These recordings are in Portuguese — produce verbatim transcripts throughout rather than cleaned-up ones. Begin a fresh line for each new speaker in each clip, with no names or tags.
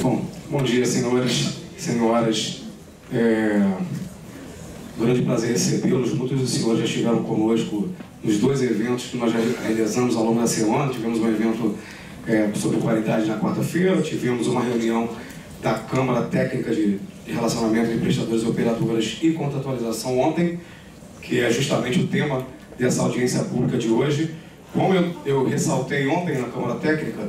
Bom, bom dia, senhores, senhoras. É um grande prazer recebê-los. Muitos dos senhores já estiveram conosco nos dois eventos que nós realizamos ao longo da semana. Tivemos um evento é, sobre qualidade na quarta-feira, tivemos uma reunião da Câmara Técnica de, de Relacionamento de Prestadores e Operadoras e Contratualização ontem, que é justamente o tema dessa audiência pública de hoje. Como eu, eu ressaltei ontem na Câmara Técnica,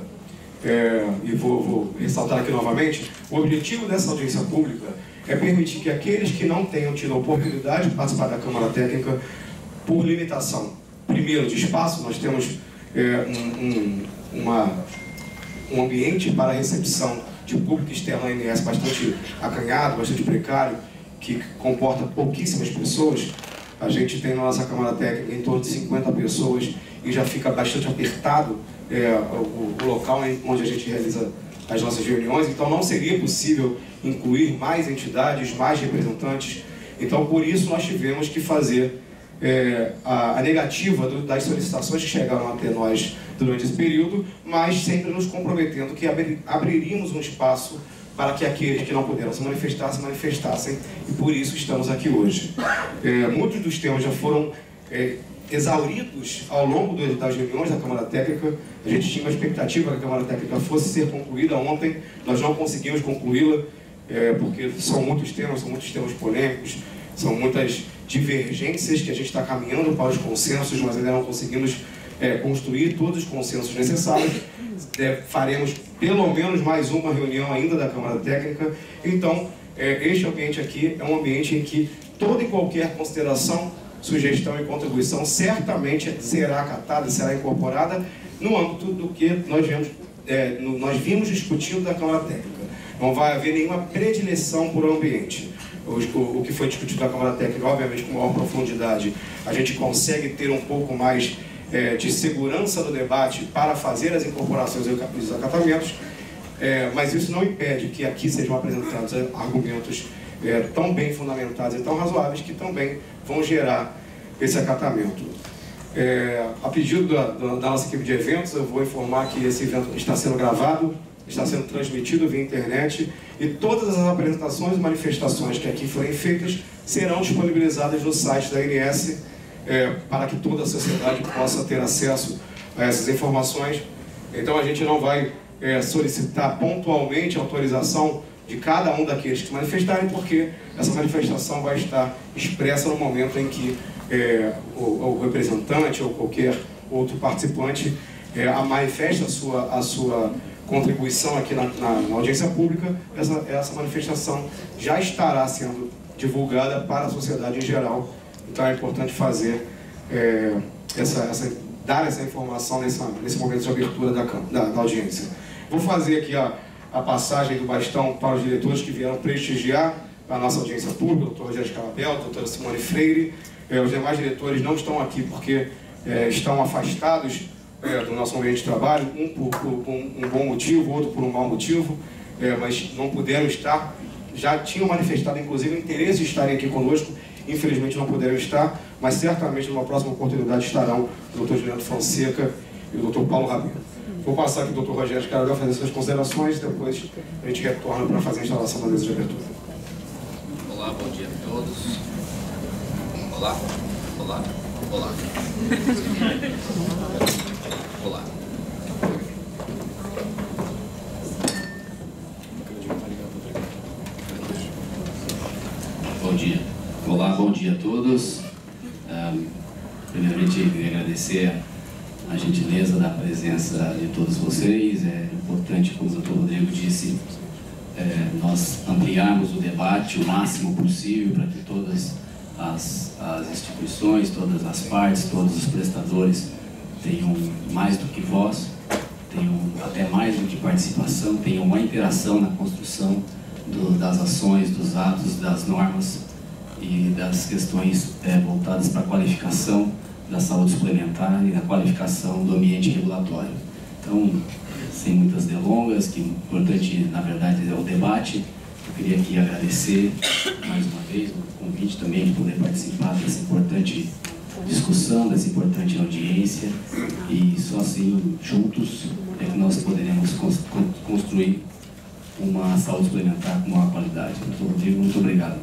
é, e vou, vou ressaltar aqui novamente, o objetivo dessa audiência pública é permitir que aqueles que não tenham tido a oportunidade de participar da Câmara Técnica, por limitação, primeiro, de espaço, nós temos é, um, um, uma, um ambiente para a recepção de público externo à A N S bastante acanhado, bastante precário, que comporta pouquíssimas pessoas. A gente tem na nossa Câmara Técnica em torno de cinquenta pessoas e já fica bastante apertado é, o, o local onde a gente realiza as nossas reuniões, então não seria possível incluir mais entidades, mais representantes. Então, por isso, nós tivemos que fazer é, a, a negativa do, das solicitações que chegaram até nós durante esse período, mas sempre nos comprometendo que abri, abriríamos um espaço para que aqueles que não puderam se manifestar, se manifestassem, e por isso estamos aqui hoje. É, muitos dos temas já foram é, exauridos ao longo das reuniões da Câmara Técnica. A gente tinha uma expectativa que a Câmara Técnica fosse ser concluída ontem, nós não conseguimos concluí-la, é, porque são muitos temas, são muitos temas polêmicos, são muitas divergências que a gente está caminhando para os consensos, mas ainda não conseguimos é, construir todos os consensos necessários. É, faremos pelo menos mais uma reunião ainda da Câmara Técnica. Então, é, este ambiente aqui é um ambiente em que toda e qualquer consideração, sugestão e contribuição certamente será acatada, será incorporada no âmbito do que nós vimos, é, no, nós vimos discutindo da Câmara Técnica. Não vai haver nenhuma predileção por ambiente. O, o, o que foi discutido na Câmara Técnica, obviamente, com maior profundidade, a gente consegue ter um pouco mais é, de segurança do debate para fazer as incorporações e os acatamentos, é, mas isso não impede que aqui sejam apresentados argumentos é, tão bem fundamentados e tão razoáveis que também vão gerar esse acatamento. É, a pedido da, da, da nossa equipe de eventos, eu vou informar que esse evento está sendo gravado, está sendo transmitido via internet, e todas as apresentações e manifestações que aqui forem feitas serão disponibilizadas no site da A N S, é, para que toda a sociedade possa ter acesso a essas informações. Então a gente não vai é, solicitar pontualmente a autorização de cada um daqueles que se manifestarem, porque essa manifestação vai estar expressa no momento em que é, o, o representante ou qualquer outro participante é, a manifesta a sua, a sua contribuição aqui na, na, na audiência pública. Essa, essa manifestação já estará sendo divulgada para a sociedade em geral. Então é importante fazer é, essa, essa, dar essa informação nessa, nesse momento de abertura da, da, da audiência. Vou fazer aqui a a passagem do bastão para os diretores que vieram prestigiar a nossa audiência pública, o doutor Rogério Scalabel, a doutora Simone Freire. É, os demais diretores não estão aqui porque é, estão afastados é, do nosso ambiente de trabalho, um por, por um, um bom motivo, outro por um mau motivo, é, mas não puderam estar, já tinham manifestado inclusive o interesse de estarem aqui conosco, infelizmente não puderam estar, mas certamente numa próxima oportunidade estarão o doutor Juliano Fonseca e o doutor Paulo Rabelo. Vou passar aqui o doutor Rogério Scalabel fazer suas considerações, depois a gente retorna para fazer a instalação da mesa de abertura.
Olá, bom dia a todos. Olá, olá, olá. Olá. Bom dia. Olá, bom dia a todos. Um, primeiramente, eu queria agradecer a gentileza da presença de todos vocês. É importante, como o doutor Rodrigo disse, é, nós ampliarmos o debate o máximo possível para que todas as, as instituições, todas as partes, todos os prestadores tenham mais do que voz, tenham até mais do que participação, tenham uma interação na construção do, das ações, dos atos, das normas e das questões é, voltadas para a qualificação da saúde suplementar e da qualificação do ambiente regulatório. Então, sem muitas delongas, que o importante, na verdade, é o debate. Eu queria aqui agradecer mais uma vez o convite também de poder participar dessa importante discussão, dessa importante audiência, e só assim, juntos, é que nós poderemos construir uma saúde suplementar com maior qualidade. Doutor Rodrigo, muito obrigado.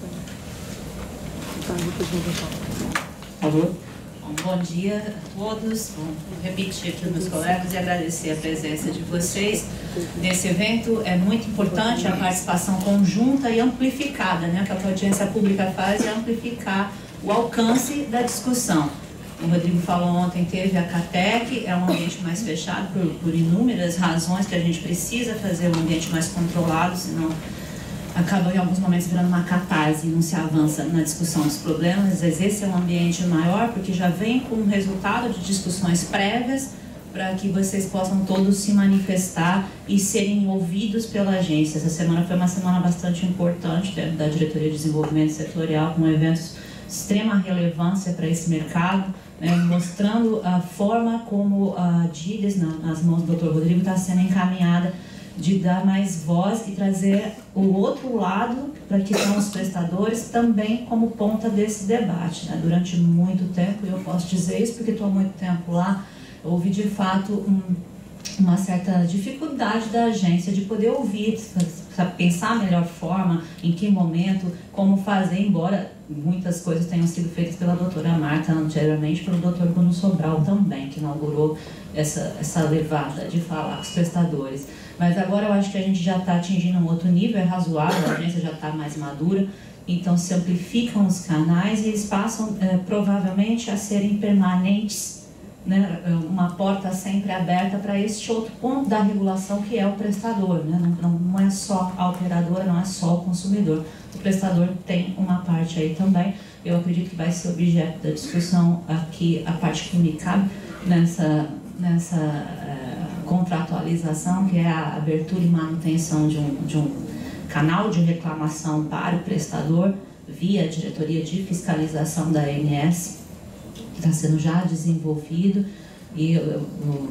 Por favor. Bom dia a todos, vou repetir para os meus colegas e agradecer a presença de vocês nesse evento. É muito importante a participação conjunta e amplificada, né? O que a audiência pública faz é amplificar o alcance da discussão. O Rodrigo falou ontem, teve a CATEC, é um ambiente mais fechado por, por inúmeras razões que a gente precisa fazer um ambiente mais controlado, senão acaba em alguns momentos virando uma catarse e não se avança na discussão dos problemas. Às vezes esse é um ambiente maior porque já vem com um resultado de discussões prévias para que vocês possam todos se manifestar e serem ouvidos pela agência. Essa semana foi uma semana bastante importante dentro da Diretoria de Desenvolvimento Setorial, com eventos de extrema relevância para esse mercado, né, mostrando a forma como a D I D E S, nas mãos do doutor Rodrigo, está sendo encaminhada de dar mais voz e trazer o outro lado, para que são os prestadores, também como ponta desse debate. Né? Durante muito tempo, e eu posso dizer isso porque estou há muito tempo lá, houve de fato um, uma certa dificuldade da agência de poder ouvir, pensar a melhor forma, em que momento, como fazer, embora muitas coisas tenham sido feitas pela doutora Marta anteriormente, pelo doutor Bruno Sobral também, que inaugurou essa, essa levada de falar com os prestadores. Mas agora eu acho que a gente já está atingindo um outro nível, é razoável, a agência já está mais madura, então se amplificam os canais e eles passam é, provavelmente a serem permanentes, né, uma porta sempre aberta para este outro ponto da regulação que é o prestador, né? não, não, não é só a operadora, não é só o consumidor, o prestador tem uma parte aí também. Eu acredito que vai ser objeto da discussão aqui, a parte que me cabe nessa, nessa uh, contratualização, que é a abertura e manutenção de um, de um canal de reclamação para o prestador via a Diretoria de Fiscalização da A N S, que está sendo já desenvolvido, e eu, eu, eu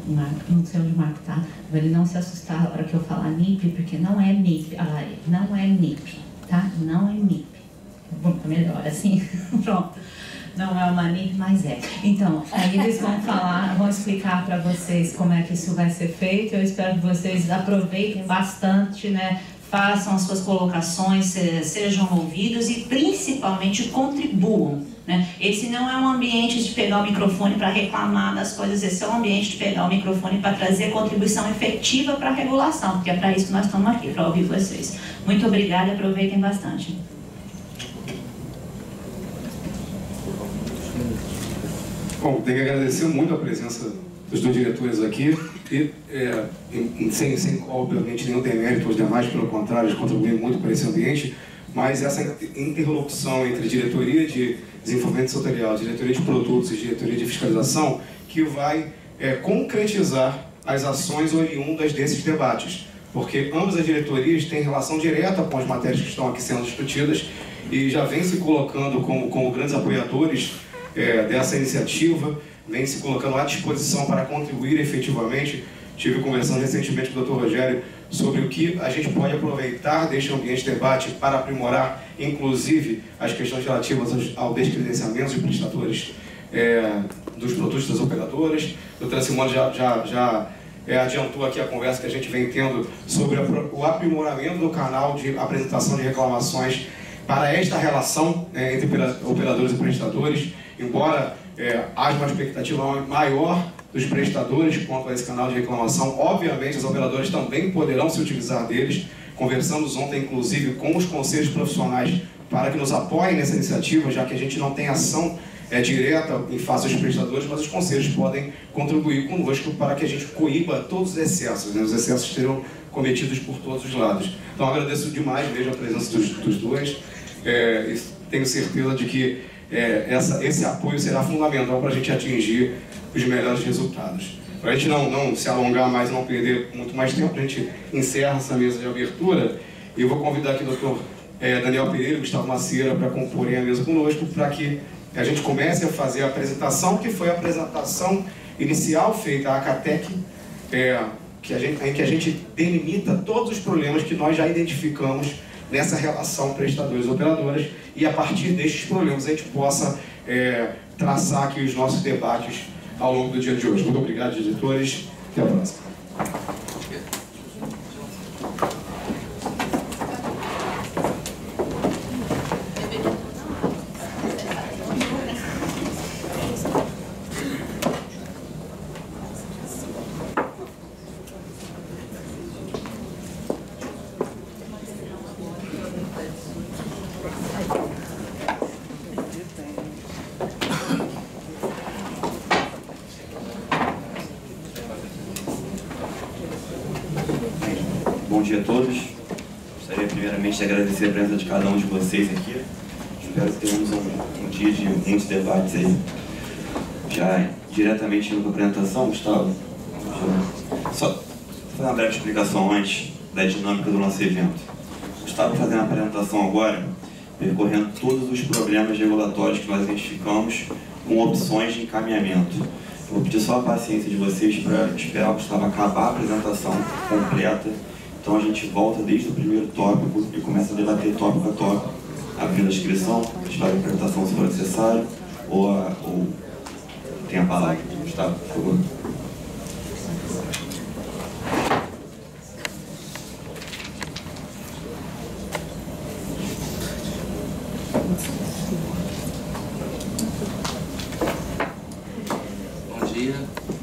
não sei onde o Marco está, para ele não se assustar na hora que eu falar N I P, porque não é N I P, olha lá, não é N I P, tá? Não é N I P. Vamos melhor assim, pronto. Não é uma N I P, mas é. Então, aí eles vão falar, vão explicar para vocês como é que isso vai ser feito. Eu espero que vocês aproveitem bastante, né? Façam as suas colocações, sejam ouvidos e principalmente contribuam. Né? Esse não é um ambiente de pegar o microfone para reclamar das coisas, esse é um ambiente de pegar o microfone para trazer contribuição efetiva para a regulação, porque é para isso que nós estamos aqui, para ouvir vocês. Muito obrigada e aproveitem bastante.
Bom, tenho que agradecer muito a presença dos dois diretores aqui, e é, sem, sem, obviamente, nenhum demérito aos demais, pelo contrário, eles contribuem muito para esse ambiente, mas essa interlocução entre diretoria de desenvolvimento setorial, diretoria de produtos e diretoria de fiscalização, que vai é, concretizar as ações oriundas desses debates, porque ambas as diretorias têm relação direta com as matérias que estão aqui sendo discutidas e já vem se colocando como, como grandes apoiadores é, dessa iniciativa, vem se colocando à disposição para contribuir efetivamente. Estive conversando recentemente com o doutor Rogério sobre o que a gente pode aproveitar deste ambiente de debate para aprimorar, inclusive, as questões relativas ao descredenciamento dos prestadores é, dos produtos das operadoras. A doutora Simone já, já, já é, adiantou aqui a conversa que a gente vem tendo sobre a, o aprimoramento do canal de apresentação de reclamações para esta relação é, entre operadores e prestadores, embora é, haja uma expectativa maior dos prestadores quanto a esse canal de reclamação. Obviamente, os operadores também poderão se utilizar deles. Conversamos ontem, inclusive, com os conselhos profissionais para que nos apoiem nessa iniciativa, já que a gente não tem ação é, direta em face aos prestadores, mas os conselhos podem contribuir conosco para que a gente coíba todos os excessos, né? Os excessos serão cometidos por todos os lados. Então, agradeço demais mesmo a presença dos, dos dois. É, e tenho certeza de que é, essa, esse apoio será fundamental para a gente atingir os melhores resultados. Para a gente não, não se alongar mais, não perder muito mais tempo, a gente encerra essa mesa de abertura e eu vou convidar aqui o doutor é, Daniel Pereira e Gustavo Macieira para comporem a mesa conosco, para que a gente comece a fazer a apresentação, que foi a apresentação inicial feita à CATEC, é, que a gente, em que a gente delimita todos os problemas que nós já identificamos nessa relação prestadores-operadoras, e a partir destes problemas a gente possa é, traçar aqui os nossos debates ao longo do dia de hoje. Muito obrigado, editores. Até a próxima.
Bom dia a todos. Gostaria primeiramente de agradecer a presença de cada um de vocês aqui. Espero que tenhamos um, um dia de muitos debates aí. Já diretamente indo para a apresentação, Gustavo, só fazer uma breve explicação antes da dinâmica do nosso evento. Gustavo fazendo a apresentação agora, percorrendo todos os problemas regulatórios que nós identificamos com opções de encaminhamento. Eu vou pedir só a paciência de vocês para esperar o Gustavo acabar a apresentação completa. Então a gente volta desde o primeiro tópico e começa a debater tópico a tópico, abrindo a inscrição, a gente faz a apresentação se for necessário, ou, a, ou tem a palavra. Gustavo, por favor.
Bom dia.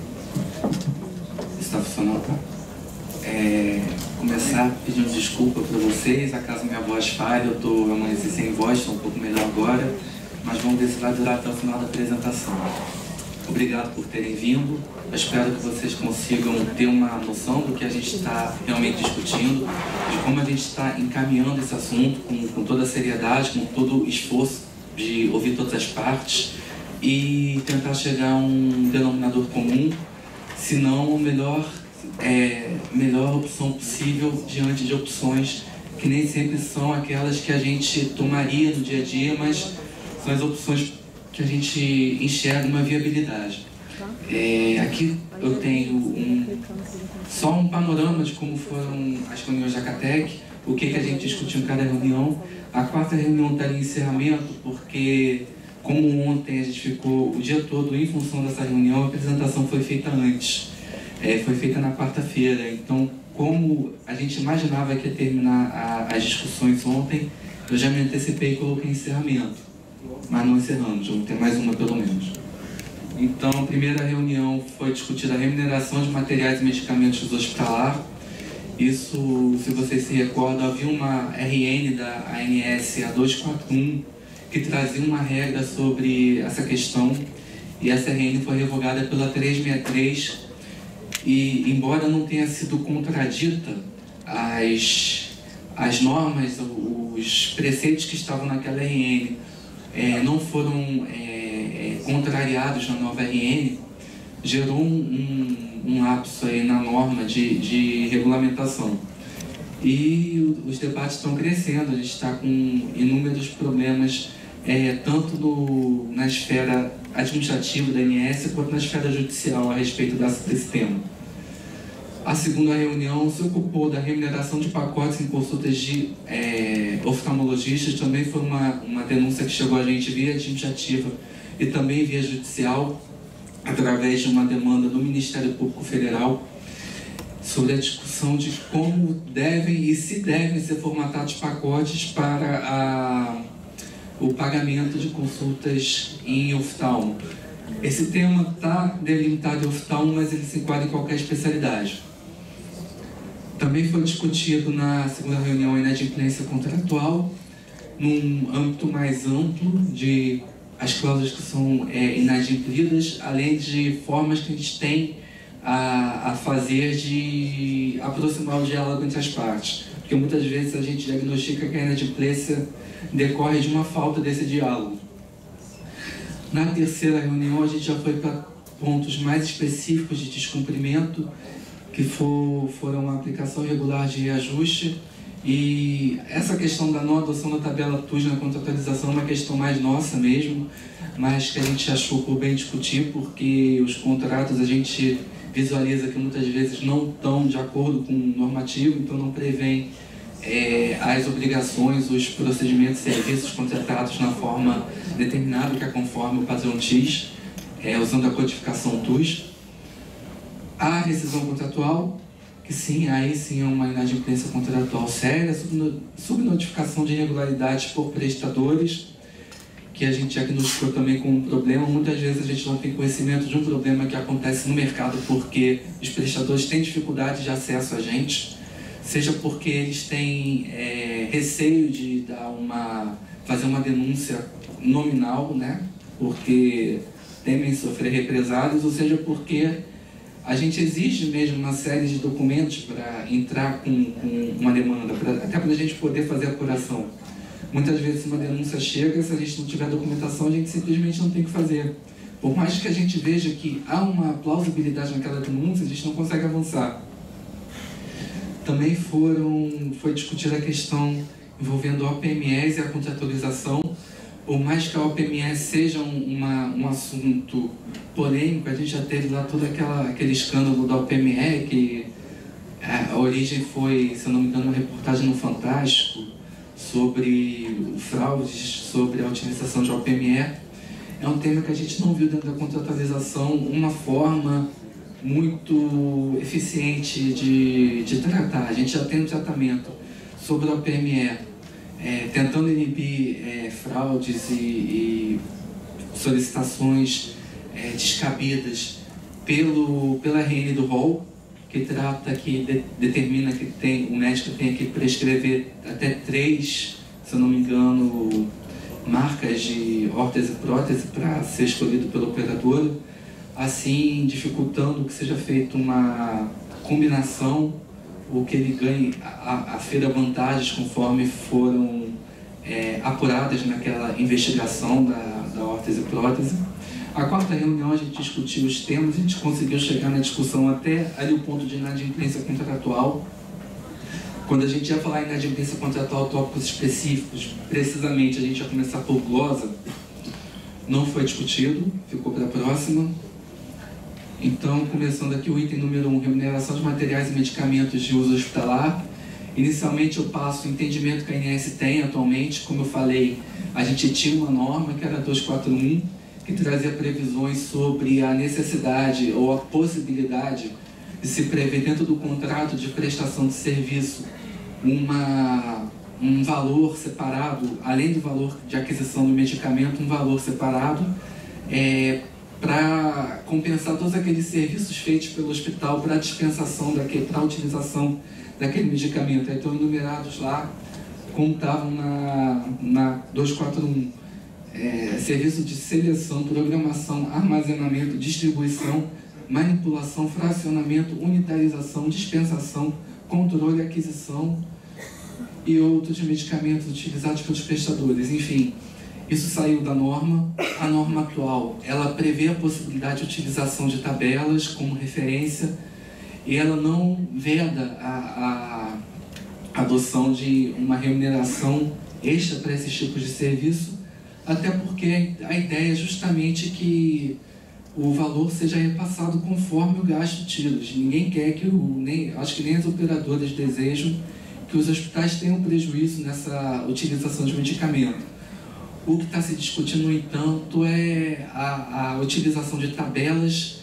Está funcionando, tá? É, começar pedindo desculpa para vocês, acaso minha voz falha, eu tô eu amanheci sem voz, estou um pouco melhor agora, mas vamos ver se vai durar até o final da apresentação. Obrigado por terem vindo, eu espero que vocês consigam ter uma noção do que a gente está realmente discutindo, de como a gente está encaminhando esse assunto com, com toda a seriedade, com todo o esforço de ouvir todas as partes e tentar chegar a um denominador comum, se não o melhor, é, melhor opção possível diante de opções que nem sempre são aquelas que a gente tomaria no dia a dia, mas são as opções que a gente enxerga uma viabilidade. É, aqui eu tenho um, só um panorama de como foram as reuniões da CATEC, o que, que a gente discutiu em cada reunião. A quarta reunião está em encerramento, porque como ontem a gente ficou o dia todo em função dessa reunião, a apresentação foi feita antes, é, foi feita na quarta-feira. Então, como a gente imaginava que ia terminar a, as discussões ontem, eu já me antecipei e coloquei encerramento, mas não encerramos, vamos ter mais uma pelo menos. Então, a primeira reunião foi discutida a remuneração de materiais e medicamentos hospitalar. Isso, se vocês se recordam, havia uma R N da A N S A duzentos e quarenta e um que trazia uma regra sobre essa questão, e essa R N foi revogada pela trezentos e sessenta e três, e embora não tenha sido contradita as, as normas, os preceitos que estavam naquela R N é, não foram é, é, contrariados na nova R N, gerou um, um, um lapso aí na norma de, de regulamentação. E os debates estão crescendo, a gente está com inúmeros problemas, é, tanto no, na esfera administrativa da A N S quanto na esfera judicial a respeito desse, desse tema. A segunda reunião se ocupou da remuneração de pacotes em consultas de é, oftalmologistas. Também foi uma, uma denúncia que chegou a gente via administrativa e também via judicial, através de uma demanda do Ministério Público Federal, sobre a discussão de como devem e se devem ser formatados pacotes para a, o pagamento de consultas em oftalmo. Esse tema está delimitado em oftalmo, mas ele se enquadra em qualquer especialidade. Também foi discutido na segunda reunião a inadimplência contratual, num âmbito mais amplo de as cláusulas que são é, inadimplidas, além de formas que a gente tem a, a fazer de aproximar o diálogo entre as partes. Porque muitas vezes a gente diagnostica que a inadimplência decorre de uma falta desse diálogo. Na terceira reunião a gente já foi para pontos mais específicos de descumprimento, que for, foram a aplicação regular de reajuste, e essa questão da não adoção da tabela T U S na contratualização é uma questão mais nossa mesmo, mas que a gente achou por bem discutir, porque os contratos a gente visualiza que muitas vezes não estão de acordo com o normativo, então não prevêem é, as obrigações, os procedimentos e serviços contratados na forma determinada, que é conforme o padrão T I S, é, usando a codificação T U S. A rescisão contratual, que sim, aí sim é uma inadimplência contratual séria, subnotificação de irregularidades por prestadores, que a gente diagnosticou também como um problema. Muitas vezes a gente não tem conhecimento de um problema que acontece no mercado porque os prestadores têm dificuldade de acesso a gente, seja porque eles têm é, receio de dar uma, fazer uma denúncia nominal, né, porque temem sofrer represálias, ou seja porque a gente exige mesmo uma série de documentos para entrar com, com uma demanda, pra, até para a gente poder fazer a apuração. Muitas vezes uma denúncia chega, se a gente não tiver documentação, a gente simplesmente não tem o que fazer. Por mais que a gente veja que há uma plausibilidade naquela denúncia, a gente não consegue avançar. Também foram, foi discutida a questão envolvendo a O P M S e a contratualização. Por mais que a O P M S seja um, uma, um assunto polêmico, a gente já teve lá todo aquela, aquele escândalo da O P M E, que a, a origem foi, se eu não me engano, uma reportagem no Fantástico sobre fraudes, sobre a utilização de O P M E. É um tema que a gente não viu dentro da contratualização uma forma muito eficiente de, de tratar. A gente já tem um tratamento sobre a O P M E, É, tentando inibir é, fraudes e, e solicitações é, descabidas pelo, pela R N do rol, que trata, que de, determina que tem, o médico tem que prescrever até três, se eu não me engano, marcas de órtese e prótese para ser escolhido pelo operador, assim dificultando que seja feita uma combinação, ou que ele ganhe a, a feira vantagens conforme foram é, apuradas naquela investigação da, da órtese e prótese. A quarta reunião a gente discutiu os temas, a gente conseguiu chegar na discussão até ali o ponto de inadimplência contratual. Quando a gente ia falar em inadimplência contratual, tópicos específicos, precisamente a gente ia começar por glosa, não foi discutido, ficou para a próxima. Então, começando aqui o item número um, remuneração de materiais e medicamentos de uso hospitalar. Inicialmente eu passo o entendimento que a I N S tem atualmente. Como eu falei, a gente tinha uma norma que era duzentos e quarenta e um, que trazia previsões sobre a necessidade ou a possibilidade de se prever dentro do contrato de prestação de serviço uma, um valor separado, além do valor de aquisição do medicamento, um valor separado, é, para compensar todos aqueles serviços feitos pelo hospital para a dispensação, para a utilização daquele medicamento. Aí estão enumerados lá, como estavam na, na duzentos e quarenta e um, é, serviço de seleção, programação, armazenamento, distribuição, manipulação, fracionamento, unitarização, dispensação, controle e aquisição e outros medicamentos utilizados pelos prestadores. Enfim, isso saiu da norma. A norma atual, ela prevê a possibilidade de utilização de tabelas como referência e ela não veda a, a adoção de uma remuneração extra para esses tipos de serviço, até porque a ideia é justamente que o valor seja repassado conforme o gasto tido. Ninguém quer que, o, nem, acho que nem as operadoras desejam que os hospitais tenham prejuízo nessa utilização de medicamento. O que está se discutindo, no entanto, é a, a utilização de tabelas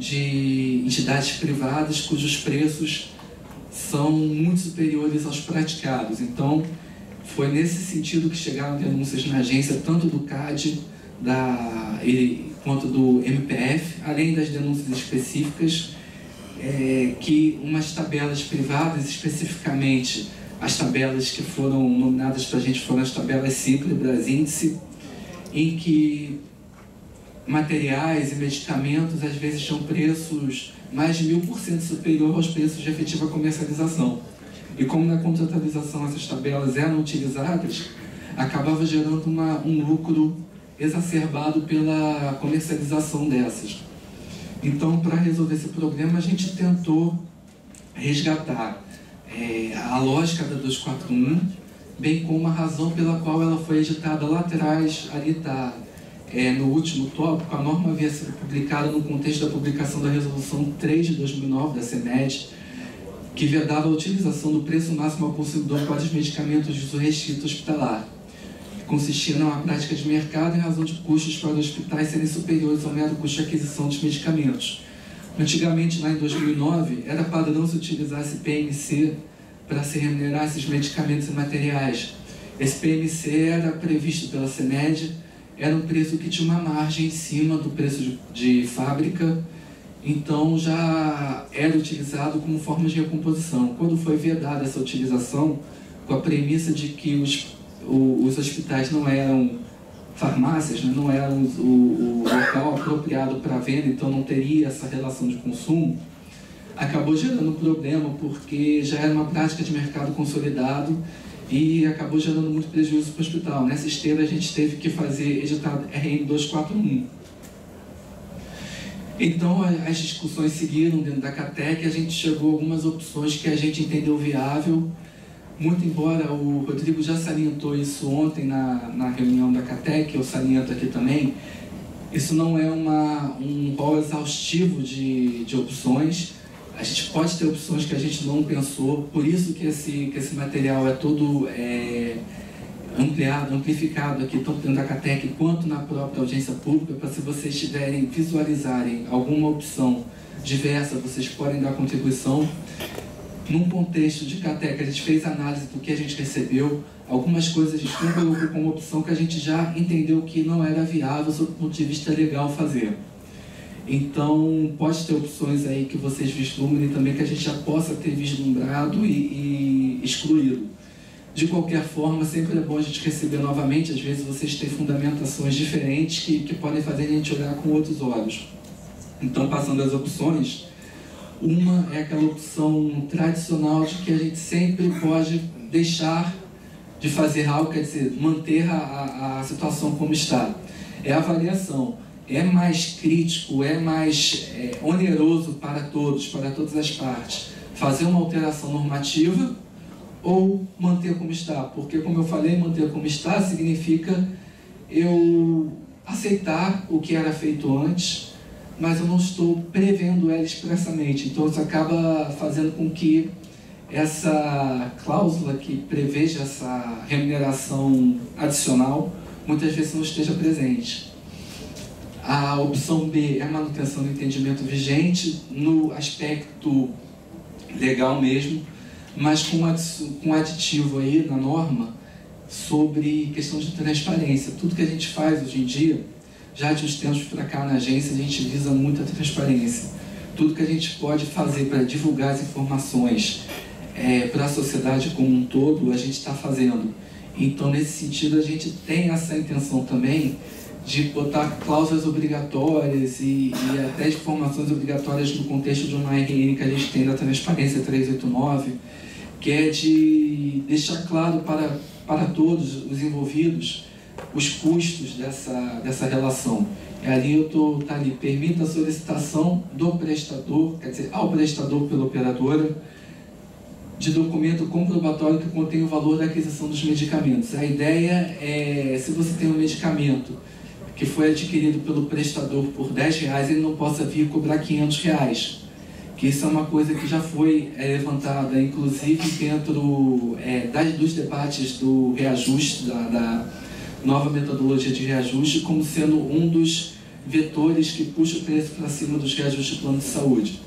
de entidades privadas cujos preços são muito superiores aos praticados. Então, foi nesse sentido que chegaram denúncias na agência, tanto do C A D da, e, quanto do M P F, além das denúncias específicas, é, que umas tabelas privadas, especificamente as tabelas que foram nominadas para a gente foram as tabelas Cifra Índice, em que materiais e medicamentos às vezes tinham preços mais de mil por cento superior aos preços de efetiva comercialização. E como na contratualização essas tabelas eram utilizadas, acabava gerando uma, um lucro exacerbado pela comercialização dessas. Então, para resolver esse problema, a gente tentou resgatar É, a lógica da duzentos e quarenta e um, bem como a razão pela qual ela foi editada lá atrás. Ali está, é, no último tópico, a norma havia sido publicada no contexto da publicação da Resolução três de dois mil e nove da CEMED, que vedava a utilização do preço máximo ao consumidor para os medicamentos de uso restrito hospitalar, que consistia numa prática de mercado em razão de custos para os hospitais serem superiores ao mero custo de aquisição dos medicamentos. Antigamente, lá em dois mil e nove, era padrão se utilizasse P M C para se remunerar esses medicamentos e materiais. Esse P M C era previsto pela CEMED, era um preço que tinha uma margem em cima do preço de, de fábrica, então já era utilizado como forma de recomposição. Quando foi vedada essa utilização, com a premissa de que os, o, os hospitais não eram farmácias, né, não eram o, o local apropriado para venda, então não teria essa relação de consumo, acabou gerando um problema, porque já era uma prática de mercado consolidado e acabou gerando muito prejuízo para o hospital. Nessa esteira a gente teve que fazer editar R N duzentos e quarenta e um. Então as discussões seguiram dentro da CATEC, a gente chegou a algumas opções que a gente entendeu viável, muito embora o Rodrigo já salientou isso ontem na, na reunião da CATEC, eu saliento aqui também, isso não é uma, um rol exaustivo de, de opções. A gente pode ter opções que a gente não pensou, por isso que esse, que esse material é todo é, ampliado, amplificado aqui, tanto dentro da CATEC quanto na própria audiência pública, para se vocês tiverem, visualizarem alguma opção diversa, vocês podem dar contribuição. Num contexto de CATEC, a gente fez análise do que a gente recebeu, algumas coisas a gente não colocou como opção que a gente já entendeu que não era viável, sob o ponto de vista legal, fazer. Então, pode ter opções aí que vocês vislumbrem também, que a gente já possa ter vislumbrado e, e excluído. De qualquer forma, sempre é bom a gente receber novamente, às vezes vocês têm fundamentações diferentes que, que podem fazer a gente olhar com outros olhos. Então, passando as opções, uma é aquela opção tradicional de que a gente sempre pode deixar de fazer algo, quer dizer, manter a, a, a situação como está. É a avaliação. É mais crítico, é mais é, oneroso para todos, para todas as partes, fazer uma alteração normativa ou manter como está? Porque, como eu falei, manter como está significa eu aceitar o que era feito antes, mas eu não estou prevendo ela expressamente. Então, isso acaba fazendo com que essa cláusula que preveja essa remuneração adicional muitas vezes não esteja presente. A opção B é a manutenção do entendimento vigente no aspecto legal mesmo, mas com um aditivo aí na norma sobre questão de transparência. Tudo que a gente faz hoje em dia, já de uns tempos para cá na agência, a gente visa muita transparência. Tudo que a gente pode fazer para divulgar as informações é, para a sociedade como um todo, a gente está fazendo. Então, nesse sentido, a gente tem essa intenção também de botar cláusulas obrigatórias e, e até informações obrigatórias no contexto de uma R N que a gente tem da transparência trezentos e oitenta e nove, que é de deixar claro para, para todos os envolvidos os custos dessa, dessa relação. E ali eu estou, tá ali, permita a solicitação do prestador, quer dizer, ao prestador pela operadora, de documento comprobatório que contém o valor da aquisição dos medicamentos. A ideia é, se você tem um medicamento que foi adquirido pelo prestador por dez reais, ele não possa vir cobrar quinhentos reais. Que isso é uma coisa que já foi é, levantada, inclusive dentro é, das, dos debates do reajuste, da, da nova metodologia de reajuste, como sendo um dos vetores que puxa o preço para cima dos reajustes do plano de saúde.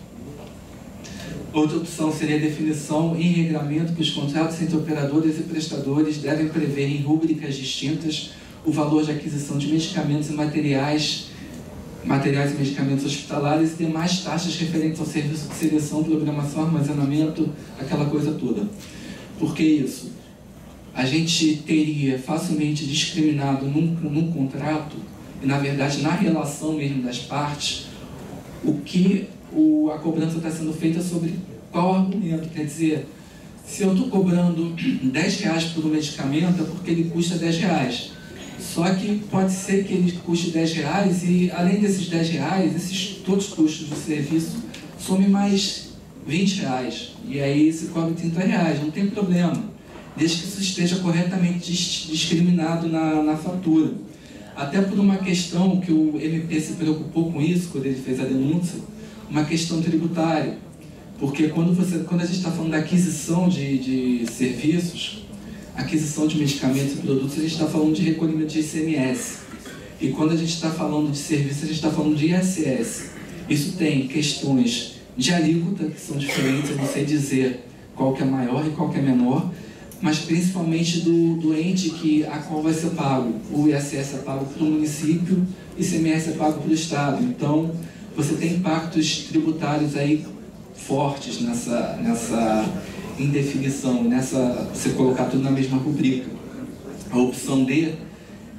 Outra opção seria a definição em regramento que os contratos entre operadores e prestadores devem prever em rúbricas distintas o valor de aquisição de medicamentos e materiais, materiais e medicamentos hospitalares e demais taxas referentes ao serviço de seleção, programação, armazenamento, aquela coisa toda. Por que isso? A gente teria facilmente discriminado num, num contrato, e na verdade na relação mesmo das partes, o que o, a cobrança está sendo feita sobre qual argumento. Quer dizer, se eu estou cobrando dez reais por um medicamento é porque ele custa dez reais. Só que pode ser que ele custe dez reais e, além desses dez reais, esses todos os custos do serviço some mais vinte reais. E aí se cobra trinta reais, não tem problema, desde que isso esteja corretamente discriminado na, na fatura. Até por uma questão que o M P se preocupou com isso, quando ele fez a denúncia, uma questão tributária. Porque quando, você, quando a gente está falando da aquisição de, de serviços, aquisição de medicamentos e produtos, a gente está falando de recolhimento de I C M S. E quando a gente está falando de serviço, a gente está falando de I S S. Isso tem questões de alíquota, que são diferentes, eu não sei dizer qual que é maior e qual que é menor, mas principalmente do, do ente que, a qual vai ser pago. O I S S é pago para o município, o I C M S é pago para o Estado. Então, você tem impactos tributários aí fortes nessa, nessa indefinição, nessa, você colocar tudo na mesma rubrica. A opção D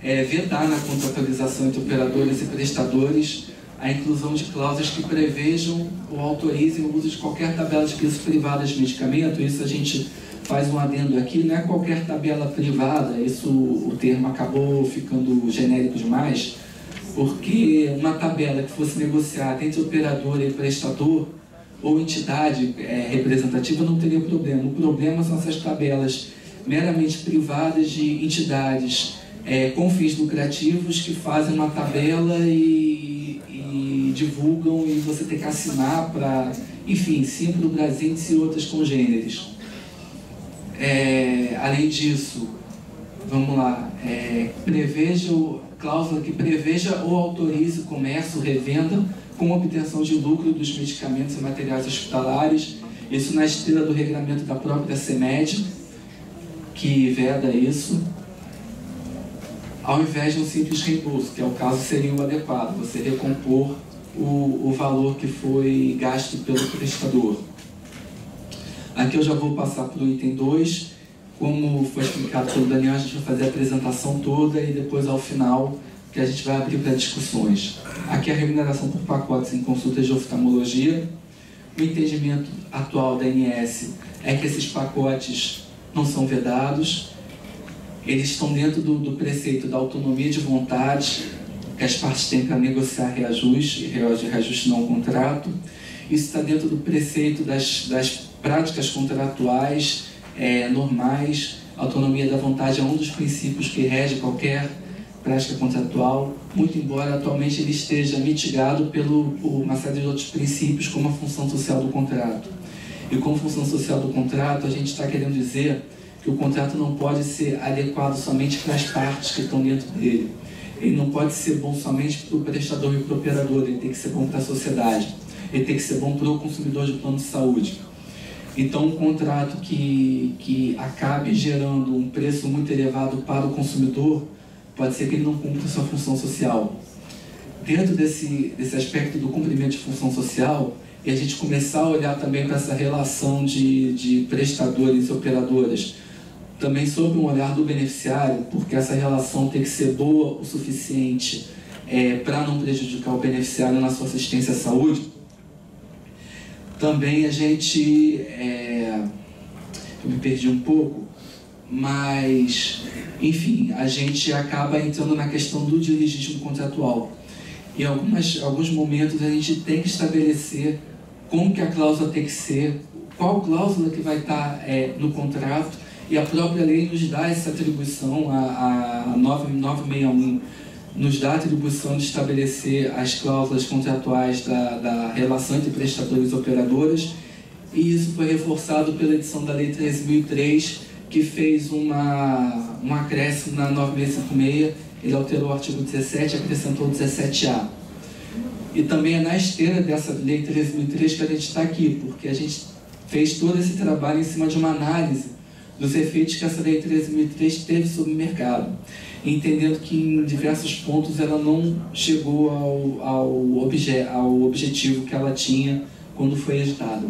é, vedar na contratualização entre operadores e prestadores a inclusão de cláusulas que prevejam ou autorizem o uso de qualquer tabela de preços privada de medicamento. Isso a gente faz um adendo aqui, não é qualquer tabela privada, isso o termo acabou ficando genérico demais, porque uma tabela que fosse negociada entre operador e prestador ou entidade é, representativa não teria problema. O problema são essas tabelas meramente privadas de entidades é, com fins lucrativos que fazem uma tabela e, e divulgam e você tem que assinar para, enfim, Simpro, Brasíndice e outras congêneres. É, além disso, vamos lá, é, preveja, cláusula que preveja ou autorize o comércio, revenda com obtenção de lucro dos medicamentos e materiais hospitalares, isso na esteira do regulamento da própria CEMED, que veda isso, ao invés de um simples reembolso, que é o caso seria o adequado, você recompor o, o valor que foi gasto pelo prestador. Aqui eu já vou passar para o item dois, como foi explicado pelo Daniel, a gente vai fazer a apresentação toda e depois ao final que a gente vai abrir para discussões. Aqui a remuneração por pacotes em consultas de oftalmologia. O entendimento atual da A N S é que esses pacotes não são vedados, eles estão dentro do, do preceito da autonomia de vontade, que as partes têm para negociar reajuste, e reajuste não contrato. Isso está dentro do preceito das, das práticas contratuais é, normais. A autonomia da vontade é um dos princípios que rege qualquer prática contratual, muito embora atualmente ele esteja mitigado pelo, por uma série de outros princípios, como a função social do contrato. E como função social do contrato, a gente está querendo dizer que o contrato não pode ser adequado somente para as partes que estão dentro dele. Ele não pode ser bom somente para o prestador e para o operador, ele tem que ser bom para a sociedade. Ele tem que ser bom para o consumidor de plano de saúde. Então, um contrato que, que acabe gerando um preço muito elevado para o consumidor, pode ser que ele não cumpra sua função social. Dentro desse, desse aspecto do cumprimento de função social, e a gente começar a olhar também para essa relação de, de prestadores e operadoras, também sob um olhar do beneficiário, porque essa relação tem que ser boa o suficiente é, para não prejudicar o beneficiário na sua assistência à saúde. Também a gente, é, eu me perdi um pouco, mas, enfim, a gente acaba entrando na questão do dirigismo contratual. Em algumas, alguns momentos a gente tem que estabelecer como que a cláusula tem que ser, qual cláusula que vai estar é, no contrato, e a própria lei nos dá essa atribuição, a, a nove mil novecentos e sessenta e um nos dá a atribuição de estabelecer as cláusulas contratuais da, da relação entre prestadores e operadoras, e isso foi reforçado pela edição da Lei treze mil e três, que fez uma, um acréscimo na nove mil seiscentos e cinquenta e seis, ele alterou o artigo dezessete e acrescentou o dezessete A. E também é na esteira dessa Lei treze mil e três que a gente está aqui, porque a gente fez todo esse trabalho em cima de uma análise dos efeitos que essa Lei treze mil e três teve sobre o mercado, entendendo que em diversos pontos ela não chegou ao, ao, obje, ao objetivo que ela tinha quando foi editada.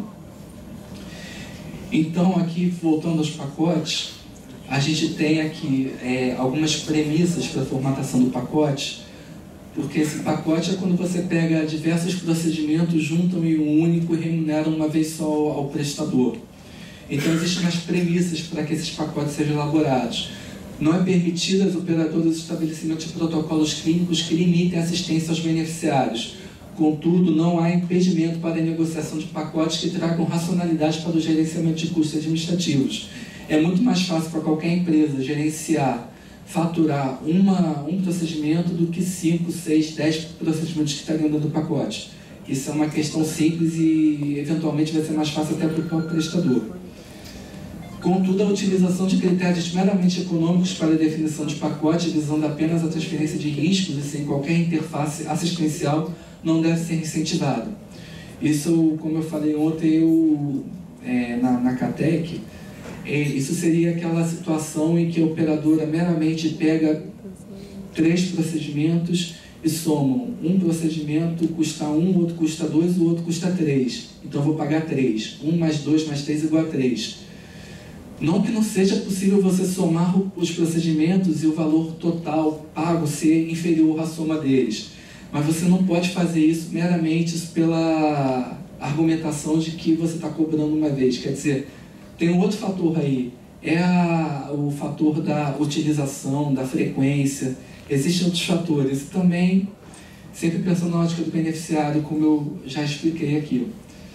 Então, aqui, voltando aos pacotes, a gente tem aqui é, algumas premissas para a formatação do pacote, porque esse pacote é quando você pega diversos procedimentos, juntam em um único e remuneram uma vez só ao prestador. Então, existem umas premissas para que esses pacotes sejam elaborados. Não é permitido às operadoras o estabelecimento de protocolos clínicos que limitem a assistência aos beneficiários. Contudo, não há impedimento para a negociação de pacotes que tragam racionalidade para o gerenciamento de custos administrativos. É muito mais fácil para qualquer empresa gerenciar, faturar uma, um procedimento do que cinco, seis, dez procedimentos que estariam dentro do pacote. Isso é uma questão simples e, eventualmente, vai ser mais fácil até para o próprio prestador. Contudo, a utilização de critérios meramente econômicos para a definição de pacotes, visando apenas a transferência de riscos e sem qualquer interface assistencial, não deve ser incentivada. Isso, como eu falei ontem, eu, é, na, na CATEC, é, isso seria aquela situação em que a operadora meramente pega três procedimentos e somam. Um procedimento custa um, o outro custa dois, o outro custa três. Então, eu vou pagar três. Um mais dois mais três igual a três. Não que não seja possível você somar os procedimentos e o valor total pago ser inferior à soma deles, mas você não pode fazer isso meramente pela argumentação de que você está cobrando uma vez. Quer dizer, tem um outro fator aí, é a, o fator da utilização, da frequência. Existem outros fatores. E também, sempre pensando na ótica do beneficiário, como eu já expliquei aqui.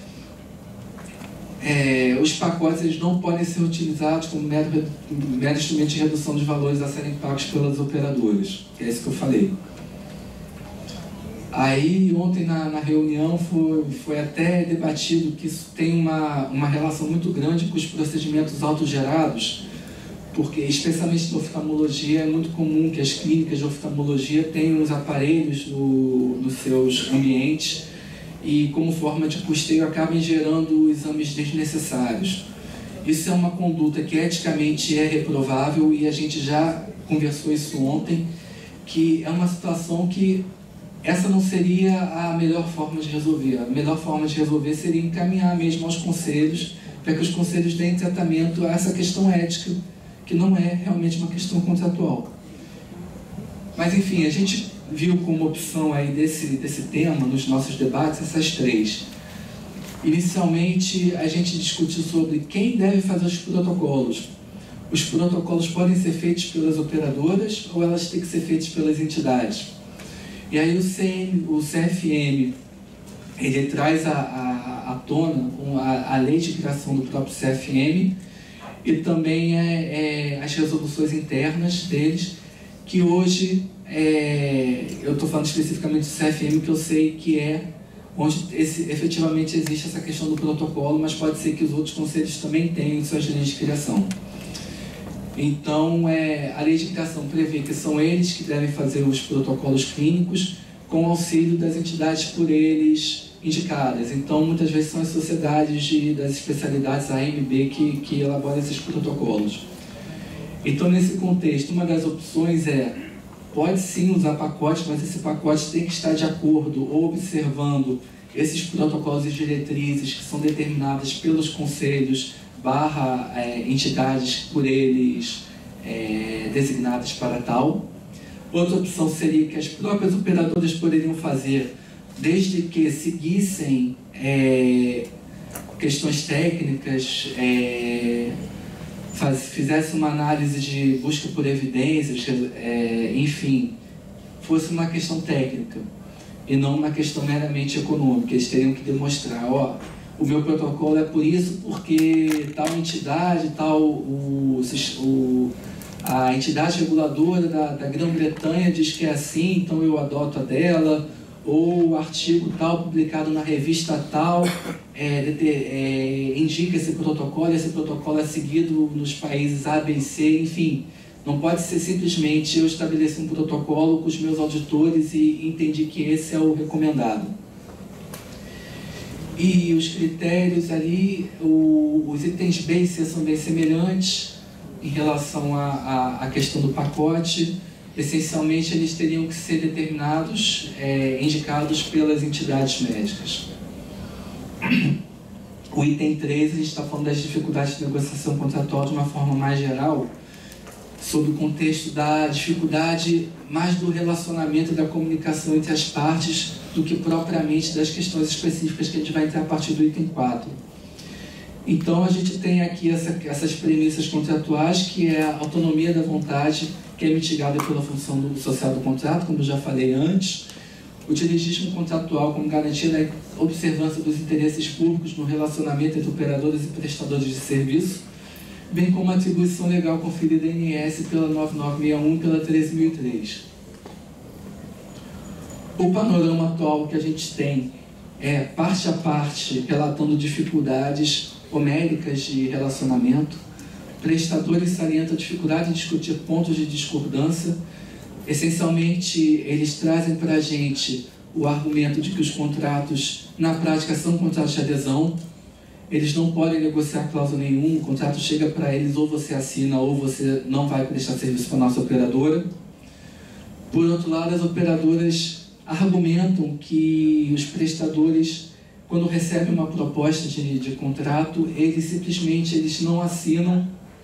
É, os pacotes eles não podem ser utilizados como mero, mero instrumento de redução de valores a serem pagos pelas operadoras. É isso que eu falei. Aí, ontem na, na reunião, foi, foi até debatido que isso tem uma, uma relação muito grande com os procedimentos autogerados, porque, especialmente na oftalmologia, é muito comum que as clínicas de oftalmologia tenham os aparelhos no, nos seus ambientes e, como forma de custeio, acabem gerando exames desnecessários. Isso é uma conduta que eticamente é reprovável e a gente já conversou isso ontem, que é uma situação que essa não seria a melhor forma de resolver. A melhor forma de resolver seria encaminhar mesmo aos conselhos, para que os conselhos deem tratamento a essa questão ética, que não é realmente uma questão contratual. Mas, enfim, a gente viu como opção aí desse, desse tema, nos nossos debates, essas três. Inicialmente, a gente discutiu sobre quem deve fazer os protocolos. Os protocolos podem ser feitos pelas operadoras ou elas têm que ser feitos pelas entidades. E aí o, C M, o C F M, ele traz à a, a, a tona a, a lei de criação do próprio C F M e também é, é, as resoluções internas deles, que hoje, é, eu estou falando especificamente do C F M, que eu sei que é onde esse, efetivamente existe essa questão do protocolo, mas pode ser que os outros conselhos também tenham suas leis de criação. Então, é, a lei de criação prevê que são eles que devem fazer os protocolos clínicos com auxílio das entidades por eles indicadas. Então, muitas vezes são as sociedades de, das especialidades A M B que, que elaboram esses protocolos. Então, nesse contexto, uma das opções é, pode sim usar pacote, mas esse pacote tem que estar de acordo ou observando esses protocolos e diretrizes que são determinadas pelos conselhos barra é, entidades por eles é, designadas para tal. Outra opção seria que as próprias operadoras poderiam fazer, desde que seguissem é, questões técnicas, é, faz, fizesse uma análise de busca por evidências, é, enfim, fosse uma questão técnica e não uma questão meramente econômica. Eles teriam que demonstrar, ó, o meu protocolo é por isso, porque tal entidade, tal, o, o, a entidade reguladora da, da Grã-Bretanha diz que é assim, então eu adoto a dela, ou o artigo tal, publicado na revista tal, é, de, é, indica esse protocolo, esse protocolo é seguido nos países A, B e C, enfim. Não pode ser simplesmente eu estabelecer um protocolo com os meus auditores e entendi que esse é o recomendado. E os critérios ali, o, os itens B e C são bem semelhantes em relação à questão do pacote. Essencialmente, eles teriam que ser determinados, é, indicados pelas entidades médicas. O item três, a gente está falando das dificuldades de negociação contratual de uma forma mais geral, sob o contexto da dificuldade mais do relacionamento, da comunicação entre as partes, do que propriamente das questões específicas que a gente vai entrar a partir do item quatro. Então, a gente tem aqui essa, essas premissas contratuais, que é a autonomia da vontade, que é mitigada pela função do social do contrato, como eu já falei antes, o dirigismo contratual como garantia da observância dos interesses públicos no relacionamento entre operadores e prestadores de serviço, bem como a atribuição legal conferida à A N S pela nove nove seis um e pela treze mil e três. O panorama atual que a gente tem é, parte a parte, relatando dificuldades homéricas de relacionamento. Prestadores salientam a dificuldade em discutir pontos de discordância. Essencialmente, eles trazem para a gente o argumento de que os contratos, na prática, são contratos de adesão. Eles não podem negociar cláusula nenhuma, o contrato chega para eles, ou você assina, ou você não vai prestar serviço para a nossa operadora. Por outro lado, as operadoras argumentam que os prestadores, quando recebem uma proposta de, de contrato, eles simplesmente eles não assinam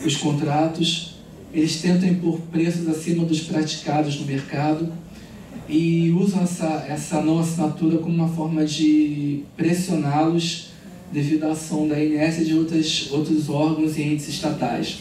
os contratos, eles tentam impor preços acima dos praticados no mercado e usam essa, essa não assinatura como uma forma de pressioná-los devido à ação da A N S e de outras, outros órgãos e entes estatais.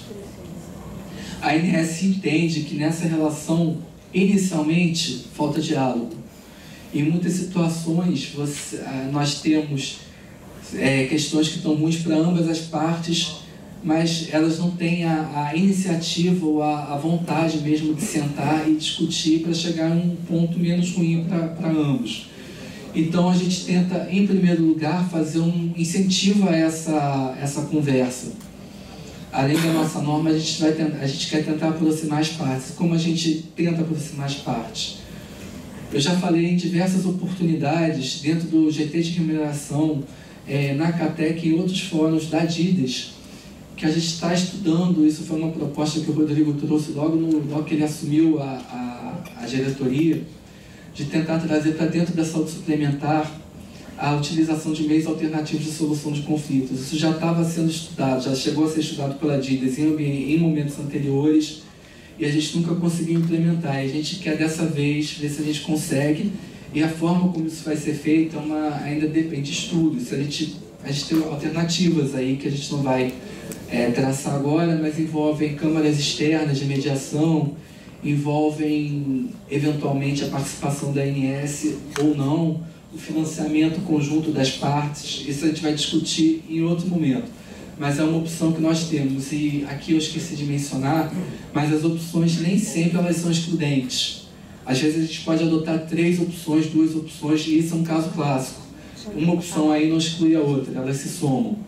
A A N S entende que nessa relação, inicialmente, falta diálogo. Em muitas situações, você, nós temos é, questões que estão ruins para ambas as partes, mas elas não têm a, a iniciativa ou a, a vontade mesmo de sentar e discutir para chegar a um ponto menos ruim para ambos. Então a gente tenta, em primeiro lugar, fazer um incentivo a essa, essa conversa. Além da nossa norma, a gente, vai tentar, a gente quer tentar aproximar as partes. Como a gente tenta aproximar as partes? Eu já falei em diversas oportunidades, dentro do G T de remuneração, é, na CATEC e em outros fóruns da Adidas, que a gente está estudando. Isso foi uma proposta que o Rodrigo trouxe logo, no, logo que ele assumiu a, a, a diretoria, de tentar trazer para dentro da saúde suplementar a utilização de meios alternativos de solução de conflitos. Isso já estava sendo estudado, já chegou a ser estudado pela Adidas em, em momentos anteriores, e a gente nunca conseguiu implementar. E a gente quer dessa vez ver se a gente consegue, e a forma como isso vai ser feito é uma, ainda depende de estudos. A gente, a gente tem alternativas aí que a gente não vai é, traçar agora, mas envolvem câmaras externas de mediação, envolvem eventualmente a participação da A N S ou não, o financiamento conjunto das partes. Isso a gente vai discutir em outro momento, mas é uma opção que nós temos. E aqui eu esqueci de mencionar, mas as opções nem sempre elas são excludentes. Às vezes a gente pode adotar três opções, duas opções, e isso é um caso clássico. Uma opção aí não exclui a outra, elas se somam.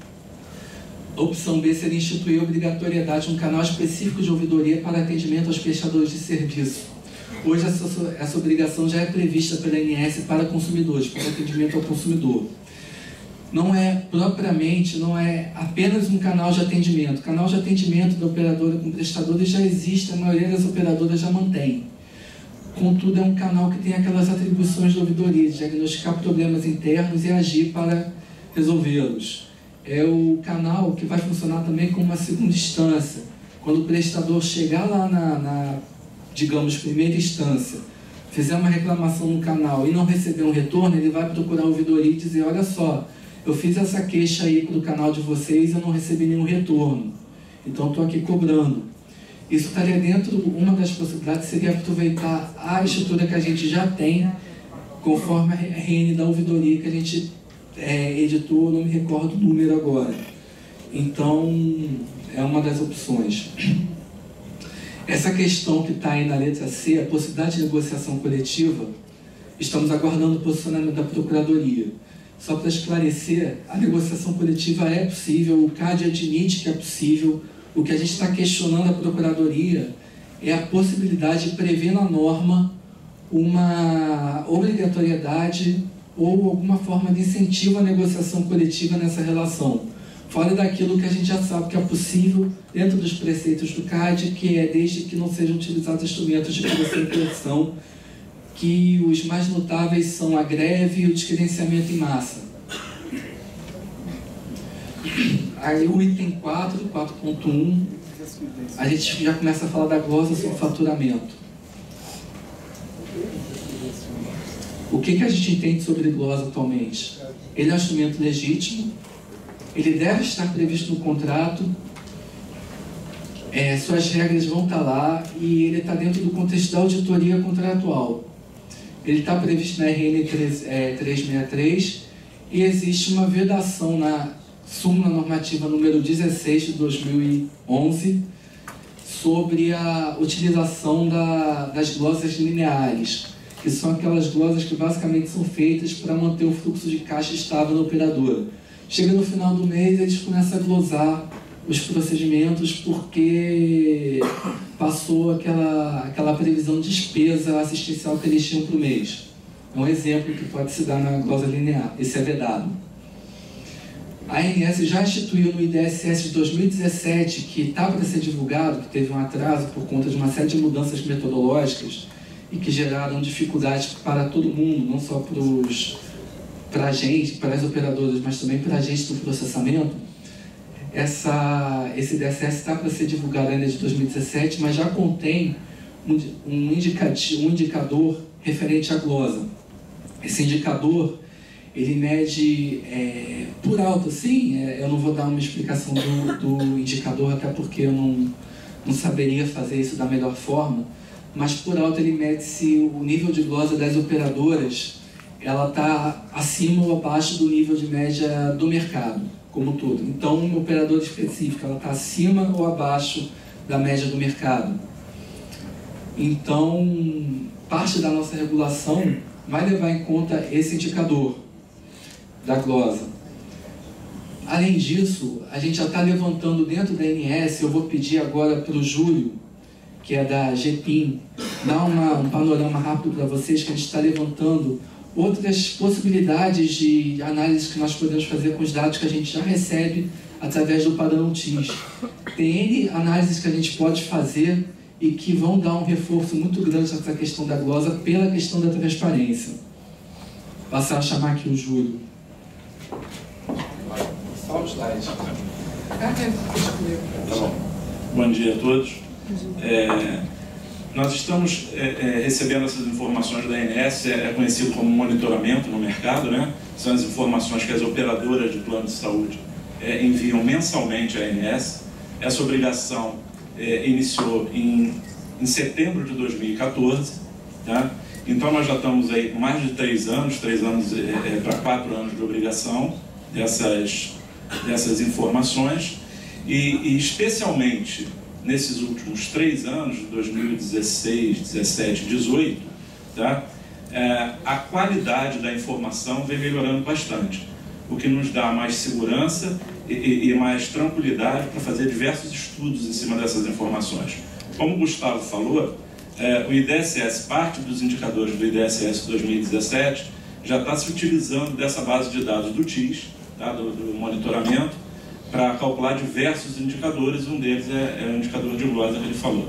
A opção B seria instituir a obrigatoriedade de um canal específico de ouvidoria para atendimento aos prestadores de serviço. Hoje essa, essa obrigação já é prevista pela A N S para consumidores, para atendimento ao consumidor. Não é propriamente, não é apenas um canal de atendimento. O canal de atendimento da operadora com prestadores já existe, a maioria das operadoras já mantém. Contudo, é um canal que tem aquelas atribuições de ouvidoria, de diagnosticar problemas internos e agir para resolvê-los. É o canal que vai funcionar também como uma segunda instância. Quando o prestador chegar lá na, na, digamos, primeira instância, fizer uma reclamação no canal e não receber um retorno, ele vai procurar a ouvidoria e dizer: olha só, eu fiz essa queixa aí para o canal de vocês e eu não recebi nenhum retorno, então estou aqui cobrando. Isso estaria dentro, uma das possibilidades seria aproveitar a estrutura que a gente já tem, conforme a R N da ouvidoria que a gente é, editou, não me recordo o número agora. Então, é uma das opções. Essa questão que está aí na letra C, a possibilidade de negociação coletiva, estamos aguardando o posicionamento da Procuradoria. Só para esclarecer, a negociação coletiva é possível, o C A D admite que é possível. O que a gente está questionando a Procuradoria é a possibilidade de prever na norma uma obrigatoriedade ou alguma forma de incentivo à negociação coletiva nessa relação, fora daquilo que a gente já sabe que é possível dentro dos preceitos do C A D, que é desde que não sejam utilizados instrumentos de pressão e coerção, que os mais notáveis são a greve e o descredenciamento em massa. Aí o item quatro, quatro ponto um, a gente já começa a falar da glosa sobre faturamento. O que, que a gente entende sobre glosa atualmente? Ele é um instrumento legítimo, ele deve estar previsto no contrato, é, suas regras vão estar lá e ele está dentro do contexto da auditoria contratual. Ele está previsto na R N trezentos e sessenta e três e existe uma vedação na súmula normativa número dezesseis de dois mil e onze sobre a utilização da, das glosas lineares, que são aquelas glosas que basicamente são feitas para manter o fluxo de caixa estável na operadora. Chega no final do mês, eles começam a glosar os procedimentos porque passou aquela, aquela previsão de despesa assistencial que eles tinham para o mês. É um exemplo que pode se dar na glosa linear. Esse é vedado. A A N S já instituiu no I D S S de dois mil e dezessete, que está para ser divulgado, que teve um atraso por conta de uma série de mudanças metodológicas e que geraram dificuldades para todo mundo, não só para os, para a gente, para as operadoras, mas também para a gente do processamento. essa, esse D S S está para ser divulgado ainda de dois mil e dezessete, mas já contém um, um, indicativo, um indicador referente à glosa. Esse indicador, ele mede é, por alto, assim, é, eu não vou dar uma explicação do, do indicador, até porque eu não, não saberia fazer isso da melhor forma, mas por alto ele mede se o nível de glosa das operadoras ela está acima ou abaixo do nível de média do mercado, como um todo. Então, uma operadora específica, ela está acima ou abaixo da média do mercado. Então, parte da nossa regulação vai levar em conta esse indicador da glosa. Além disso, a gente já está levantando dentro da A N S, eu vou pedir agora para o Júlio, que é da G P I M, dar uma, um panorama rápido para vocês, que a gente está levantando outras possibilidades de análise que nós podemos fazer com os dados que a gente já recebe através do padrão T I S. Tem N análises que a gente pode fazer e que vão dar um reforço muito grande nessa questão da glosa pela questão da transparência. Passar a chamar aqui o Júlio. Só o slide.
Tá bom. Bom dia a todos. É, nós estamos é, é, recebendo essas informações da A N S, é, é conhecido como monitoramento no mercado, né? São as informações que as operadoras de plano de saúde é, enviam mensalmente à A N S. Essa obrigação é, iniciou em, em setembro de dois mil e quatorze, tá? Então nós já estamos aí com mais de três anos, três anos é, é, para quatro anos de obrigação dessas, dessas informações e, e especialmente nesses últimos três anos, de dois mil e dezesseis, dezessete, dezoito, tá? É, a qualidade da informação vem melhorando bastante, o que nos dá mais segurança e, e, e mais tranquilidade para fazer diversos estudos em cima dessas informações. Como o Gustavo falou, é, o I D S S, parte dos indicadores do I D S S dois mil e dezessete, já está se utilizando dessa base de dados do T I S, tá? do, do monitoramento, para calcular diversos indicadores, um deles é, é o indicador de glosa que ele falou.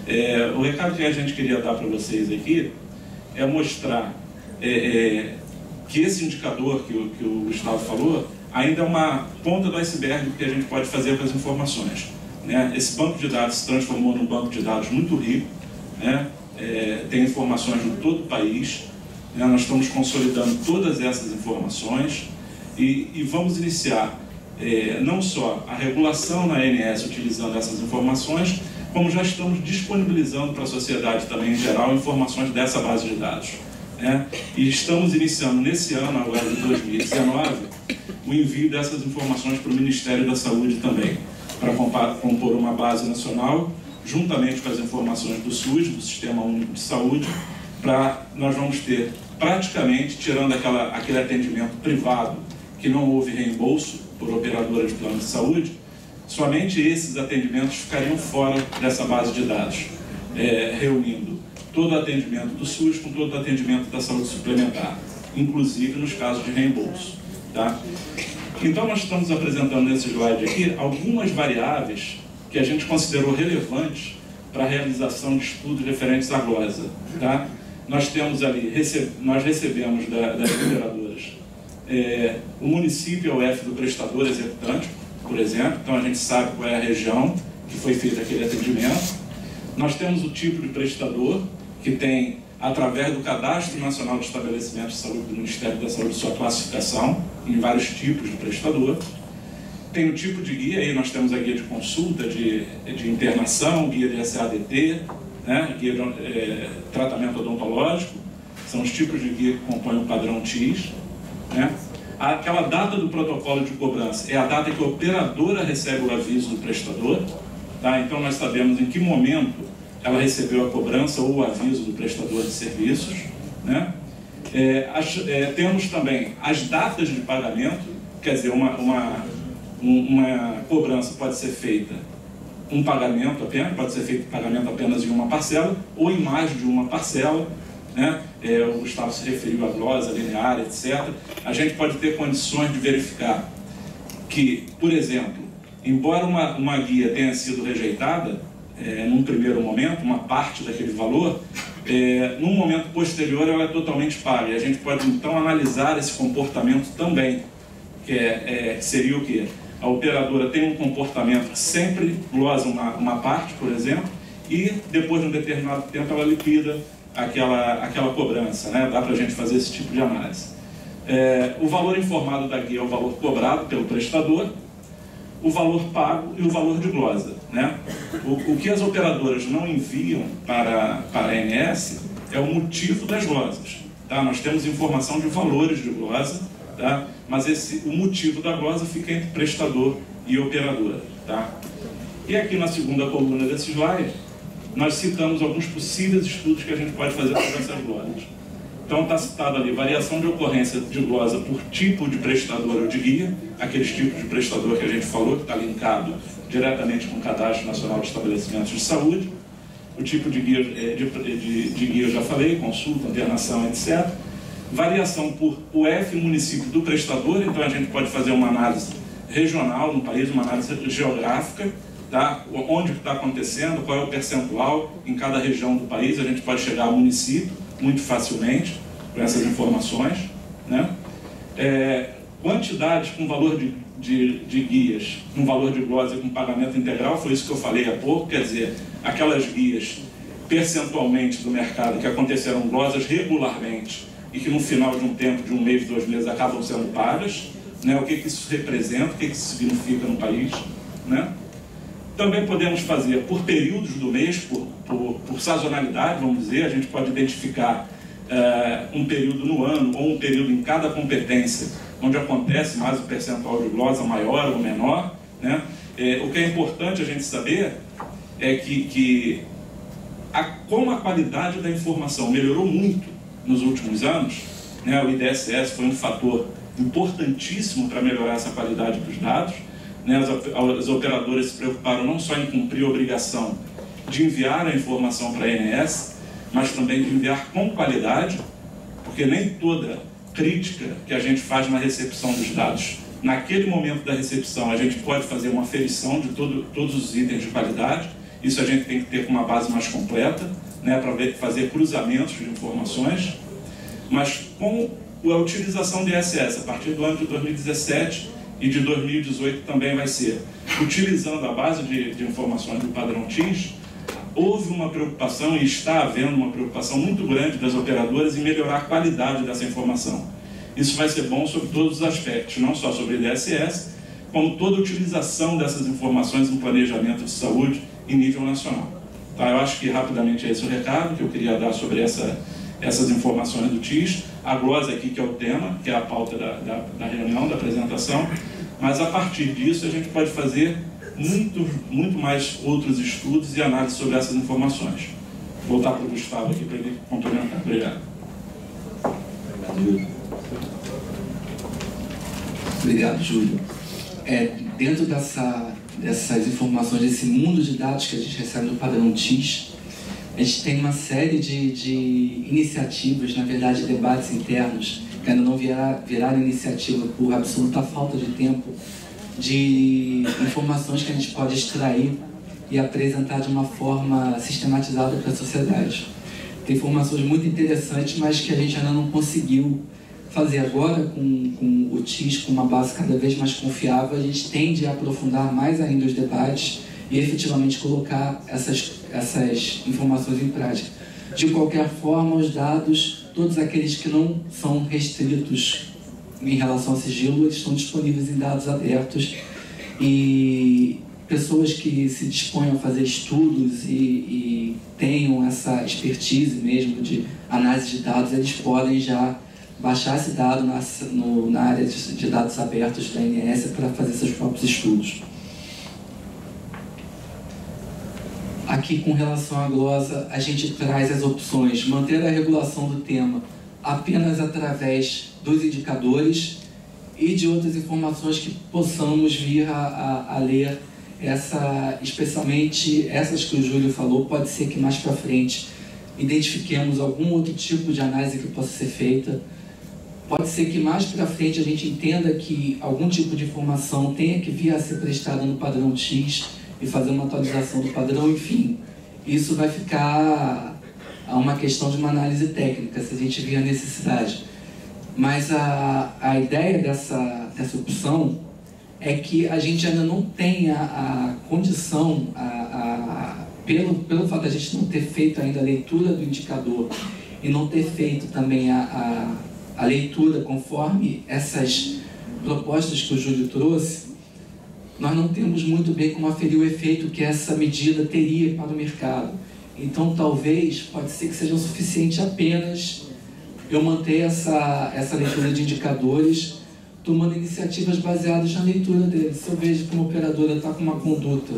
É, o recado que a gente queria dar para vocês aqui é mostrar é, é, que esse indicador que o, que o Gustavo falou ainda é uma ponta do iceberg do que a gente pode fazer com as informações, né? Esse banco de dados se transformou num banco de dados muito rico, né? É, tem informações de todo o país, né? Nós estamos consolidando todas essas informações e, e vamos iniciar É, não só a regulação na A N S utilizando essas informações, como já estamos disponibilizando para a sociedade também em geral informações dessa base de dados, né? E estamos iniciando nesse ano, agora de dois mil e dezenove, o envio dessas informações para o Ministério da Saúde também, para compor uma base nacional, juntamente com as informações do SUS, do Sistema Único de Saúde, para nós vamos ter praticamente, tirando aquela, aquele atendimento privado que não houve reembolso por operadora de plano de saúde, somente esses atendimentos ficariam fora dessa base de dados, é, reunindo todo o atendimento do SUS com todo o atendimento da saúde suplementar, inclusive nos casos de reembolso, tá? Então nós estamos apresentando nesse slide aqui algumas variáveis que a gente considerou relevantes para a realização de estudos referentes à glosa, tá? Nós temos ali, receb nós recebemos da, das operadoras É, o município é o F do prestador executante, por exemplo, então a gente sabe qual é a região que foi feito aquele atendimento. Nós temos o tipo de prestador, que tem, através do Cadastro Nacional de Estabelecimentos de Saúde do Ministério da Saúde, sua classificação em vários tipos de prestador. Tem o tipo de guia, aí nós temos a guia de consulta, de, de internação, guia de S A D T, né, guia de é, tratamento odontológico, são os tipos de guia que compõem o padrão T I S. Né? Aquela data do protocolo de cobrança é a data que a operadora recebe o aviso do prestador, tá? Então nós sabemos em que momento ela recebeu a cobrança ou o aviso do prestador de serviços, né? É, as, é, temos também as datas de pagamento, quer dizer, uma, uma, uma cobrança pode ser feita um pagamento apenas, pode ser feito pagamento apenas em uma parcela ou em mais de uma parcela, né? É, o Gustavo se referiu à glosa, linear, etcétera. A gente pode ter condições de verificar que, por exemplo, embora uma, uma guia tenha sido rejeitada, é, num primeiro momento, uma parte daquele valor, é, num momento posterior ela é totalmente paga. E a gente pode então analisar esse comportamento também, que é, é, seria o quê? a operadora tem um comportamento que sempre glosa uma, uma parte, por exemplo, e depois de um determinado tempo ela liquida aquela, aquela cobrança, né? Dá para a gente fazer esse tipo de análise. É, o valor informado da guia é o valor cobrado pelo prestador, o valor pago e o valor de glosa, né? O, o que as operadoras não enviam para, para a A N S é o motivo das glosas. Tá? Nós temos informação de valores de glosa, tá? Mas esse, o motivo da glosa fica entre prestador e operadora. Tá? E aqui na segunda coluna desse slide, nós citamos alguns possíveis estudos que a gente pode fazer sobre essas glosas. Então está citado ali variação de ocorrência de glosa por tipo de prestador ou de guia, aqueles tipos de prestador que a gente falou, que está linkado diretamente com o Cadastro Nacional de Estabelecimentos de Saúde. O tipo de guia, de, de, de guia eu já falei, consulta, internação, etcétera. Variação por U F município do prestador, então a gente pode fazer uma análise regional no país, uma análise geográfica, tá? Onde está acontecendo, qual é o percentual em cada região do país, a gente pode chegar ao município muito facilmente com essas informações, né? É, quantidades com valor de, de, de guias, com valor de glosa e com pagamento integral, foi isso que eu falei há pouco, quer dizer, aquelas guias percentualmente do mercado que aconteceram glosas regularmente e que no final de um tempo, de um mês, dois meses, acabam sendo pagas, né? O que, que isso representa, o que, que isso significa no país, né? Também podemos fazer por períodos do mês, por, por, por sazonalidade, vamos dizer, a gente pode identificar uh, um período no ano ou um período em cada competência, onde acontece mais o percentual de glosa maior ou menor, né? É, o que é importante a gente saber é que, que a, como a qualidade da informação melhorou muito nos últimos anos, né? O I D S S foi um fator importantíssimo para melhorar essa qualidade dos dados. As, as operadoras se preocuparam não só em cumprir a obrigação de enviar a informação para a A N S, mas também de enviar com qualidade, porque nem toda crítica que a gente faz na recepção dos dados, naquele momento da recepção, a gente pode fazer uma aferição de todo, todos os itens de qualidade. Isso a gente tem que ter com uma base mais completa, né, para fazer cruzamentos de informações. Mas com a utilização do I D S S, a partir do ano de dois mil e dezessete, e de dois mil e dezoito também vai ser, utilizando a base de, de informações do padrão T I S, houve uma preocupação e está havendo uma preocupação muito grande das operadoras em melhorar a qualidade dessa informação. Isso vai ser bom sobre todos os aspectos, não só sobre o I D S S, como toda a utilização dessas informações em planejamento de saúde em nível nacional. Tá, eu acho que rapidamente é esse o recado que eu queria dar sobre essa, essas informações do T I S. A glosa aqui que é o tema, que é a pauta da, da, da reunião, da apresentação, mas a partir disso a gente pode fazer muito, muito mais outros estudos e análises sobre essas informações. Vou voltar para o Gustavo aqui para ele complementar. Obrigado.
Obrigado, Júlio. Obrigado, Júlio. É, dentro dessa, dessas informações, desse mundo de dados que a gente recebe do padrão T I S, a gente tem uma série de, de iniciativas, na verdade, debates internos, que ainda não virar, viraram iniciativa por absoluta falta de tempo, de informações que a gente pode extrair e apresentar de uma forma sistematizada para a sociedade. Tem informações muito interessantes, mas que a gente ainda não conseguiu fazer agora com, com o T I S, com uma base cada vez mais confiável. A gente tende a aprofundar mais ainda os debates e efetivamente colocar essas, essas informações em prática. De qualquer forma, os dados, todos aqueles que não são restritos em relação ao sigilo, eles estão disponíveis em dados abertos, e pessoas que se dispõem a fazer estudos e, e tenham essa expertise mesmo de análise de dados, eles podem já baixar esse dado na, no, na área de, de dados abertos da A N S para fazer seus próprios estudos. Aqui, com relação à glosa, a gente traz as opções: manter a regulação do tema apenas através dos indicadores e de outras informações que possamos vir a, a, a ler, essa, especialmente essas que o Júlio falou. Pode ser que mais para frente identifiquemos algum outro tipo de análise que possa ser feita. Pode ser que mais para frente a gente entenda que algum tipo de informação tenha que vir a ser prestada no padrão T I S e fazer uma atualização do padrão. Enfim, isso vai ficar a uma questão de uma análise técnica, se a gente vir a necessidade. Mas a, a ideia dessa, dessa opção é que a gente ainda não tem a, a condição, a, a, pelo, pelo fato de a gente não ter feito ainda a leitura do indicador e não ter feito também a, a, a leitura conforme essas propostas que o Júlio trouxe, nós não temos muito bem como aferir o efeito que essa medida teria para o mercado. Então, talvez, pode ser que seja o suficiente apenas eu manter essa, essa leitura de indicadores, tomando iniciativas baseadas na leitura deles. Se eu vejo que uma operadora está com uma conduta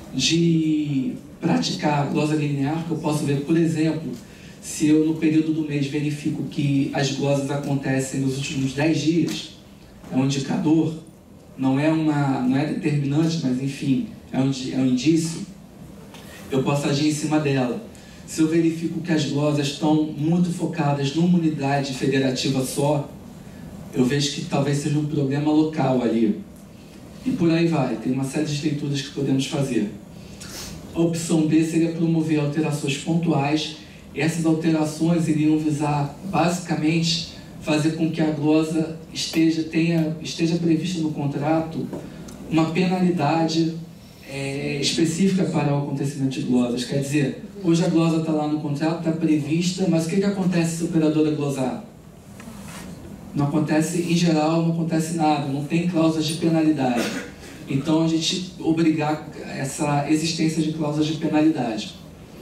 de praticar a glosa linear, que eu posso ver, por exemplo, se eu no período do mês verifico que as glosas acontecem nos últimos dez dias, é um indicador, não é, uma, não é determinante, mas enfim, é um, é um indício, eu posso agir em cima dela. Se eu verifico que as glosas estão muito focadas numa unidade federativa só, eu vejo que talvez seja um problema local ali. E por aí vai, tem uma série de leituras que podemos fazer. A opção B seria promover alterações pontuais, e essas alterações iriam visar, basicamente, fazer com que a glosa esteja, tenha, esteja prevista no contrato uma penalidade é, específica para o acontecimento de glosas. Quer dizer, hoje a glosa está lá no contrato, está prevista, mas o que, que acontece se a operadora glosar? Não acontece, em geral, não acontece nada, não tem cláusulas de penalidade. Então, a gente obrigar essa existência de cláusulas de penalidade.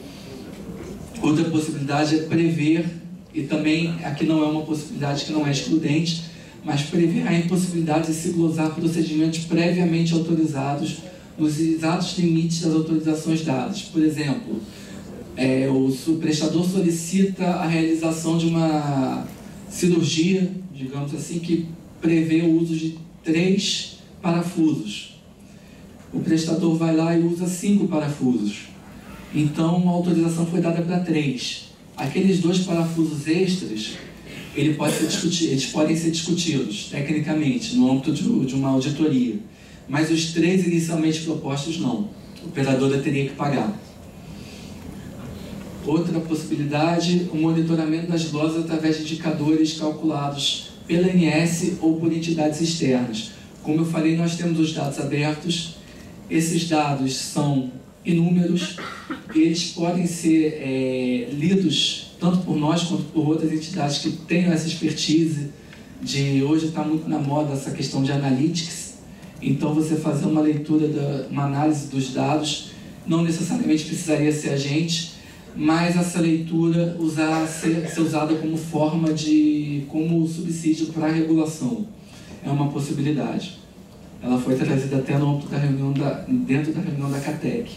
Outra possibilidade é prever, e também aqui não é uma possibilidade que não é excludente, mas prever a impossibilidade de se glosar procedimentos previamente autorizados nos exatos limites das autorizações dadas. Por exemplo, é, o prestador solicita a realização de uma cirurgia, digamos assim, que prevê o uso de três parafusos. O prestador vai lá e usa cinco parafusos. Então, a autorização foi dada para três. Aqueles dois parafusos extras, ele pode ser discutido, eles podem ser discutidos tecnicamente no âmbito de, de uma auditoria. Mas os três inicialmente propostos, não. A operadora teria que pagar. Outra possibilidade, o monitoramento das glosas através de indicadores calculados pela A N S ou por entidades externas. Como eu falei, nós temos os dados abertos. Esses dados são inúmeros, eles podem ser é, lidos tanto por nós quanto por outras entidades que tenham essa expertise de, hoje está muito na moda essa questão de analytics, então você fazer uma leitura, da, uma análise dos dados, não necessariamente precisaria ser a gente, mas essa leitura usar, ser, ser usada como forma de, como subsídio para a regulação, é uma possibilidade. Ela foi trazida até no âmbito da reunião da, dentro da reunião da CATEC.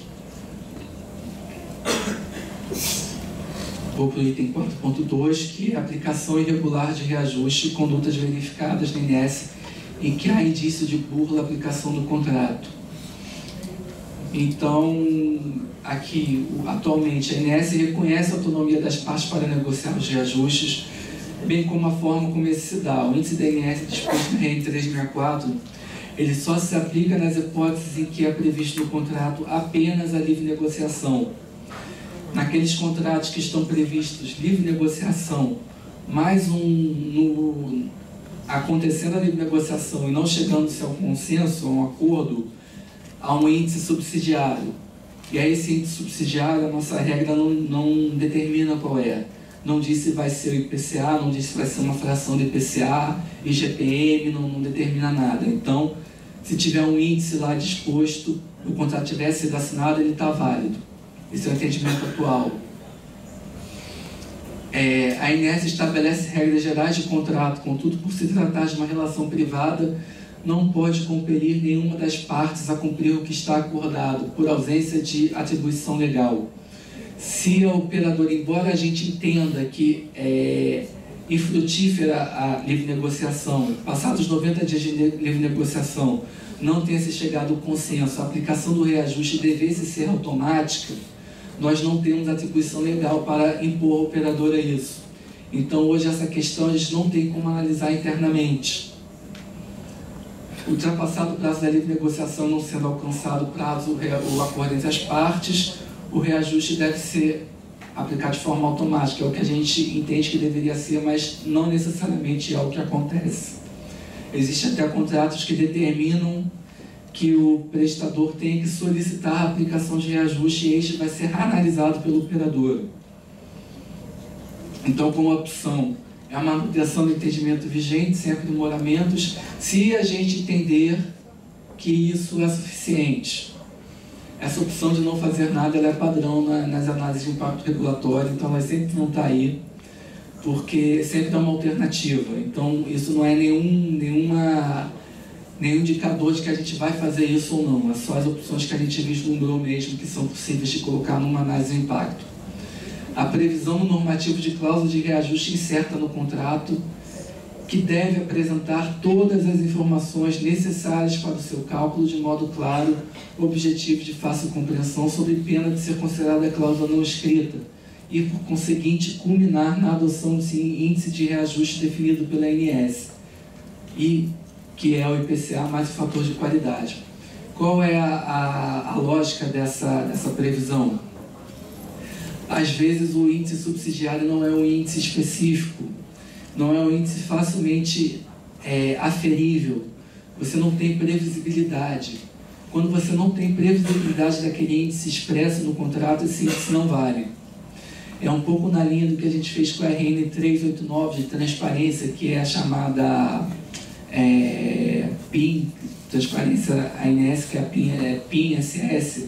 Vou para o item quatro ponto dois, que é a aplicação irregular de reajuste e condutas verificadas na A N S em que há indício de burla aplicação do contrato. Então, aqui, atualmente, a A N S reconhece a autonomia das partes para negociar os reajustes, bem como a forma como esse se dá. O índice da A N S disposto na R N trezentos e sessenta e quatro, ele só se aplica nas hipóteses em que é previsto no contrato apenas a livre negociação. Naqueles contratos que estão previstos livre negociação, mais um, no, acontecendo a livre negociação e não chegando-se ao consenso, a um acordo, há um índice subsidiário. E aí esse índice subsidiário, a nossa regra não, não determina qual é. Não diz se vai ser o I P C A, não diz se vai ser uma fração do I P C A, I G P M, não, não determina nada. Então, se tiver um índice lá disposto, o contrato tivesse sido assinado, ele está válido. Esse é o entendimento atual. É, a A N S estabelece regras gerais de contrato, contudo, por se tratar de uma relação privada, não pode compelir nenhuma das partes a cumprir o que está acordado, por ausência de atribuição legal. Se a operadora, embora a gente entenda que é infrutífera a livre negociação, passados noventa dias de livre negociação, não tenha se chegado ao consenso, a aplicação do reajuste devesse ser automática, nós não temos atribuição legal para impor à operadora isso. Então, hoje, essa questão a gente não tem como analisar internamente. Ultrapassado o prazo da livre negociação, não sendo alcançado o prazo, o acordo entre as partes, o reajuste deve ser aplicado de forma automática. É o que a gente entende que deveria ser, mas não necessariamente é o que acontece. Existem até contratos que determinam que o prestador tem que solicitar a aplicação de reajuste e este vai ser analisado pelo operador. Então, como opção, é a manutenção do entendimento vigente, sem aprimoramentos, se a gente entender que isso é suficiente. Essa opção de não fazer nada ela é padrão na, nas análises de impacto regulatório, então ela sempre vão estar aí, porque sempre é uma alternativa. Então, isso não é nenhum, nenhuma, nenhum indicador de que a gente vai fazer isso ou não. É só as opções que a gente vislumbrou mesmo que são possíveis de colocar numa análise de impacto. A previsão no normativo de cláusula de reajuste incerta no contrato, que deve apresentar todas as informações necessárias para o seu cálculo de modo claro, objetivo e de fácil compreensão, sob pena de ser considerada a cláusula não escrita e, por conseguinte, culminar na adoção de índice de reajuste definido pela A N S, e, que é o I P C A mais o fator de qualidade. Qual é a, a, a lógica dessa, dessa previsão? Às vezes o índice subsidiário não é um índice específico, não é um índice facilmente é, aferível, você não tem previsibilidade. Quando você não tem previsibilidade daquele índice expresso no contrato, esse índice não vale. É um pouco na linha do que a gente fez com a R N trezentos e oitenta e nove de transparência, que é a chamada é, P I N, transparência A N S, que é a P I N, é P I N S S,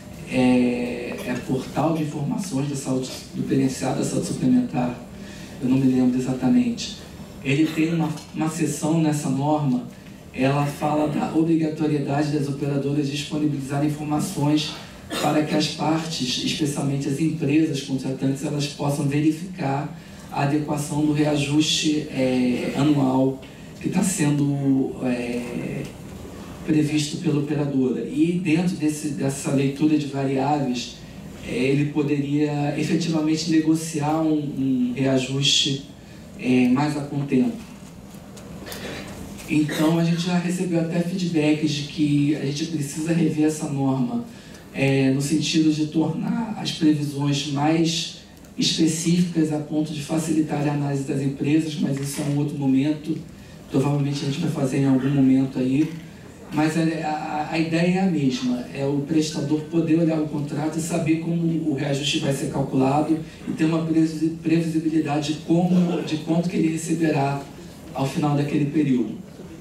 é, é Portal de Informações da Saúde Diferenciada da Saúde Suplementar, eu não me lembro exatamente. Ele tem uma, uma seção nessa norma, ela fala da obrigatoriedade das operadoras disponibilizar informações para que as partes, especialmente as empresas contratantes, elas possam verificar a adequação do reajuste é, anual que está sendo é, previsto pela operadora. E dentro desse, dessa leitura de variáveis, é, ele poderia efetivamente negociar um, um reajuste é, mais a contento. Então, a gente já recebeu até feedbacks de que a gente precisa rever essa norma é, no sentido de tornar as previsões mais específicas a ponto de facilitar a análise das empresas, mas isso é um outro momento, provavelmente a gente vai fazer em algum momento aí. Mas a, a, a ideia é a mesma, é o prestador poder olhar o contrato e saber como o reajuste vai ser calculado e ter uma previsibilidade de, como, de quanto que ele receberá ao final daquele período.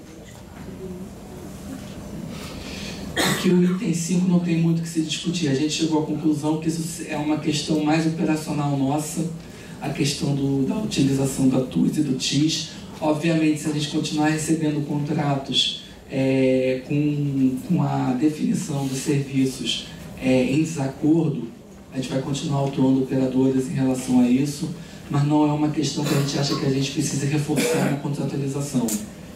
Aqui o item cinco não tem muito o que se discutir, a gente chegou à conclusão que isso é uma questão mais operacional nossa, a questão do, da utilização da T U S e do T I S. Obviamente, se a gente continuar recebendo contratos É, com, com a definição dos serviços é, em desacordo, a gente vai continuar atuando operadoras em relação a isso, mas não é uma questão que a gente acha que a gente precisa reforçar na contratualização.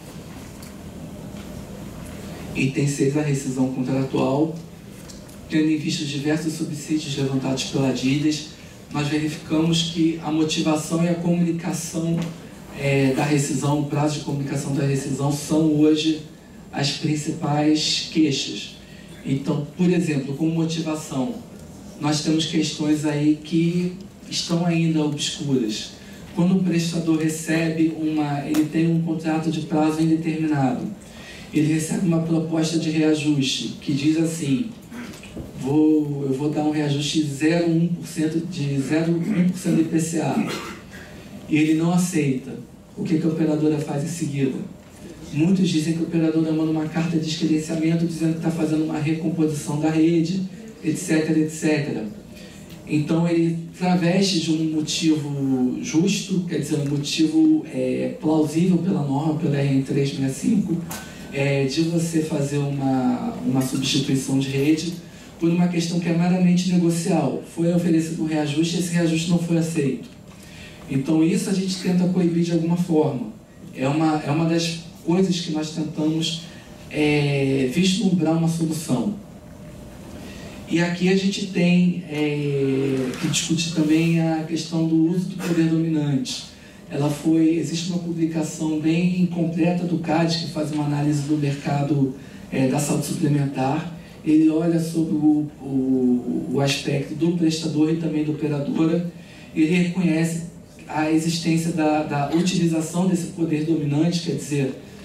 Item seis, a rescisão contratual. Tendo em vista os diversos subsídios levantados pela Dílias, nós verificamos que a motivação e a comunicação é, da rescisão, o prazo de comunicação da rescisão são hoje as principais queixas. Então, por exemplo, como motivação, nós temos questões aí que estão ainda obscuras. Quando o prestador recebe uma, ele tem um contrato de prazo indeterminado, ele recebe uma proposta de reajuste que diz assim, vou, eu vou dar um reajuste de zero vírgula um por cento de zero vírgula um por cento do I P C A, e ele não aceita. O que, que a operadora faz em seguida? Muitos dizem que a operadora manda uma carta de descredenciamento dizendo que está fazendo uma recomposição da rede, etc, etcétera. Então ele traveste de um motivo justo, quer dizer, um motivo é, plausível pela norma, pela R N trezentos e sessenta e cinco, é, de você fazer uma, uma substituição de rede por uma questão que é meramente negocial. Foi oferecido um reajuste e esse reajuste não foi aceito. Então isso a gente tenta coibir de alguma forma. É uma, é uma das coisas que nós tentamos é, vislumbrar uma solução. E aqui a gente tem é, que discutir também a questão do uso do poder dominante. Ela foi, existe uma publicação bem completa do C A D, que faz uma análise do mercado é, da saúde suplementar. Ele olha sobre o, o, o aspecto do prestador e também da operadora. Ele reconhece a existência da, da utilização desse poder dominante, quer dizer,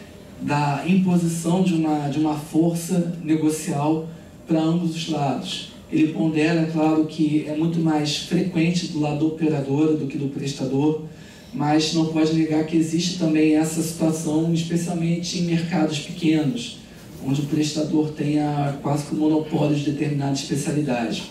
da imposição de uma, de uma força negocial para ambos os lados. Ele pondera, claro, que é muito mais frequente do lado do operador do que do prestador, mas não pode negar que existe também essa situação, especialmente em mercados pequenos, onde o prestador tenha quase que o monopólio de determinada especialidade.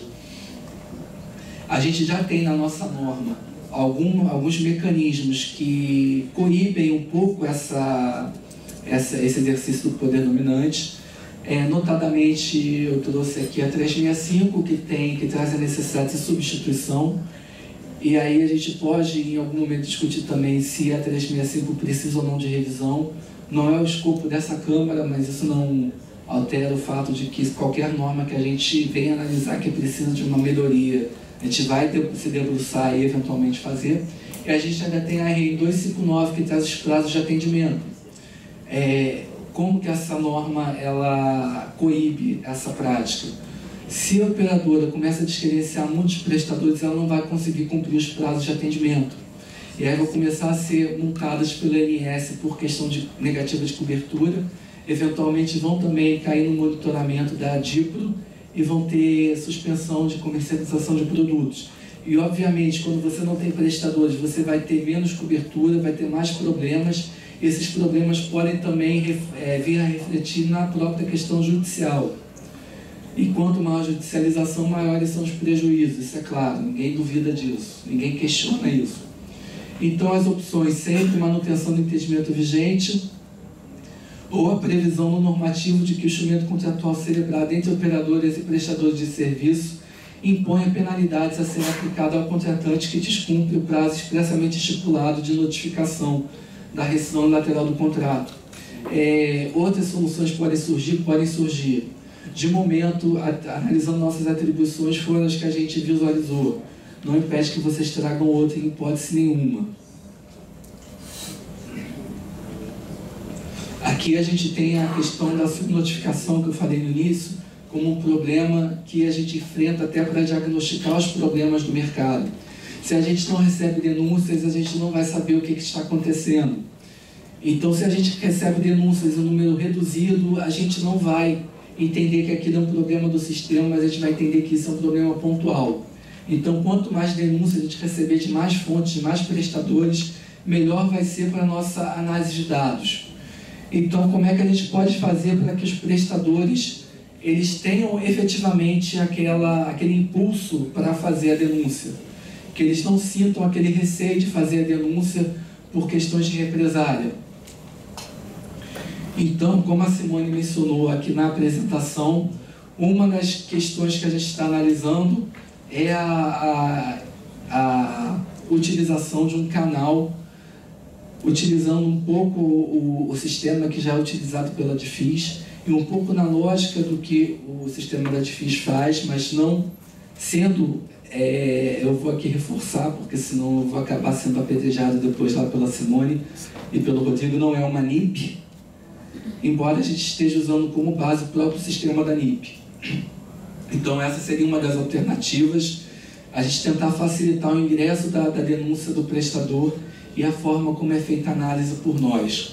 A gente já tem na nossa norma algum, alguns mecanismos que coíbem um pouco essa, essa, esse exercício do poder dominante. É, notadamente, eu trouxe aqui a trezentos e sessenta e cinco, que, tem, que traz a necessidade de substituição. E aí a gente pode, em algum momento, discutir também se a trezentos e sessenta e cinco precisa ou não de revisão. Não é o escopo dessa Câmara, mas isso não altera o fato de que qualquer norma que a gente venha analisar que precisa de uma melhoria, a gente vai ter, se debruçar e eventualmente fazer. E a gente ainda tem a R N duzentos e cinquenta e nove, que traz os prazos de atendimento. É, como que essa norma ela coíbe essa prática? Se a operadora começa a descredenciar muitos prestadores, ela não vai conseguir cumprir os prazos de atendimento. E aí vão começar a ser multadas pelo I N S por questão de negativa de cobertura. Eventualmente vão também cair no monitoramento da DIPRO e vão ter suspensão de comercialização de produtos. E, obviamente, quando você não tem prestadores, você vai ter menos cobertura, vai ter mais problemas. Esses problemas podem também é, vir a refletir na própria questão judicial. E quanto maior a judicialização, maiores são os prejuízos, isso é claro, ninguém duvida disso, ninguém questiona isso. Então, as opções sempre manutenção do entendimento vigente ou a previsão no normativo de que o instrumento contratual celebrado entre operadores e prestadores de serviço imponha penalidades a serem aplicadas ao contratante que descumpre o prazo expressamente estipulado de notificação da rescisão lateral do contrato. É, outras soluções podem surgir, podem surgir. De momento, a, analisando nossas atribuições, foram as que a gente visualizou. Não impede que vocês tragam outra em hipótese nenhuma. Aqui a gente tem a questão da subnotificação que eu falei no início, como um problema que a gente enfrenta até para diagnosticar os problemas do mercado. Se a gente não recebe denúncias, a gente não vai saber o que, que está acontecendo. Então, se a gente recebe denúncias em um número reduzido, a gente não vai entender que aquilo é um problema do sistema, mas a gente vai entender que isso é um problema pontual. Então, quanto mais denúncias a gente receber de mais fontes, de mais prestadores, melhor vai ser para a nossa análise de dados. Então, como é que a gente pode fazer para que os prestadores eles tenham efetivamente aquela, aquele impulso para fazer a denúncia? Que eles não sintam aquele receio de fazer a denúncia por questões de represália. Então, como a Simone mencionou aqui na apresentação, uma das questões que a gente está analisando é a, a, a utilização de um canal, utilizando um pouco o, o sistema que já é utilizado pela DIFIS e um pouco na lógica do que o sistema da DIFIS faz, mas não sendo, é, eu vou aqui reforçar, porque senão eu vou acabar sendo apedrejado depois lá pela Simone e pelo Rodrigo, não é uma N I P, embora a gente esteja usando como base o próprio sistema da N I P. Então essa seria uma das alternativas, a gente tentar facilitar o ingresso da, da denúncia do prestador e a forma como é feita a análise por nós.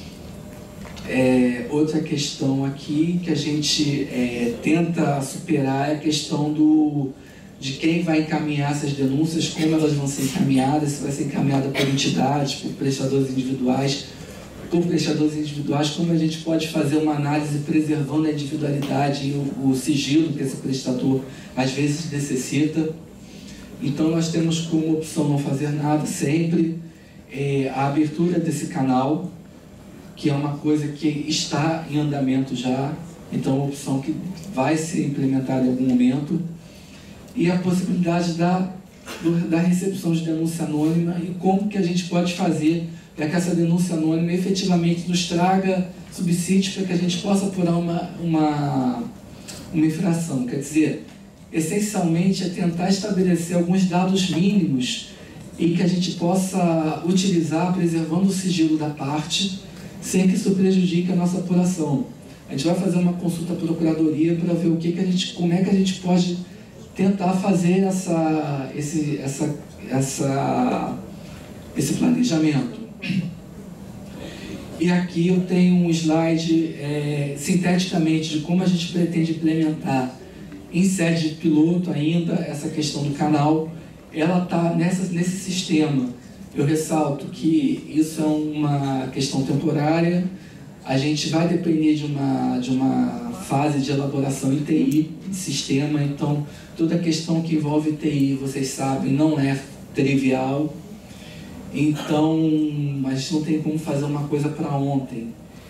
É, outra questão aqui que a gente é, tenta superar é a questão do, de quem vai encaminhar essas denúncias, como elas vão ser encaminhadas, se vai ser encaminhada por entidades, por prestadores individuais, por prestadores individuais, como a gente pode fazer uma análise preservando a individualidade e o, o sigilo que esse prestador às vezes necessita. Então nós temos como opção não fazer nada sempre, é, a abertura desse canal, que é uma coisa que está em andamento já, então é uma opção que vai ser implementada em algum momento, e a possibilidade da, da recepção de denúncia anônima e como que a gente pode fazer para que essa denúncia anônima efetivamente nos traga subsídios para que a gente possa apurar uma, uma, uma infração. Quer dizer, essencialmente é tentar estabelecer alguns dados mínimos e que a gente possa utilizar preservando o sigilo da parte, sem que isso prejudique a nossa apuração. A gente vai fazer uma consulta à Procuradoria para ver o que que a gente, como é que a gente pode tentar fazer essa, esse, essa, essa, esse planejamento. E aqui eu tenho um slide é, sinteticamente de como a gente pretende implementar em sede de piloto ainda essa questão do canal. Ela está nesse sistema. Eu ressalto que isso é uma questão temporária. A gente vai depender de uma, de uma fase de elaboração em T I, de sistema. Então, toda a questão que envolve T I, vocês sabem, não é trivial. Então, a gente não tem como fazer uma coisa para ontem.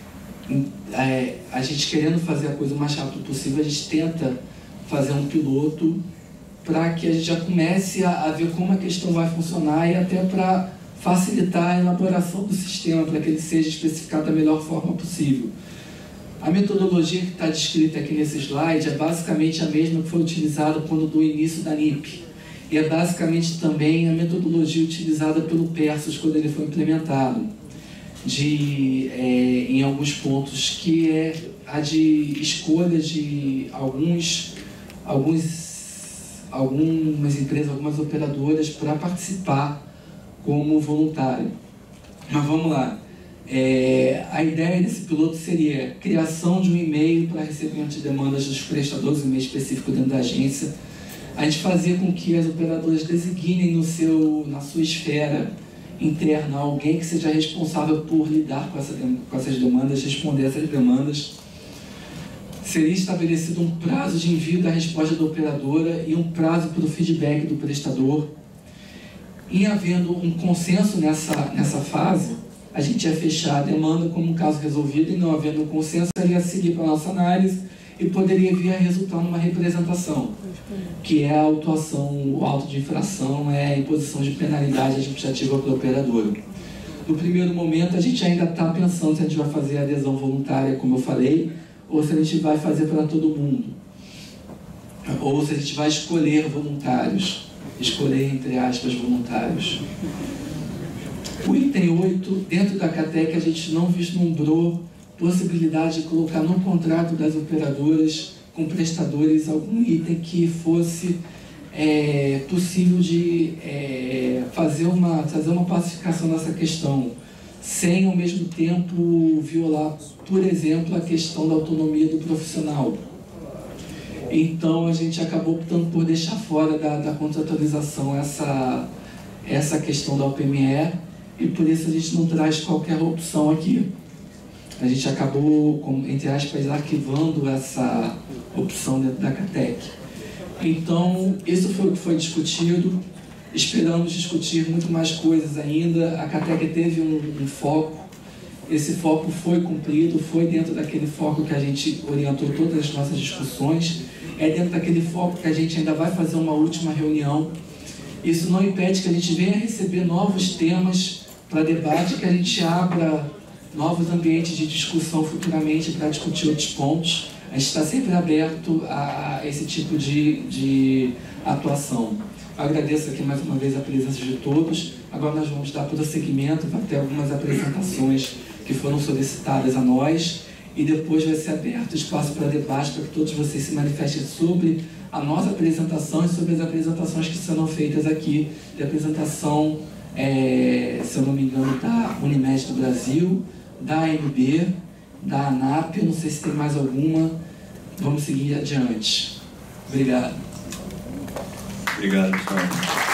É, a gente querendo fazer a coisa o mais rápido possível, a gente tenta fazer um piloto para que a gente já comece a, a ver como a questão vai funcionar e até para facilitar a elaboração do sistema, para que ele seja especificado da melhor forma possível. A metodologia que está descrita aqui nesse slide é basicamente a mesma que foi utilizada quando do início da N I P. E é basicamente também a metodologia utilizada pelo Persus quando ele foi implementado, de, é, em alguns pontos, que é a de escolha de alguns, alguns, algumas empresas, algumas operadoras para participar como voluntário. Mas vamos lá. É, a ideia desse piloto seria a criação de um e-mail para recebimento de demandas dos prestadores, um e-mail específico dentro da agência. A gente fazia com que as operadoras designem no seu, na sua esfera interna alguém que seja responsável por lidar com, essa, com essas demandas, responder essas demandas. Seria estabelecido um prazo de envio da resposta da operadora e um prazo para o feedback do prestador. Em havendo um consenso nessa, nessa fase, a gente ia fechar a demanda como um caso resolvido, e não havendo um consenso, ela ia seguir para a nossa análise e poderia vir a resultar numa representação, que é a autuação, o auto de infração, é a imposição de penalidade administrativa para o operador. No primeiro momento, a gente ainda está pensando se a gente vai fazer a adesão voluntária, como eu falei, ou se a gente vai fazer para todo mundo, ou se a gente vai escolher voluntários, escolher, entre aspas, voluntários. O item oito, dentro da CATEC, a gente não vislumbrou possibilidade de colocar no contrato das operadoras com prestadores algum item que fosse é, possível de é, fazer uma, fazer uma pacificação dessa questão, sem ao mesmo tempo violar, por exemplo, a questão da autonomia do profissional. Então a gente acabou optando por deixar fora da, da contratualização essa, essa questão da O P M E, e por isso a gente não traz qualquer opção aqui. A gente acabou, entre aspas, arquivando essa opção dentro da CATEC. Então, isso foi o que foi discutido. Esperamos discutir muito mais coisas ainda. A CATEC teve um, um foco. Esse foco foi cumprido, foi dentro daquele foco que a gente orientou todas as nossas discussões. É dentro daquele foco que a gente ainda vai fazer uma última reunião. Isso não impede que a gente venha receber novos temas para debate, que a gente abra novos ambientes de discussão futuramente para discutir outros pontos. A gente está sempre aberto a esse tipo de, de atuação. Agradeço aqui mais uma vez a presença de todos. Agora nós vamos dar prosseguimento, vai ter algumas apresentações que foram solicitadas a nós, e depois vai ser aberto espaço para debate, para que todos vocês se manifestem sobre a nossa apresentação e sobre as apresentações que serão feitas aqui, de apresentação, é, se eu não me engano, da Unimed do Brasil, da A M B, da ANAP, eu não sei se tem mais alguma. Vamos seguir adiante. Obrigado.
Obrigado, Gustavo.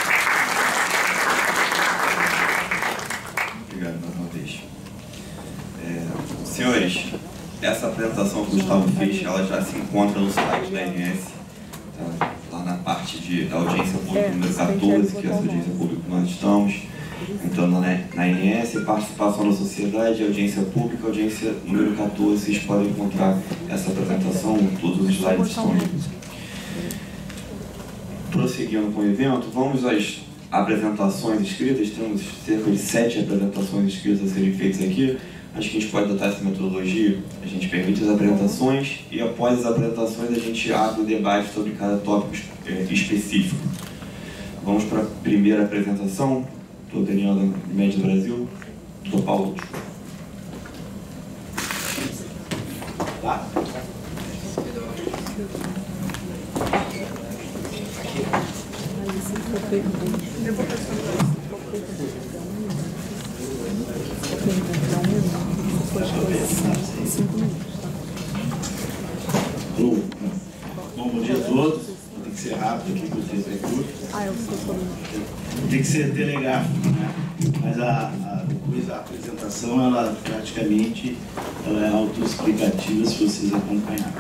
Obrigado mais uma vez. É, senhores, essa apresentação que o Gustavo fez, ela já se encontra no site da A N S, tá? Lá na parte de, da audiência pública número quatorze, que é essa audiência pública que nós estamos. Então, na, na A N S, participação da sociedade, audiência pública, audiência número quatorze, vocês podem encontrar essa apresentação, todos os slides estão aí. Prosseguindo com o evento, vamos às apresentações escritas. Temos cerca de sete apresentações escritas a serem feitas aqui. Acho que a gente pode adotar essa metodologia. A gente permite as apresentações e, após as apresentações, a gente abre o debate sobre cada tópico específico. Vamos para a primeira apresentação. Doutor Daniel da Unimed do Brasil. Doutor Paulo. Tá? Eu vou passar.
acho que eu penso. Bom, bom dia a todos. Tem que ser rápido aqui, porque o tempo é curto. Ah, eu sei. Tem que ser telegráfico, né? Mas a, a, depois a apresentação, ela praticamente ela é autoexplicativa se vocês acompanharem.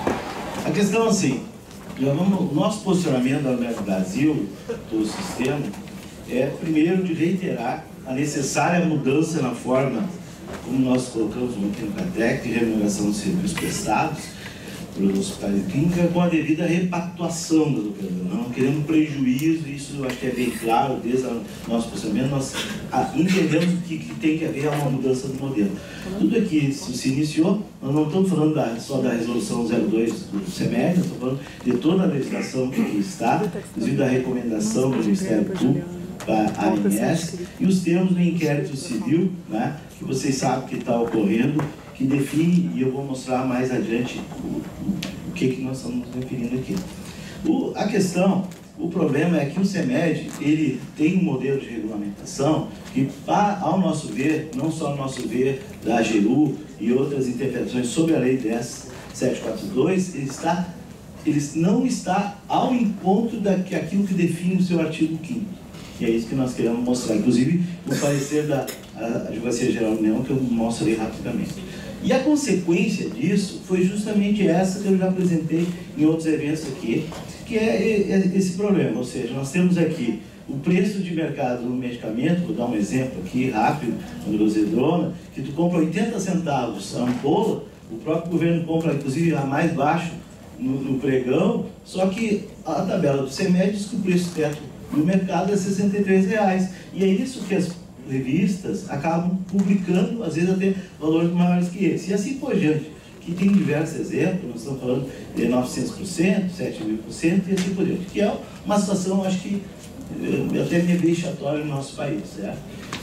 A questão é assim, já vamos, o nosso posicionamento da Alberto Brasil, do sistema, é primeiro de reiterar a necessária mudança na forma como nós colocamos ontem no CATEC, de remuneração dos serviços prestados para os hospitais de clínica, com a devida repactuação do operador. Não queremos prejuízo, isso eu acho que é bem claro desde o nosso posicionamento, nós ah, entendemos que, que tem que haver uma mudança do modelo. Tudo aqui isso se iniciou, nós não estamos falando da, só da resolução zero dois do CEMED, nós estamos falando de toda a legislação que aqui está, inclusive da recomendação do Ministério Público para a ANS, e os termos do inquérito civil, né, que vocês sabem que está ocorrendo, que define, e eu vou mostrar mais adiante o, o que, que nós estamos nos referindo aqui. O, a questão, o problema é que o CEMED, ele tem um modelo de regulamentação que, ao nosso ver, não só ao nosso ver da A G U e outras interpretações sobre a Lei dez mil setecentos e quarenta e dois, ele, está, ele não está ao encontro daquilo que define o seu artigo quinto. E é isso que nós queremos mostrar, inclusive o parecer da Advocacia Geral da União, que eu mostrei rapidamente. E a consequência disso foi justamente essa que eu já apresentei em outros eventos aqui, que é esse problema, ou seja, nós temos aqui o preço de mercado do medicamento, vou dar um exemplo aqui rápido, a Neurosedrona, que tu compra oitenta centavos a ampola, o próprio governo compra inclusive a mais baixo no, no pregão, só que a tabela do CEMED diz que o preço teto no mercado é sessenta e três reais, e é isso que as revistas acabam publicando, às vezes até valores maiores que esse, e assim por diante, que tem diversos exemplos, nós estamos falando de novecentos por cento, sete mil por cento e assim por diante, que é uma situação, acho que, até meio vexatória no nosso país, certo?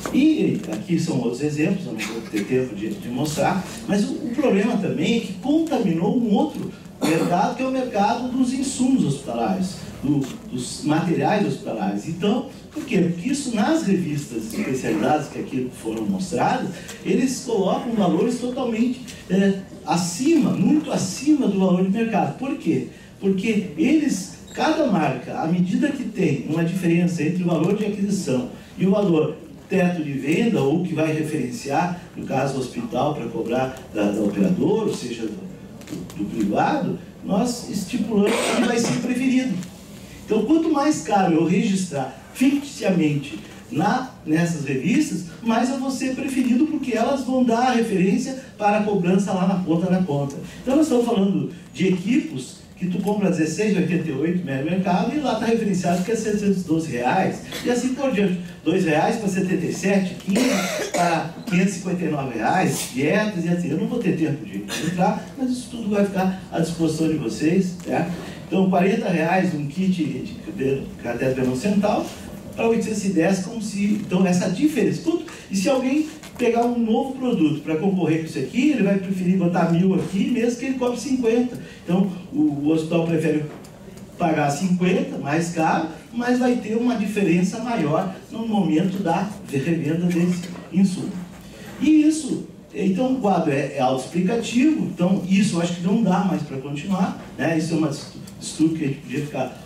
E aqui são outros exemplos, eu não vou ter tempo de, de mostrar, mas o, o problema também é que contaminou um outro mercado, que é o mercado dos insumos hospitalares, do, dos materiais hospitalares. Então, por quê? Porque isso nas revistas especializadas que aqui foram mostradas, eles colocam valores totalmente é, acima, muito acima do valor de mercado. Por quê? Porque eles, cada marca, à medida que tem uma diferença entre o valor de aquisição e o valor teto de venda, ou que vai referenciar, no caso do hospital, para cobrar da, da operadora, ou seja, do, do privado, nós estipulamos que vai ser preferido. Então, quanto mais caro eu registrar ficticiamente na, nessas revistas, mais eu vou ser preferido, porque elas vão dar a referência para a cobrança lá na ponta da conta. Então, nós estamos falando de equipos que tu compra dezesseis reais e oitenta e oito centavos médio mercado e lá está referenciado que é setecentos e doze reais, e assim por diante. dois reais para setenta e sete, quinze para quinhentos e cinquenta e nove reais, dietas e assim. Eu não vou ter tempo de entrar, mas isso tudo vai ficar à disposição de vocês, certo? Então, quarenta reais um kit de catéter venocental para oitocentos e dez, como se... Então, essa diferença... Tudo, e se alguém pegar um novo produto para concorrer com isso aqui, ele vai preferir botar mil aqui, mesmo que ele cobre cinquenta. Então, o, o hospital prefere pagar cinquenta, mais caro, mas vai ter uma diferença maior no momento da revenda desse insumo. E isso... Então, o quadro é, é autoexplicativo, então isso eu acho que não dá mais para continuar, né? Isso é uma estudo que a gente podia ficar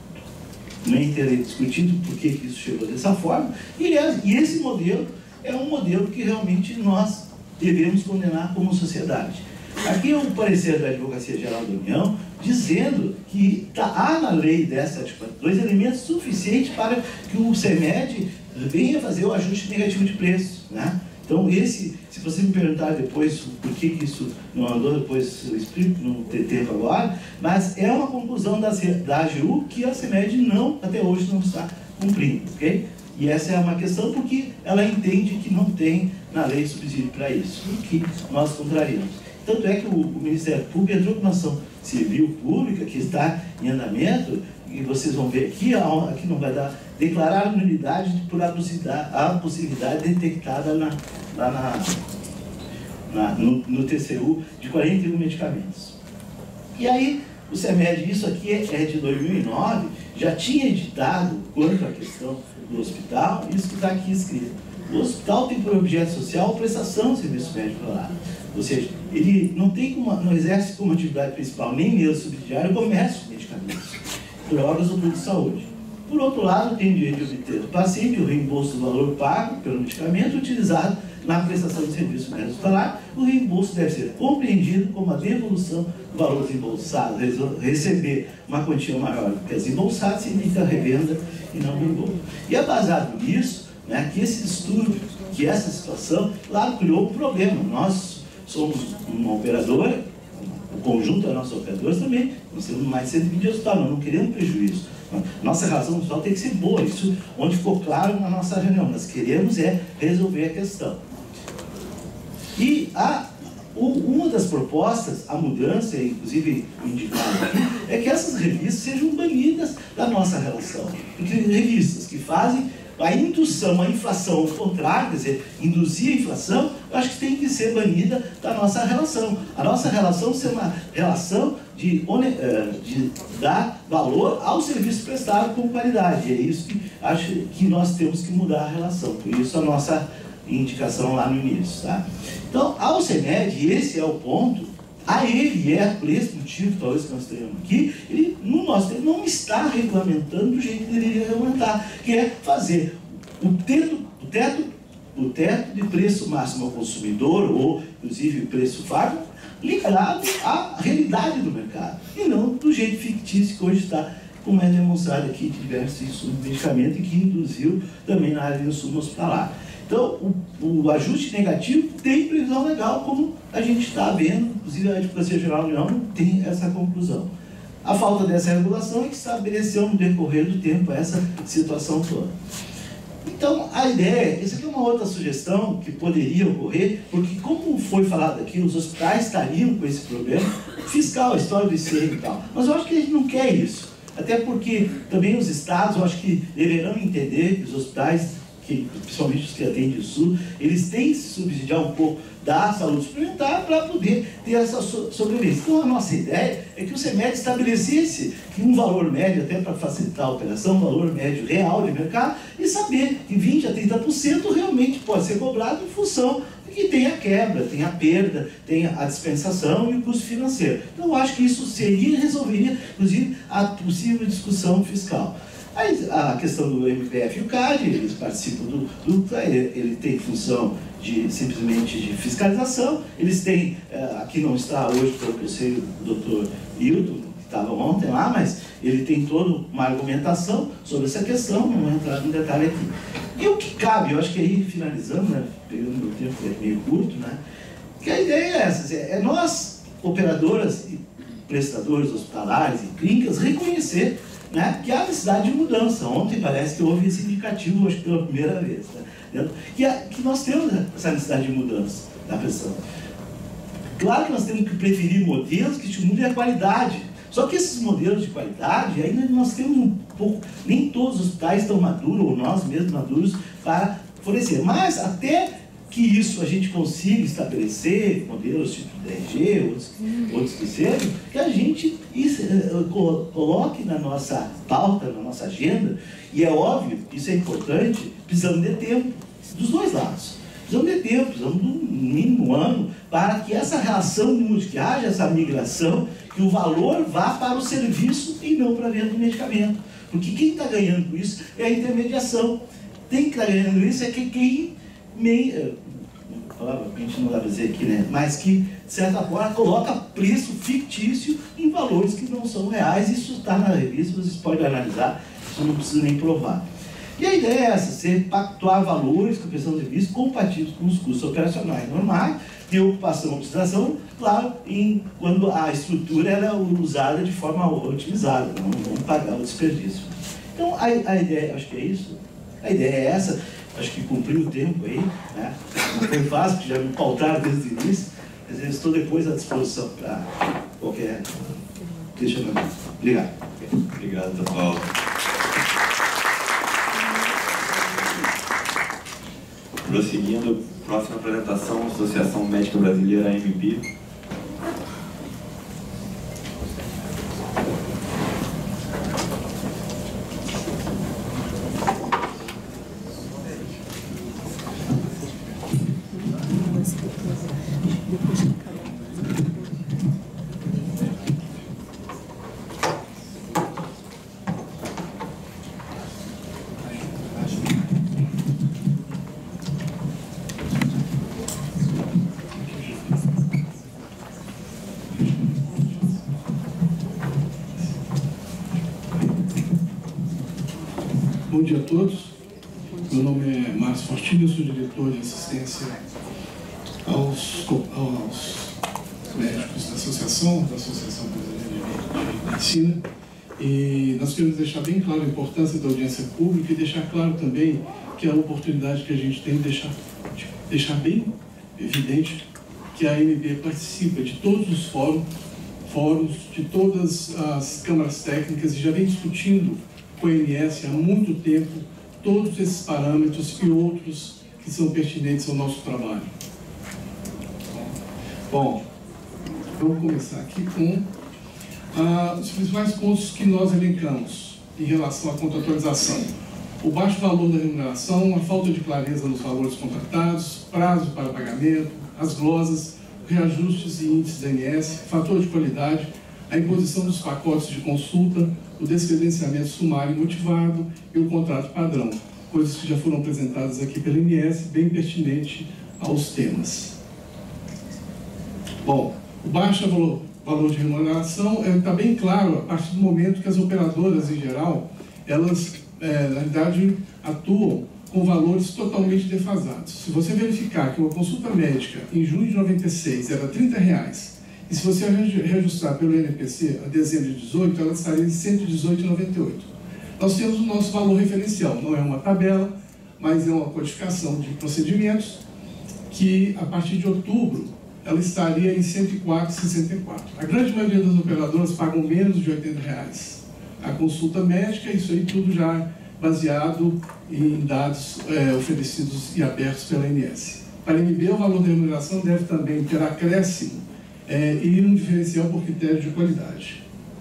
nem ter discutido por que isso chegou dessa forma, e, é, e esse modelo é um modelo que realmente nós devemos condenar como sociedade. Aqui é o parecer da Advocacia Geral da União, dizendo que tá, há na lei dez mil setecentos e quarenta e dois elementos suficientes para que o CEMED venha fazer o ajuste negativo de preço, né? Então, esse, se você me perguntar depois por que, que isso não andou, depois eu explico, não tem tempo agora, mas é uma conclusão da, da A G U que a CEMED não, até hoje, não está cumprindo, ok? E essa é uma questão porque ela entende que não tem na lei subsídio para isso, o que nós contrariamos. Tanto é que o, o Ministério Público entrou com uma ação civil pública que está em andamento, e vocês vão ver aqui, aqui não vai dar, declarar a nulidade por a possibilidade, a possibilidade detectada na, lá na, na, no, no T C U de quarenta e um medicamentos. E aí, o CEMED, isso aqui é, é de dois mil e nove, já tinha editado, quanto à questão do hospital, isso que está aqui escrito. O hospital tem por objeto social a prestação de serviço médico hospitalar. Ou seja, ele não, tem como, não exerce como atividade principal, nem mesmo subsidiário, o comércio de medicamentos, drogas ou produtos de saúde. Por outro lado, tem o direito de obter do paciente o reembolso do valor pago pelo medicamento utilizado na prestação de serviço médico hospitalar. O reembolso deve ser compreendido como a devolução do valor desembolsado. Receber uma quantia maior do que as embolsadas significa revenda e não reembolso. E é baseado nisso, né, que esse distúrbio, que essa situação, claro, criou um problema. Nós somos uma operadora, o conjunto das nossas operadoras também, nós temos mais de cento e vinte hospitais, nós não queremos prejuízo. Nossa relação hospital tem que ser boa, isso onde ficou claro na nossa reunião. Nós queremos é resolver a questão. E a, o, uma das propostas, a mudança, inclusive indicada aqui, é que essas revistas sejam banidas da nossa relação. Porque revistas que fazem a indução, a inflação, ao contrário, quer dizer, induzir a inflação, eu acho que tem que ser banida da nossa relação. A nossa relação ser uma relação de, de dar valor ao serviço prestado com qualidade. É isso que acho que nós temos que mudar a relação. Por isso a nossa indicação lá no início. Tá? Então, ao CEMED, esse é o ponto, a ele é, por esse motivo, talvez que nós tenhamos aqui, ele, no nosso tempo, não está regulamentando do jeito que deveria regulamentar, que é fazer o teto, o teto, o teto de preço máximo ao consumidor, ou, inclusive, preço fármaco, ligado à realidade do mercado, e não do jeito fictício que hoje está, como é demonstrado aqui, de diversos insumos de medicamento, e que induziu também na área de insumo hospitalar. Então, o, o ajuste negativo tem previsão legal, como a gente está vendo, inclusive a Advocacia Geral da União tem essa conclusão. A falta dessa regulação é que estabeleceu no decorrer do tempo essa situação toda. Então, a ideia, essa aqui é uma outra sugestão que poderia ocorrer, porque como foi falado aqui, os hospitais estariam com esse problema fiscal, a história do I C E e tal. Mas eu acho que a gente não quer isso. Até porque também os estados, eu acho que deverão entender que os hospitais, que, principalmente os que atendem o SUS, eles têm que se subsidiar um pouco da saúde suplementar para poder ter essa so sobrevivência. Então, a nossa ideia é que o CEMED estabelecesse que um valor médio, até para facilitar a operação, um valor médio real de mercado, e saber que vinte a trinta por cento realmente pode ser cobrado em função de que tem a quebra, tem a perda, tem a dispensação e o custo financeiro. Então, eu acho que isso seria, resolveria, inclusive, a possível discussão fiscal. A questão do M P F e o C A D, eles participam do, do ele tem função de, simplesmente de fiscalização, eles têm, aqui não está hoje, pelo que eu sei, o doutor Hilton, que estava ontem lá, mas ele tem toda uma argumentação sobre essa questão, não vou entrar no detalhe aqui. E o que cabe, eu acho que aí, finalizando, né, pegando meu tempo, que é meio curto, né, que a ideia é essa, é nós, operadoras e prestadores hospitalares e clínicas, reconhecer, né, que há necessidade de mudança. Ontem parece que houve esse indicativo, acho que pela primeira vez. Né? Que, a, que nós temos essa necessidade de mudança da pressão. Claro que nós temos que preferir modelos que estimulem a qualidade. Só que esses modelos de qualidade, ainda nós temos um pouco, nem todos os hospitais estão maduros, ou nós mesmos maduros, para fornecer. Mas até que isso a gente consiga estabelecer modelos tipo D R G, outros, outros que sejam, que a gente isso, uh, coloque na nossa pauta, na nossa agenda, e é óbvio, isso é importante, precisamos de tempo, dos dois lados. Precisamos de tempo, precisamos de um mínimo ano, para que essa relação mude, que haja essa migração, que o valor vá para o serviço e não para a venda do medicamento. Porque quem está ganhando com isso é a intermediação. Quem está ganhando isso é que quem meio, palavra que a gente não dá para dizer aqui, né? Mas que, de certa forma, coloca preço fictício em valores que não são reais. Isso está na revista, vocês podem analisar, isso não precisa nem provar. E a ideia é essa, ser pactuar valores com a prestação de serviço compatíveis com os custos operacionais normais, ter ocupação e utilização, claro, em, quando a estrutura era usada de forma otimizada, não vamos pagar o desperdício. Então, a, a ideia, acho que é isso, a ideia é essa. Acho que cumpriu o tempo aí, né? Não foi fácil, porque já me pautaram desde o início, mas eu estou depois à disposição para qualquer questionamento. Obrigado.
Obrigado, doutor Paulo. Prosseguindo, próxima apresentação, Associação Médica Brasileira, A M B.
Bom dia a todos. Meu nome é Márcio Fortinho, eu sou diretor de assistência aos, aos médicos da associação, da Associação Brasileira de Medicina. E nós queremos deixar bem claro a importância da audiência pública e deixar claro também que é a oportunidade que a gente tem de deixar, de deixar bem evidente que a A M B participa de todos os fóruns, fóruns, de todas as câmaras técnicas e já vem discutindo com a A N S há muito tempo todos esses parâmetros e outros que são pertinentes ao nosso trabalho. Bom, eu vou começar aqui com ah, os principais pontos que nós elencamos em relação à contratualização. O baixo valor da remuneração, a falta de clareza nos valores contratados, prazo para pagamento, as glosas, reajustes e índices da A N S, fator de qualidade, a imposição dos pacotes de consulta, o descredenciamento sumário motivado e o contrato padrão, coisas que já foram apresentadas aqui pela A N S, bem pertinente aos temas. Bom, o baixo valor, valor de remuneração está é, bem claro a partir do momento que as operadoras, em geral, elas, é, na verdade, atuam com valores totalmente defasados. Se você verificar que uma consulta médica em junho de noventa e seis era trinta reais, e se você reajustar pelo N P C a dezembro de dezoito, ela estaria em cento e dezoito reais e noventa e oito centavos. Nós temos o nosso valor referencial, não é uma tabela, mas é uma codificação de procedimentos, que a partir de outubro ela estaria em cento e quatro reais e sessenta e quatro centavos. A grande maioria das operadoras pagam menos de oitenta reais. A consulta médica, isso aí tudo já baseado em dados é, oferecidos e abertos pela A N S. Para a M B, o valor da remuneração deve também ter acréscimo é, e um diferencial por critério de qualidade.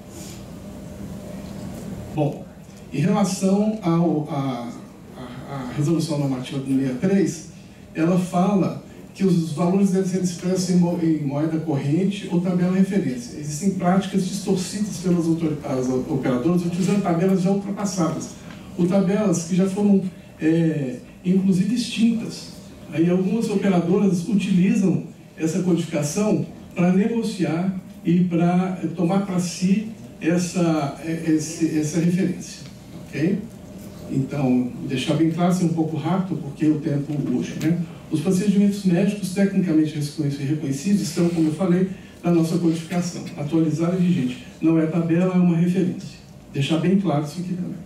Bom, em relação ao, a, a, a resolução normativa do sessenta e três, ela fala que os valores devem ser expressos em, mo em moeda corrente ou tabela referência. Existem práticas distorcidas pelas as operadoras utilizando tabelas já ultrapassadas, ou tabelas que já foram, é, inclusive, extintas. Aí algumas operadoras utilizam essa codificação para negociar e para tomar para si essa, essa, essa referência. Ok? Então, deixar bem claro, ser um pouco rápido, porque o tempo urge, né? Os procedimentos médicos tecnicamente reconhecidos estão, como eu falei, na nossa codificação, atualizada e vigente. Não é tabela, é uma referência. Deixar bem claro isso aqui também.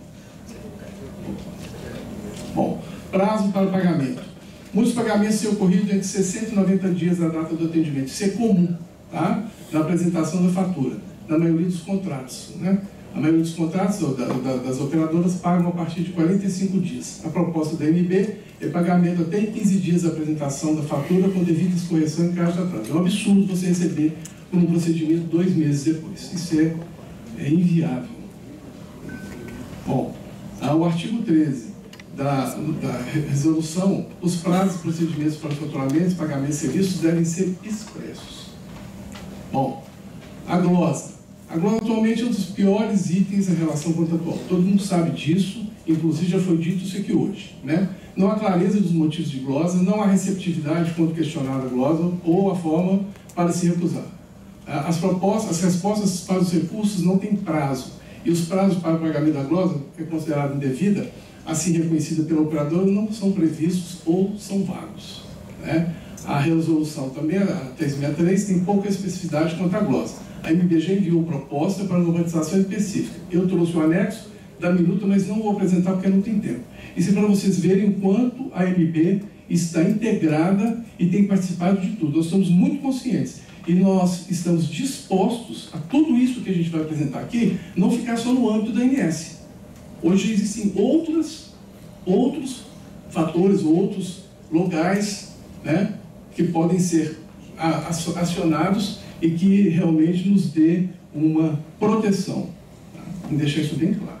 Bom, prazo para pagamento. Muitos pagamentos têm ocorrido entre sessenta e noventa dias da data do atendimento. Isso é comum, tá? Na apresentação da fatura, na maioria dos contratos, né? A maioria dos contratos da, da, das operadoras pagam a partir de quarenta e cinco dias. A proposta da M B é pagamento até em quinze dias da apresentação da fatura com devidas correções em caso de atraso. É um absurdo você receber por um procedimento dois meses depois. Isso é, é inviável. Bom, o artigo treze da, da resolução, os prazos e procedimentos para faturamento, pagamento de serviços devem ser expressos. Bom, a glosa. A glosa atualmente é um dos piores itens da relação contratual. Todo mundo sabe disso, inclusive já foi dito isso aqui hoje, né? Não há clareza dos motivos de glosa, não há receptividade quando questionada a glosa ou a forma para se recusar. As propostas, as respostas para os recursos não têm prazo, e os prazos para o pagamento da glosa, que é considerada indevida, assim reconhecida pela operadora, não são previstos ou são vagos, né? A resolução também, a trezentos e sessenta e três, tem pouca especificidade quanto à glosa. A M B já enviou proposta para normatização específica. Eu trouxe o anexo da minuta, mas não vou apresentar porque não tem tempo. Isso é para vocês verem o quanto a M B está integrada e tem participado de tudo. Nós estamos muito conscientes e nós estamos dispostos a tudo isso que a gente vai apresentar aqui não ficar só no âmbito da A N S. Hoje existem outras, outros fatores, outros locais, né, que podem ser acionados e que realmente nos dê uma proteção. Tá? Vou deixar isso bem claro.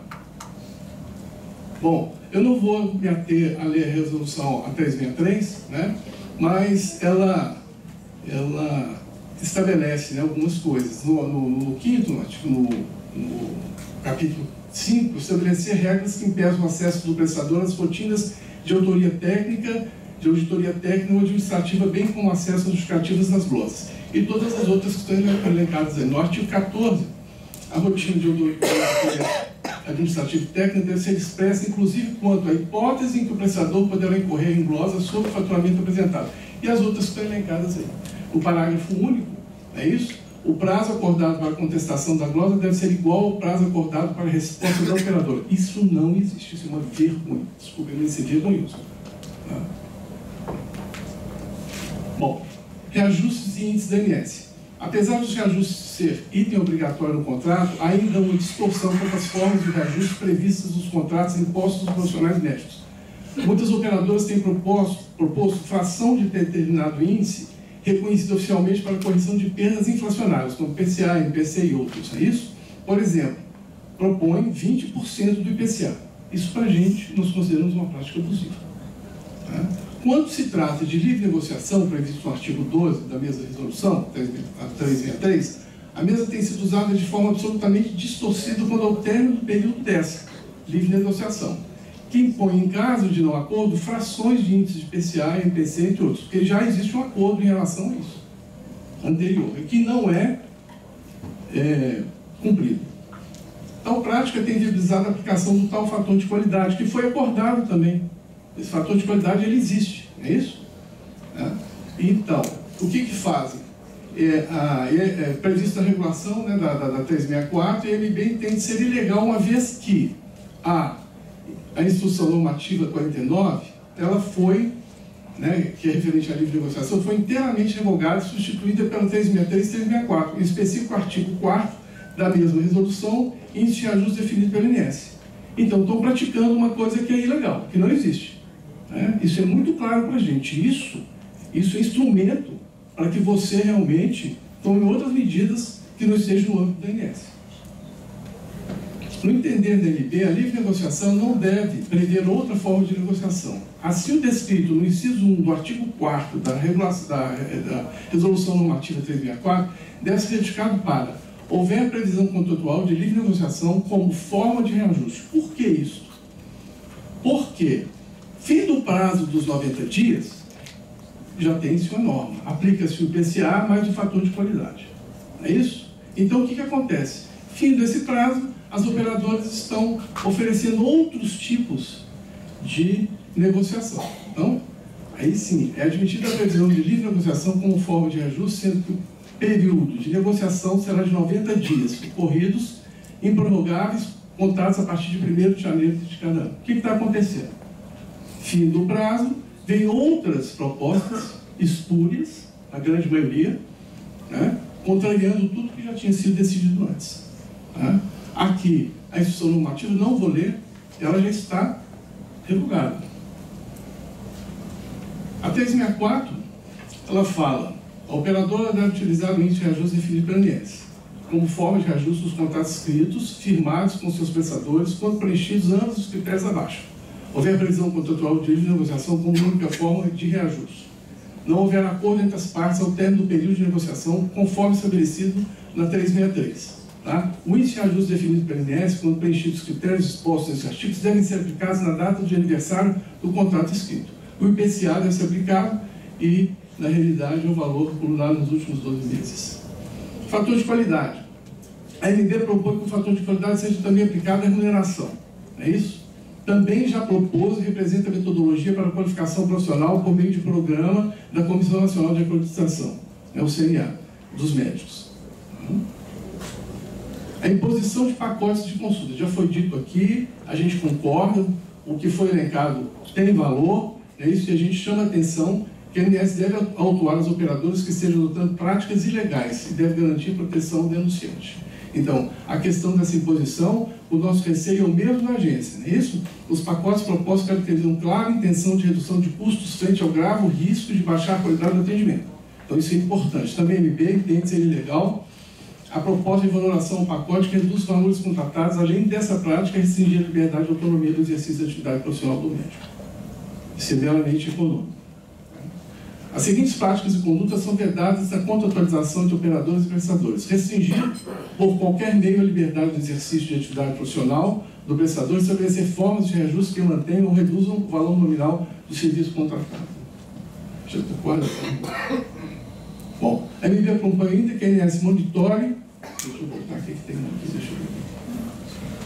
Bom, eu não vou me ater a ler a resolução a trezentos e sessenta e três, né? Mas ela, ela estabelece, né, algumas coisas. No, no, no quinto, no, no capítulo cinco, estabelecer regras que impeçam o acesso do prestador às rotinas de autoria técnica, de auditoria técnica ou administrativa, bem como acesso às justificativas nas glosas. E todas as outras que estão elencadas aí. No artigo quatorze, a rotina de auditoria administrativa e técnica deve ser expressa, inclusive, quanto à hipótese em que o prestador poderá incorrer em glosa sobre o faturamento apresentado. E as outras estão elencadas aí. O parágrafo único, é isso? O prazo acordado para a contestação da glosa deve ser igual ao prazo acordado para a resposta da operadora. Isso não existe, isso é uma vergonha. Desculpa, eu ser vergonhoso. Tá? Bom, reajustes e índices da I N S S. Apesar dos reajustes ser item obrigatório no contrato, ainda há uma distorção quanto às formas de reajuste previstas nos contratos impostos dos profissionais médicos. Muitas operadoras têm proposto, proposto fração de determinado índice reconhecido oficialmente para correção de perdas inflacionárias, como P C A, M P C e outros. É isso? Por exemplo, propõe vinte por cento do I P C A. Isso, para a gente, nós consideramos uma prática abusiva. Tá? Quando se trata de livre negociação, previsto no artigo doze da mesma resolução, trezentos e sessenta e três, a mesma tem sido usada de forma absolutamente distorcida quando ao término do período dessa livre negociação, que impõe, em caso de não acordo, frações de índices de P C A, M P C, entre outros, porque já existe um acordo em relação a isso, anterior, e que não é, é cumprido. Tal prática tem viabilizado a aplicação do tal fator de qualidade, que foi acordado também. Esse fator de qualidade, ele existe, não é isso? É. Então, o que que fazem? É, a, é, é previsto a regulação, né, da, da, da trezentos e sessenta e quatro, e a M B entende ser ilegal, uma vez que a, a instrução normativa quarenta e nove, ela foi, né, que é referente à livre negociação, foi inteiramente revogada e substituída pela trezentos e sessenta e três e trezentos e sessenta e quatro, em específico o artigo quarto da mesma resolução, índice de ajuste definido pelo I N S S. Então, estão praticando uma coisa que é ilegal, que não existe. É, isso é muito claro para a gente. Isso, isso é instrumento para que você realmente tome outras medidas que não estejam no âmbito da I N S. No entender da M B, a livre negociação não deve prever outra forma de negociação. Assim o descrito no inciso um do artigo quarto da, da, da Resolução Normativa trezentos e sessenta e quatro deve ser retificado para houver previsão contratual de livre negociação como forma de reajuste. Por que isso? Porque fim do prazo dos noventa dias, já tem-se uma norma. Aplica-se o I P C A mais o fator de qualidade. É isso? Então, o que que acontece? Fim desse prazo, as operadoras estão oferecendo outros tipos de negociação. Então, aí sim, é admitida a previsão de livre negociação como forma de reajuste, sendo que o período de negociação será de noventa dias, corridos, improrrogáveis, contados a partir de primeiro de janeiro de cada ano. O que está acontecendo? Fim do prazo, vem outras propostas espúrias, a grande maioria, né, contrariando tudo que já tinha sido decidido antes. Tá? Aqui, a instrução normativa, não vou ler, ela já está revogada. A trezentos e sessenta e quatro, ela fala, a operadora deve utilizar o índice de reajuste definido pela I N S como forma de reajuste dos contratos escritos, firmados com seus prestadores, quando preenchidos ambos os critérios abaixo. Houver previsão contratual de livre negociação como única forma de reajuste. Não houver acordo entre as partes ao término do período de negociação, conforme estabelecido na trezentos e sessenta e três. Tá? O índice de ajuste definido pela I N S, quando preenchidos os critérios expostos nesses artigos, devem ser aplicados na data de aniversário do contrato escrito. O I P C A deve ser aplicado e, na realidade, é o valor acumulado nos últimos doze meses. Fator de qualidade. A M B propõe que o fator de qualidade seja também aplicado à remuneração. É isso? Também já propôs e representa a metodologia para a qualificação profissional por meio de programa da Comissão Nacional de Acreditação, é o C N A, dos médicos. A imposição de pacotes de consulta. Já foi dito aqui, a gente concorda, o que foi elencado tem valor, é isso, e a gente chama a atenção que a A N S deve autuar os operadores que estejam adotando práticas ilegais e deve garantir proteção ao denunciante. Então, a questão dessa imposição, o nosso receio é o mesmo da agência, não é isso? Os pacotes propostos caracterizam clara intenção de redução de custos frente ao grave risco de baixar a qualidade do atendimento. Então, isso é importante. Também a M B entende ser ilegal a proposta de valoração ao pacote que reduz os valores contratados, além dessa prática, restringir a liberdade e autonomia do exercício da atividade profissional do médico. Isso é meramente econômico. As seguintes práticas e condutas são vedadas na contratualização entre operadores e prestadores. Restringir, por qualquer meio, a liberdade do exercício de atividade profissional do prestador e estabelecer formas de reajuste que mantenham ou reduzam o valor nominal do serviço contratado. Já estou quase. Bom, a M B propõe ainda que a A N S monitore. Deixa eu voltar aqui que tem aqui, deixa eu ver.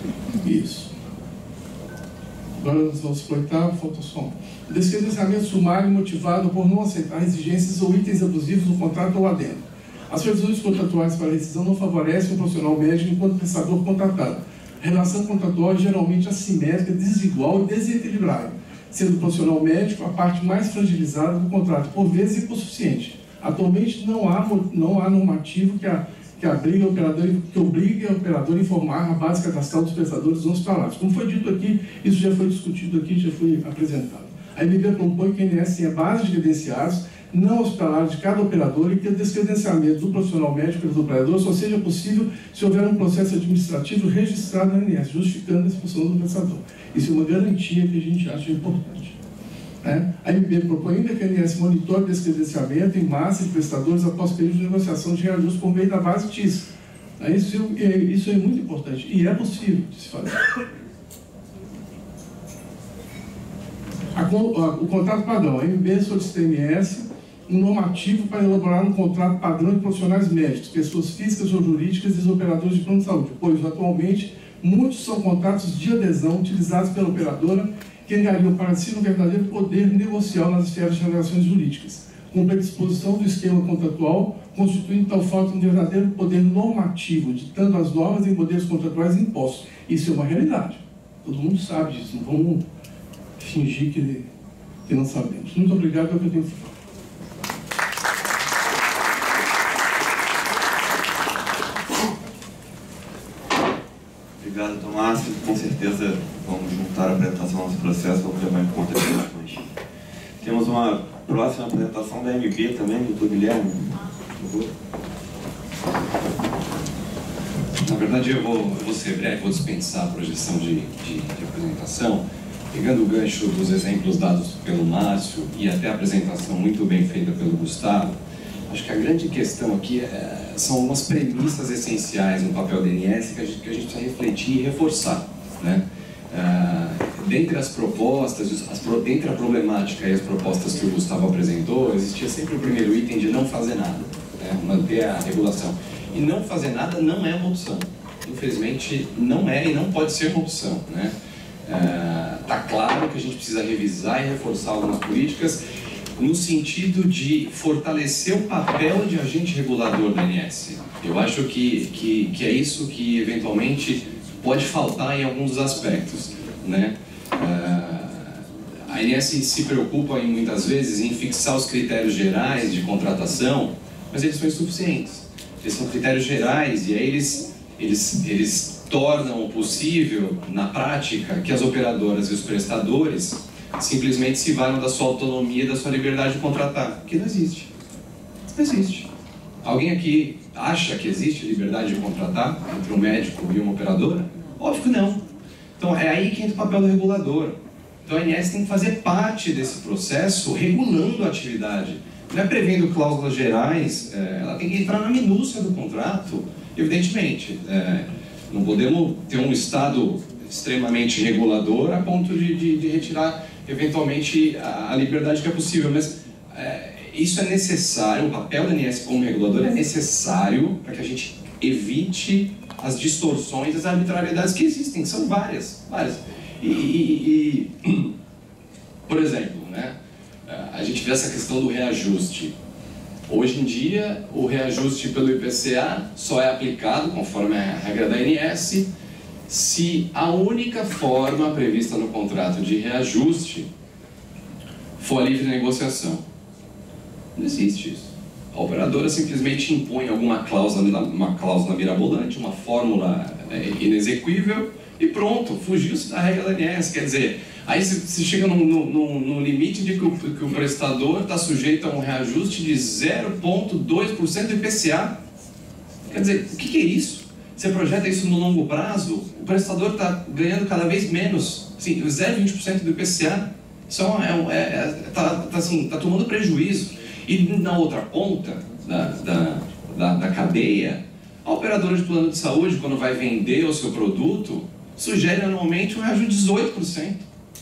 Isso. Agora nós vamos para o oitavo, falta só um. Descredenciamento sumário motivado por não aceitar exigências ou itens abusivos no contrato ou adendo. As previsões contratuais para rescisão não favorecem o profissional médico enquanto prestador contratado. A relação contratual é geralmente assimétrica, desigual e desequilibrada, sendo o profissional médico a parte mais fragilizada do contrato, por vezes hipossuficiente. Atualmente não há, não há normativo que, a, que, obrigue a operador, que obrigue a operador a informar a base cadastral dos prestadores não hospitalares. Como foi dito aqui, isso já foi discutido aqui, já foi apresentado. A M B propõe que a A N S tenha base de credenciados não hospitalares de cada operador e que o descredenciamento do profissional médico do operador só seja possível se houver um processo administrativo registrado na A N S, justificando a expulsão do prestador. Isso é uma garantia que a gente acha importante. Né? A M B propõe ainda que a A N S monitore o descredenciamento em massa de prestadores após período de negociação de reajuste por meio da base T I S. Isso é, isso é muito importante e é possível de se fazer. A, a, o contrato padrão. A M B solicita à A N S um normativo para elaborar um contrato padrão de profissionais médicos, pessoas físicas ou jurídicas e os operadores de plano de saúde, pois atualmente muitos são contratos de adesão utilizados pela operadora que ganhariam para si um verdadeiro poder negocial nas esferas de relações jurídicas, com predisposição do esquema contratual, constituindo tal fato um verdadeiro poder normativo, ditando as normas em poderes contratuais impostos. Isso é uma realidade. Todo mundo sabe disso, não vamos fingir que, que não sabemos. Muito obrigado pelo que eu tenho que falar.
Obrigado, Tomás. Com certeza vamos juntar a apresentação ao nosso processo, vamos levar em conta as questões. Temos uma próxima apresentação da M B também, doutor Guilherme. Por favor.
Na verdade, eu vou, eu vou ser breve, vou dispensar a projeção de, de, de apresentação, pegando o gancho dos exemplos dados pelo Márcio e até a apresentação muito bem feita pelo Gustavo. Acho que a grande questão aqui é, são algumas premissas essenciais no papel da A N S que a gente, que a gente precisa refletir e reforçar, né? Ah, dentre as propostas, as, dentre a problemática e as propostas que o Gustavo apresentou, existia sempre o primeiro item de não fazer nada, né? Manter a regulação. E não fazer nada não é uma opção. Infelizmente, não é e não pode ser uma opção, né? Está claro que a gente precisa revisar e reforçar algumas políticas no sentido de fortalecer o papel de agente regulador da A N S. Eu acho que, que, que é isso que, eventualmente, pode faltar em alguns aspectos, né? A A N S se preocupa, em, muitas vezes, em fixar os critérios gerais de contratação, mas eles são insuficientes. Eles são critérios gerais e aí eles, eles, eles tornam possível, na prática, que as operadoras e os prestadores simplesmente se valham da sua autonomia e da sua liberdade de contratar, que não existe. Não existe. Alguém aqui acha que existe liberdade de contratar entre um médico e uma operadora? Óbvio que não. Então é aí que entra o papel do regulador. Então a A N S tem que fazer parte desse processo regulando a atividade. Não é prevendo cláusulas gerais, é, ela tem que entrar na minúcia do contrato, evidentemente. É, não podemos ter um Estado extremamente regulador a ponto de, de, de retirar, eventualmente, a, a liberdade que é possível, mas é, isso é necessário, o papel da A N S como regulador é necessário para que a gente evite as distorções, as arbitrariedades que existem, que são várias, várias. E, e, e por exemplo, né, a gente vê essa questão do reajuste. Hoje em dia, o reajuste pelo I P C A só é aplicado, conforme a regra da A N S, se a única forma prevista no contrato de reajuste for a livre negociação. Não existe isso. A operadora simplesmente impõe alguma cláusula, uma cláusula mirabolante, uma fórmula é, inexequível e pronto, fugiu-se da regra da A N S. Quer dizer, aí se chega no, no, no limite de que o, que o prestador está sujeito a um reajuste de zero vírgula dois por cento do I P C A. Quer dizer, o que, que é isso? Você projeta isso no longo prazo, o prestador está ganhando cada vez menos, assim, zero vírgula vinte por cento do I P C A. Isso é, é, é, tá, tá, assim, tá tomando prejuízo. E na outra ponta da, da, da, da cadeia, a operadora de plano de saúde, quando vai vender o seu produto, sugere anualmente um reajuste de dezoito por cento.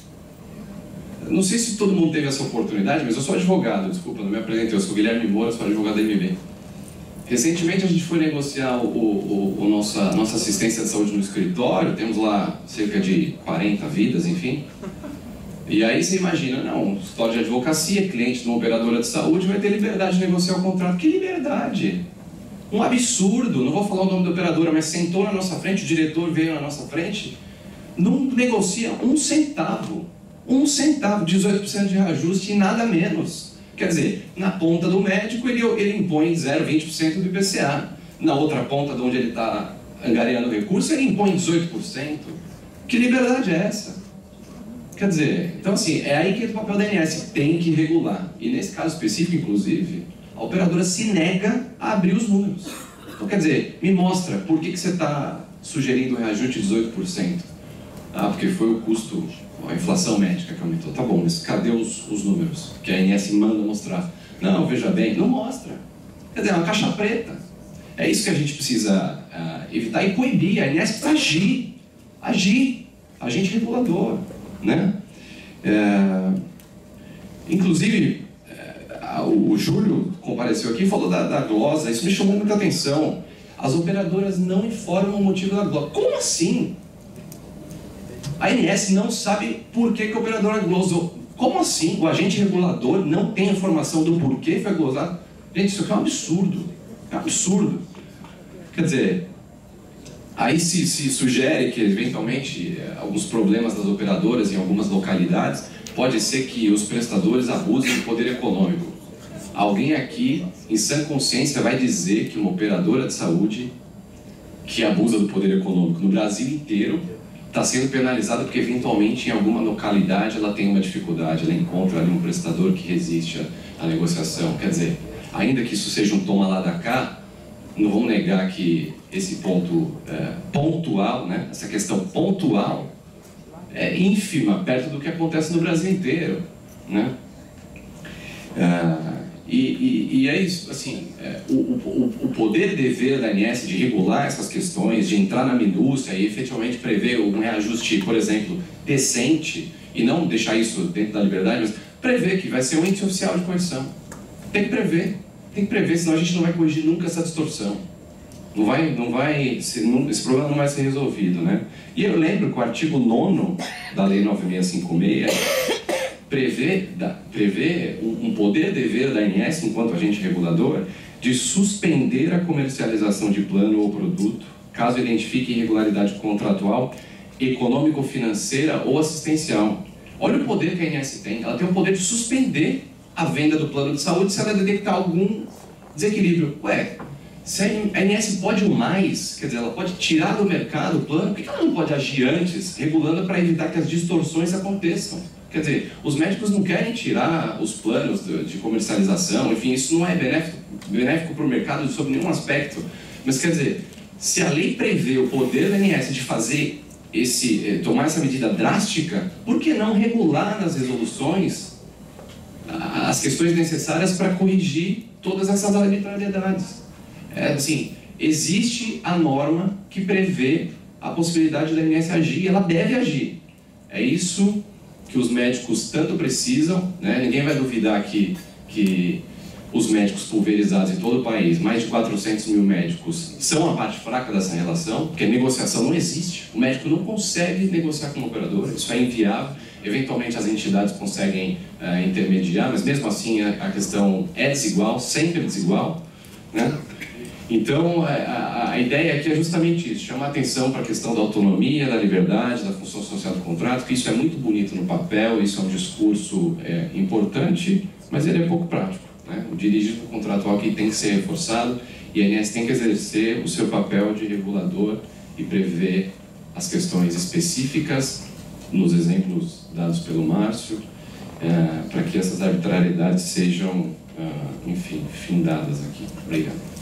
Não sei se todo mundo teve essa oportunidade, mas eu sou advogado, desculpa, não me apresentei, eu sou Guilherme Moura, sou advogado da M B. recentemente a gente foi negociar o, o, o nossa, a nossa assistência de saúde no escritório, temos lá cerca de quarenta vidas, enfim. E aí você imagina, não, um escritório de advocacia, cliente de uma operadora de saúde vai ter liberdade de negociar o contrato. Que liberdade? Um absurdo, não vou falar o nome da operadora, mas sentou na nossa frente, o diretor veio na nossa frente, não negocia um centavo, um centavo, dezoito por cento de reajuste e nada menos. Quer dizer, na ponta do médico ele, ele impõe zero vírgula vinte por cento do I P C A, na outra ponta de onde ele está angariando recurso ele impõe dezoito por cento. Que liberdade é essa? Quer dizer, então assim, é aí que o papel da A N S tem que regular. E nesse caso específico, inclusive, a operadora se nega a abrir os números. Então, quer dizer, me mostra, por que, que você está sugerindo o reajuste de dezoito por cento? Ah, porque foi o custo, a inflação médica que aumentou. Tá bom, mas cadê os, os números que a A N S manda mostrar? Não, veja bem, não mostra. Quer dizer, é uma caixa preta. É isso que a gente precisa uh, evitar e coibir. A A N S precisa agir. Agir. Agente regulador. Né? É, inclusive, é, o, o Júlio compareceu aqui e falou da, da glosa, isso me chamou muita atenção. As operadoras não informam o motivo da glosa. Como assim? A A N S não sabe por que, que a operadora glosou. Como assim? O agente regulador não tem informação do porquê foi glosado? Gente, isso aqui é um absurdo. É um absurdo. Quer dizer, aí se, se sugere que, eventualmente, alguns problemas das operadoras em algumas localidades, pode ser que os prestadores abusem do poder econômico. Alguém aqui, em sã consciência, vai dizer que uma operadora de saúde que abusa do poder econômico no Brasil inteiro está sendo penalizada porque, eventualmente, em alguma localidade ela tem uma dificuldade, ela encontra ali um prestador que resiste à, à negociação. Quer dizer, ainda que isso seja um toma lá da cá, não vamos negar que esse ponto é, pontual, né, essa questão pontual, é ínfima perto do que acontece no Brasil inteiro, né? É, e, e, e é isso, assim, é, o, o, o poder dever da A N S de regular essas questões, de entrar na minúcia e efetivamente prever um reajuste, por exemplo, decente, e não deixar isso dentro da liberdade, mas prever que vai ser um índice oficial de correção. Tem que prever, tem que prever, senão a gente não vai corrigir nunca essa distorção. Não vai, não vai, esse problema não vai ser resolvido, né? E eu lembro que o artigo nono da Lei nove mil seiscentos e cinquenta e seis prevê, da, prevê um, um poder-dever da A N S, enquanto agente regulador, de suspender a comercialização de plano ou produto, caso identifique irregularidade contratual, econômico-financeira ou assistencial. Olha o poder que a A N S tem. Ela tem o poder de suspender a venda do plano de saúde se ela detectar algum desequilíbrio. Ué, se a A N S pode mais, quer dizer, ela pode tirar do mercado o plano, por que ela não pode agir antes, regulando para evitar que as distorções aconteçam? Quer dizer, os médicos não querem tirar os planos de, de comercialização, enfim, isso não é benéfico, benéfico para o mercado sob nenhum aspecto. Mas, quer dizer, se a lei prevê o poder da A N S de fazer esse, tomar essa medida drástica, por que não regular nas resoluções as questões necessárias para corrigir todas essas arbitrariedades? É, assim, existe a norma que prevê a possibilidade da A N S agir, e ela deve agir. É isso que os médicos tanto precisam, né? Ninguém vai duvidar que, que os médicos pulverizados em todo o país, mais de quatrocentos mil médicos, são a parte fraca dessa relação, porque a negociação não existe. O médico não consegue negociar com o operador, isso é inviável. Eventualmente as entidades conseguem uh, intermediar, mas mesmo assim a, a questão é desigual, sempre desigual, né? Então, a, a ideia aqui é justamente isso, chamar atenção para a questão da autonomia, da liberdade, da função social do contrato, que isso é muito bonito no papel, isso é um discurso é, importante, mas ele é pouco prático, né? O dirigível contratual que tem que ser reforçado, e a A N S tem que exercer o seu papel de regulador e prever as questões específicas, nos exemplos dados pelo Márcio, é, para que essas arbitrariedades sejam, é, enfim, findadas aqui. Obrigado.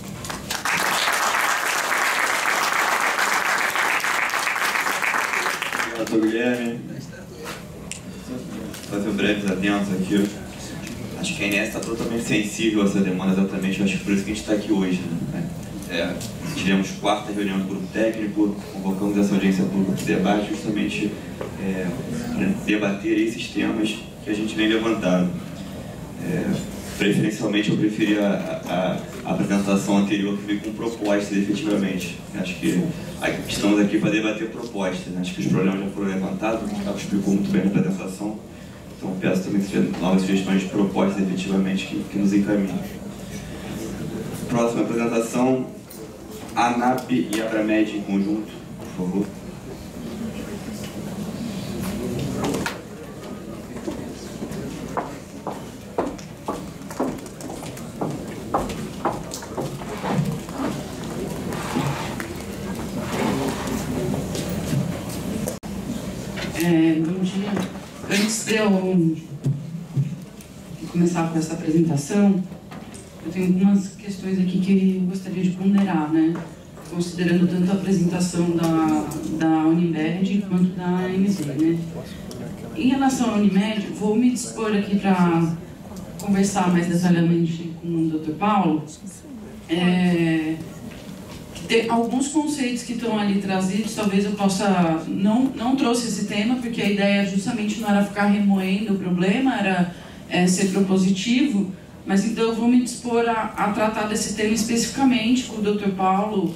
Doutor Guilherme, fazer um breves adendos aqui. Acho que a A N S está totalmente sensível a essa demanda, exatamente. Acho que por isso que a gente está aqui hoje, né? É, tivemos quarta reunião do grupo técnico, convocamos essa audiência pública de debate justamente é, para debater esses temas que a gente vem levantando. É, preferencialmente eu preferia a, a, a apresentação anterior que veio com propostas, efetivamente. Acho que estamos aqui para debater propostas, né? Acho que os problemas já foram levantados, o Gustavo explicou muito bem na apresentação, então peço também que sejam novas sugestões de propostas, efetivamente, que, que nos encaminhem. Próxima apresentação, ANAP e Abramed em conjunto, por favor.
É, bom dia. Antes de eu começar com essa apresentação, eu tenho algumas questões aqui que eu gostaria de ponderar, né? Considerando tanto a apresentação da, da Unimed quanto da M Z, né? Em relação à Unimed, vou me dispor aqui para conversar mais detalhadamente com o doutor Paulo. É, tem alguns conceitos que estão ali trazidos, talvez eu possa... Não, não trouxe esse tema, porque a ideia justamente não era ficar remoendo o problema, era é, ser propositivo, mas então eu vou me dispor a, a tratar desse tema especificamente com o doutor Paulo,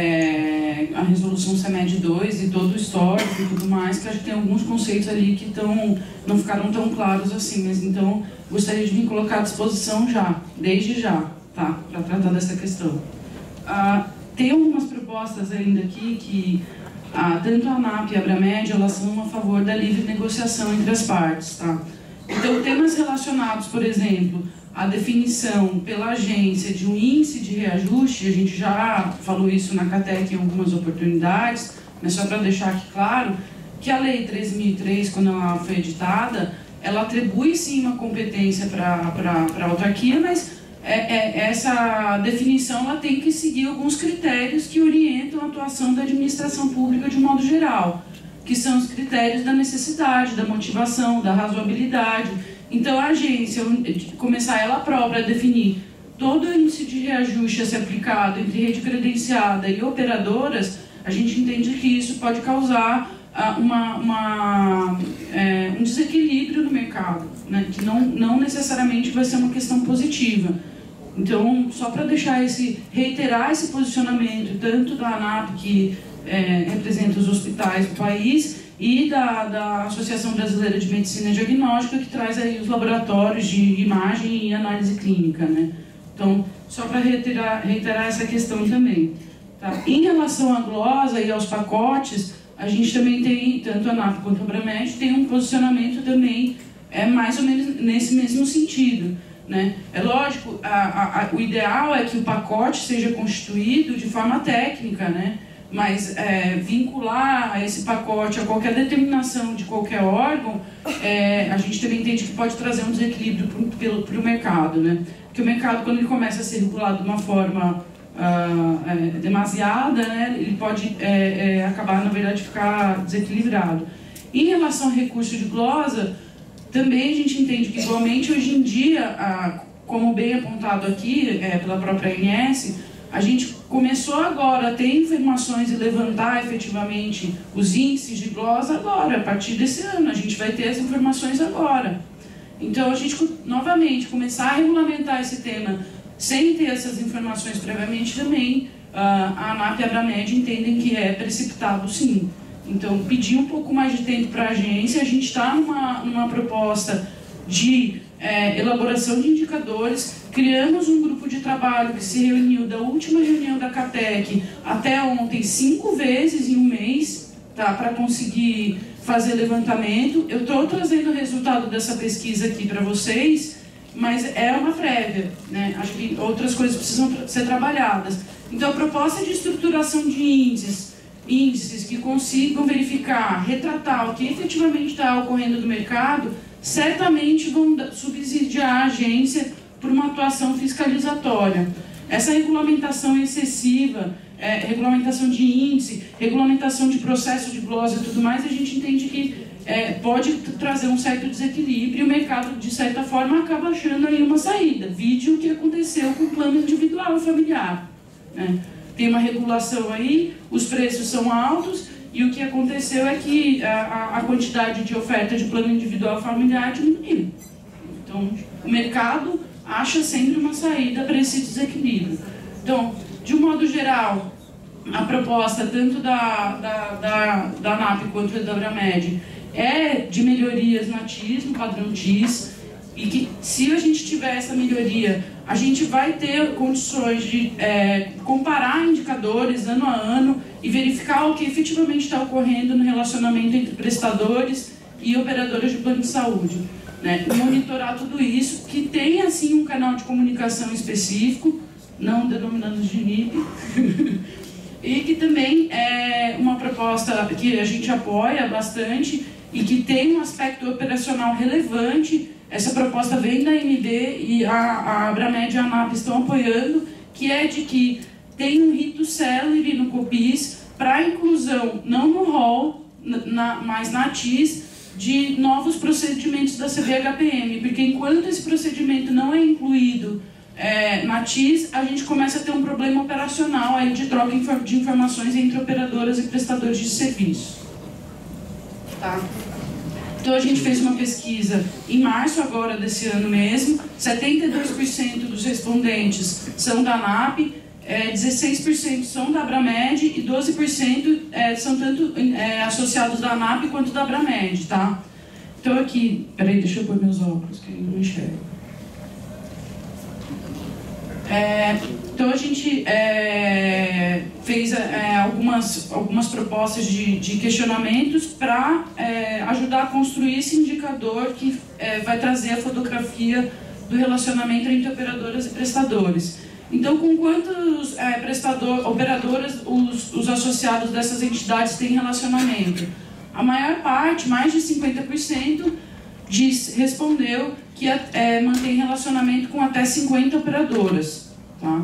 é, a resolução C E M E D dois e todo o histórico e tudo mais, que acho que tem alguns conceitos ali que tão, não ficaram tão claros assim, mas então gostaria de me colocar à disposição já, desde já, tá, para tratar dessa questão. Ah, tem algumas propostas ainda aqui que ah, tanto a ANAP e a Abramed, elas são a favor da livre negociação entre as partes, tá? Então, temas relacionados, por exemplo, à definição pela agência de um índice de reajuste, a gente já falou isso na CATEC em algumas oportunidades, mas só para deixar aqui claro, que a Lei treze mil e três, quando ela foi editada, ela atribui sim uma competência para a autarquia, mas é, é, essa definição ela tem que seguir alguns critérios que orientam a atuação da administração pública de modo geral, que são os critérios da necessidade, da motivação, da razoabilidade. Então, a agência começar ela própria a definir todo o índice de reajuste a ser aplicado entre rede credenciada e operadoras, a gente entende que isso pode causar uh, uma, uma, é, um desequilíbrio no mercado, né? Que não, não necessariamente vai ser uma questão positiva. Então, só para deixar esse, reiterar esse posicionamento, tanto da ANAP, que é, representa os hospitais do país, e da, da Associação Brasileira de Medicina Diagnóstica, que traz aí os laboratórios de imagem e análise clínica, né? Então, só para reiterar, reiterar essa questão também. Tá? Em relação à glosa e aos pacotes, a gente também tem, tanto a ANAP quanto a Abramed, tem um posicionamento também é, mais ou menos nesse mesmo sentido, né? É lógico, a, a, a, o ideal é que o pacote seja constituído de forma técnica, né? Mas é, vincular esse pacote a qualquer determinação de qualquer órgão, é, a gente também entende que pode trazer um desequilíbrio para o mercado, né? Porque o mercado, quando ele começa a ser regulado de uma forma ah, é, demasiada, né, ele pode é, é, acabar, na verdade, ficar desequilibrado. Em relação ao recurso de glosa, também a gente entende que, igualmente, hoje em dia, ah, como bem apontado aqui é, pela própria A N S, a gente começou agora a ter informações e levantar efetivamente os índices de glosa agora, a partir desse ano. A gente vai ter as informações agora. Então, a gente, novamente, começar a regulamentar esse tema sem ter essas informações previamente também, a ANAP e a Abramed entendem que é precipitado, sim. Então, pedir um pouco mais de tempo para a agência. A gente está numa, numa proposta de é, elaboração de indicadores. Criamos um grupo de trabalho que se reuniu da última reunião da CATEC até ontem cinco vezes em um mês, tá, para conseguir fazer levantamento. Eu estou trazendo o resultado dessa pesquisa aqui para vocês, mas é uma prévia, né? Acho que outras coisas precisam ser trabalhadas. Então, a proposta de estruturação de índices, índices que consigam verificar, retratar o que efetivamente está ocorrendo no mercado, certamente vão subsidiar a agência por uma atuação fiscalizatória. Essa regulamentação excessiva, é, regulamentação de índice, regulamentação de processo de glosa e tudo mais, a gente entende que é, pode trazer um certo desequilíbrio e o mercado, de certa forma, acaba achando aí uma saída. Vide o que aconteceu com o plano individual e familiar, né? Tem uma regulação aí, os preços são altos e o que aconteceu é que a, a quantidade de oferta de plano individual e familiar diminuiu. Então, o mercado acha sempre uma saída para esse desequilíbrio. Então, de um modo geral, a proposta tanto da, da, da, da ANAP quanto da Abramed é de melhorias na T I S, no padrão T I S, e que se a gente tiver essa melhoria, a gente vai ter condições de é, comparar indicadores ano a ano e verificar o que efetivamente está ocorrendo no relacionamento entre prestadores e operadoras de plano de saúde. Né? Monitorar tudo isso, que tem assim um canal de comunicação específico, não denominando de N I P, e que também é uma proposta que a gente apoia bastante e que tem um aspecto operacional relevante. Essa proposta vem da A N B e a, a Abramed e a ANAP estão apoiando, que é de que tem um rito célere no COPIS para inclusão, não no rol, na, mas na T I S, de novos procedimentos da C B H P M, porque enquanto esse procedimento não é incluído é, na T I S, a gente começa a ter um problema operacional aí de troca de informações entre operadoras e prestadores de serviço. Tá? Então a gente fez uma pesquisa em março agora desse ano mesmo, setenta e dois por cento dos respondentes são da ANAP, é, dezesseis por cento são da Abramed e doze por cento é, são tanto é, associados da ANAP quanto da Abramed, tá? Então aqui, peraí, deixa eu pôr meus óculos que eu não enxergo. É, então a gente é, fez é, algumas, algumas propostas de, de questionamentos para é, ajudar a construir esse indicador que é, vai trazer a fotografia do relacionamento entre operadoras e prestadores. Então, com quantos é, prestador, operadoras os, os associados dessas entidades têm relacionamento? A maior parte, mais de cinquenta por cento, diz, respondeu que é, mantém relacionamento com até cinquenta operadoras. Tá?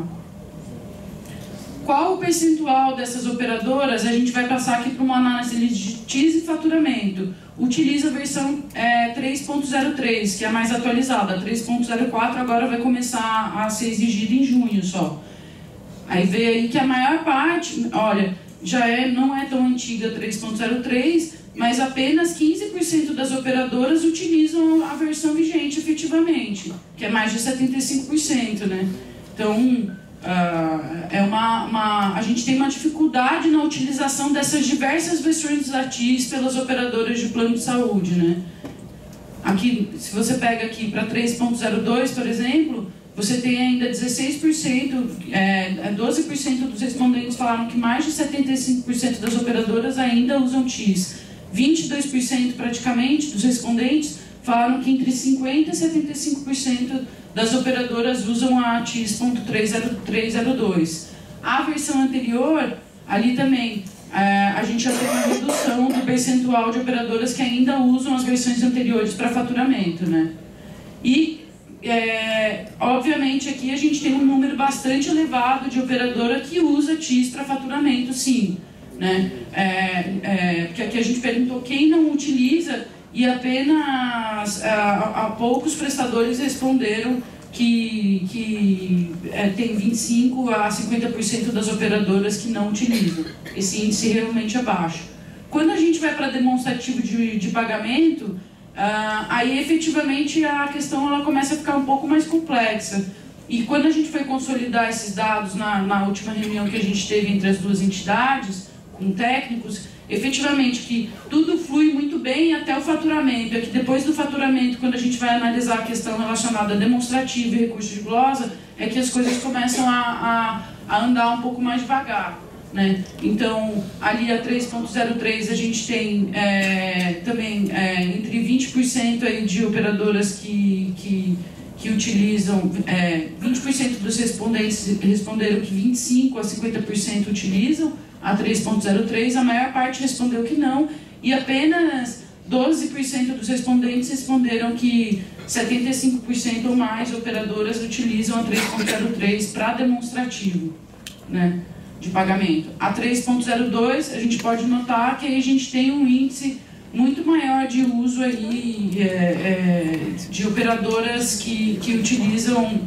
Qual o percentual dessas operadoras? A gente vai passar aqui para uma análise de T I S e faturamento. Utiliza a versão é, três ponto zero três, que é a mais atualizada. A três ponto zero quatro agora vai começar a ser exigida em junho só. Aí vê aí que a maior parte, olha, já é, não é tão antiga a três ponto zero três, mas apenas quinze por cento das operadoras utilizam a versão vigente efetivamente, que é mais de setenta e cinco por cento, né? Então, uh, é uma, uma, a gente tem uma dificuldade na utilização dessas diversas versões da T I S pelas operadoras de plano de saúde, né? Aqui, se você pega aqui para três ponto zero dois, por exemplo, você tem ainda dezesseis por cento, é, doze por cento dos respondentes falaram que mais de setenta e cinco por cento das operadoras ainda usam T I S. vinte e dois por cento praticamente dos respondentes falaram que entre cinquenta por cento e setenta e cinco por cento das operadoras usam a T I S ponto três zero dois. A versão anterior, ali também, é, a gente já teve uma redução do percentual de operadoras que ainda usam as versões anteriores para faturamento, né? E, é, obviamente, aqui a gente tem um número bastante elevado de operadora que usa T I S para faturamento, sim. Né? É, é, porque aqui a gente perguntou quem não utiliza e apenas a, a poucos prestadores responderam que, que é, tem vinte e cinco a cinquenta por cento das operadoras que não utilizam. Esse índice realmente é baixo. Quando a gente vai para demonstrativo de, de pagamento, ah, aí efetivamente a questão ela começa a ficar um pouco mais complexa. E quando a gente foi consolidar esses dados na, na última reunião que a gente teve entre as duas entidades, com técnicos, efetivamente que tudo flui muito bem até o faturamento. É que depois do faturamento, quando a gente vai analisar a questão relacionada a demonstrativo e recurso de glosa, é que as coisas começam a, a, a andar um pouco mais devagar, né? Então, ali a três ponto zero três a gente tem é, também é, entre vinte por cento aí de operadoras que, que, que utilizam, é, vinte por cento dos respondentes responderam que vinte e cinco a cinquenta por cento utilizam a três ponto zero três, a maior parte respondeu que não, e apenas doze por cento dos respondentes responderam que setenta e cinco por cento ou mais operadoras utilizam a três ponto zero três para demonstrativo, né, de pagamento. A três ponto zero dois, a gente pode notar que aí a gente tem um índice muito maior de uso aí, é, é, de operadoras que, que utilizam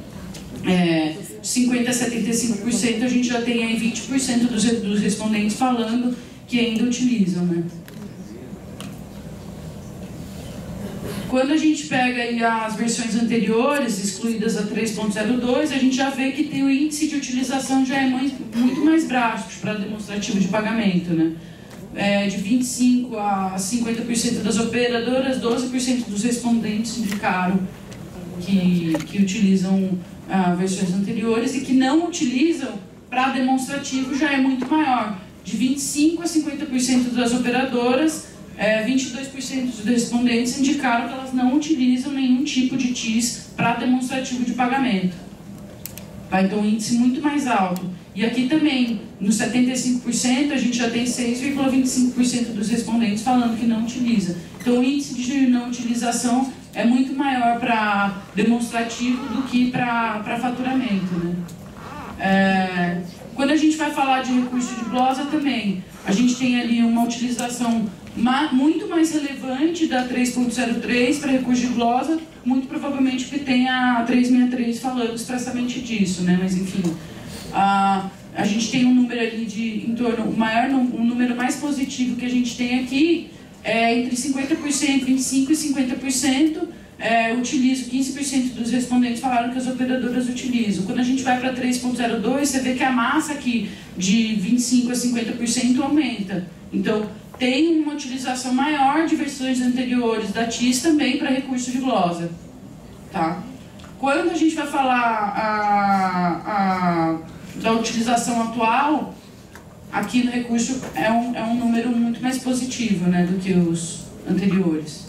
é, cinquenta a setenta e cinco por cento, a gente já tem aí vinte por cento dos, dos respondentes falando que ainda utilizam, né? Quando a gente pega aí as versões anteriores, excluídas a três ponto zero dois, a gente já vê que tem o índice de utilização já é muito mais baixo para demonstrativo de pagamento, né? É, de vinte e cinco por cento a cinquenta por cento das operadoras, doze por cento dos respondentes indicaram que, que utilizam ah, versões anteriores, e que não utilizam para demonstrativo já é muito maior. De vinte e cinco por cento a cinquenta por cento das operadoras, É, vinte e dois por cento dos respondentes indicaram que elas não utilizam nenhum tipo de T I S para demonstrativo de pagamento. Tá? Então, um índice muito mais alto. E aqui também, nos setenta e cinco por cento, a gente já tem seis vírgula vinte e cinco por cento dos respondentes falando que não utiliza. Então, o índice de não utilização é muito maior para demonstrativo do que para faturamento, né? É, quando a gente vai falar de recurso de glosa também, a gente tem ali uma utilização muito mais relevante da três ponto zero três para recurso de glosa, muito provavelmente porque tem a trezentos e sessenta e três falando expressamente disso, né? Mas enfim, a, a gente tem um número ali de em torno, o maior, um número mais positivo que a gente tem aqui é entre cinquenta por cento, vinte e cinco por cento e cinquenta por cento. É, utilizo, quinze por cento dos respondentes falaram que as operadoras utilizam. Quando a gente vai para três ponto zero dois, você vê que a massa aqui de vinte e cinco por cento a cinquenta por cento aumenta. Então, tem uma utilização maior de versões anteriores da T I S também para recurso de glosa. Tá? Quando a gente vai falar a, a, da utilização atual, aqui no recurso é um, é um número muito mais positivo, né, do que os anteriores.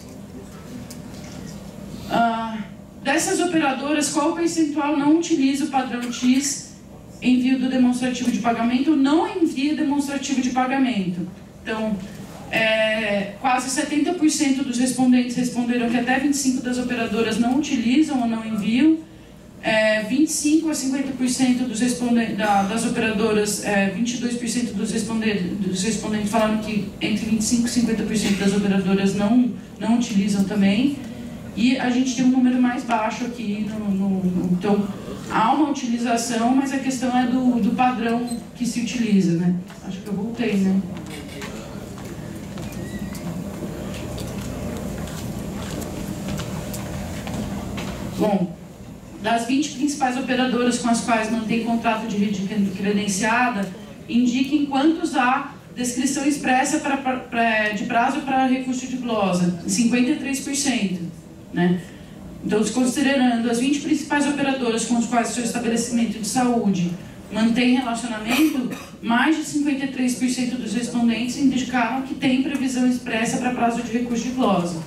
Ah, dessas operadoras, qual o percentual não utiliza o padrão T I S envio do demonstrativo de pagamento ou não envia demonstrativo de pagamento? Então, é, quase setenta por cento dos respondentes responderam que até vinte e cinco por cento das operadoras não utilizam ou não enviam. É, vinte e cinco por cento a cinquenta por cento dos respondentes, da, das operadoras, é, vinte e dois por cento dos respondentes, dos respondentes falaram que entre vinte e cinco por cento e cinquenta por cento das operadoras não, não utilizam também. E a gente tem um número mais baixo aqui, no, no, no, então há uma utilização, mas a questão é do, do padrão que se utiliza, né? Acho que eu voltei, né? Bom, das vinte principais operadoras com as quais mantém contrato de rede credenciada, indiquem quantos há descrição expressa pra, pra, de prazo para recurso de glosa, cinquenta e três por cento. Né? Então, considerando as vinte principais operadoras com as quais o seu estabelecimento de saúde mantém relacionamento, mais de cinquenta e três por cento dos respondentes indicaram que tem previsão expressa para prazo de recurso de glosa.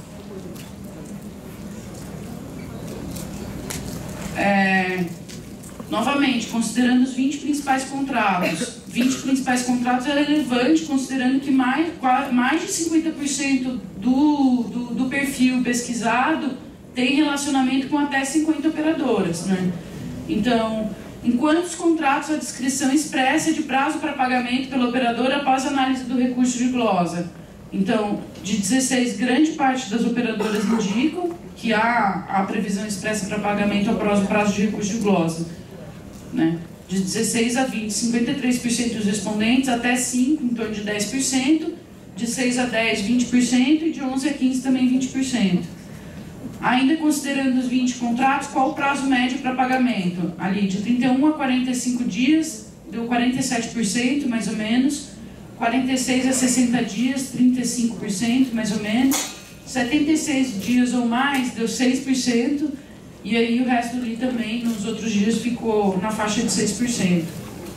É, novamente, considerando os vinte principais contratos, vinte principais contratos é relevante, considerando que mais, mais de cinquenta por cento do, do, do perfil pesquisado tem relacionamento com até cinquenta operadoras, né? Então, em quantos contratos a descrição expressa de prazo para pagamento pela operadora após análise do recurso de glosa? Então, de dezesseis, grande parte das operadoras indicam que há a previsão expressa para pagamento após o prazo de recurso de glosa, né? De dezesseis a vinte, cinquenta e três por cento dos respondentes, até cinco, em torno de dez por cento, de seis a dez, vinte por cento, e de onze a quinze também vinte por cento. Ainda considerando os vinte contratos, qual o prazo médio para pagamento? Ali, de trinta e um a quarenta e cinco dias, deu quarenta e sete por cento, mais ou menos. quarenta e seis a sessenta dias, trinta e cinco por cento, mais ou menos. setenta e seis dias ou mais, deu seis por cento. E aí o resto ali também, nos outros dias, ficou na faixa de seis por cento.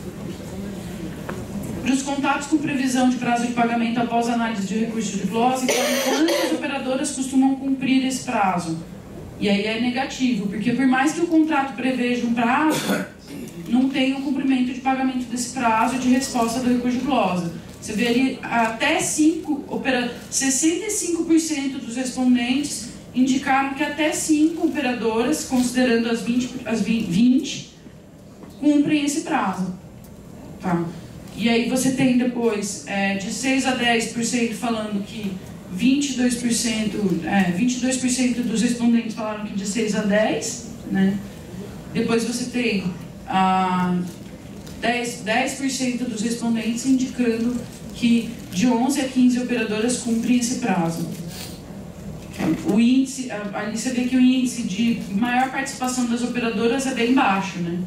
Para os contatos com previsão de prazo de pagamento após análise de recurso de glosa, então, quantas operadoras costumam cumprir esse prazo? E aí é negativo, porque por mais que o contrato preveja um prazo, não tem o cumprimento de pagamento desse prazo de resposta do recurso de glosa. Você vê ali, até cinco, opera, sessenta e cinco por cento dos respondentes indicaram que até cinco operadoras, considerando as vinte, as vinte, cumprem esse prazo. Tá? E aí você tem depois é, de seis a dez por cento falando que vinte e dois por cento, é, vinte e dois por cento dos respondentes falaram que de seis a dez, né? Depois você tem ah, dez, dez por cento dos respondentes indicando que de onze a quinze operadoras cumprem esse prazo. o índice, ali você vê que o índice de maior participação das operadoras é bem baixo, né?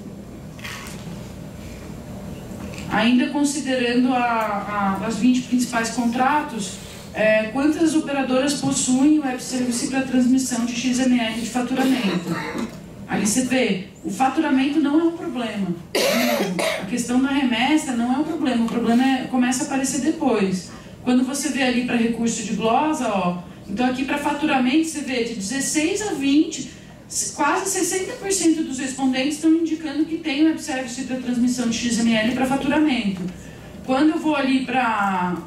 Ainda considerando a, a, as vinte principais contratos, é, quantas operadoras possuem web service para transmissão de X M L de faturamento? Ali você vê, o faturamento não é um problema. A questão da remessa não é um problema, o problema é, começa a aparecer depois. Quando você vê ali para recurso de glosa, ó, então aqui para faturamento você vê de dezesseis a vinte, quase sessenta por cento dos respondentes estão indicando que tem web service para transmissão de X M L para faturamento. Quando eu vou ali para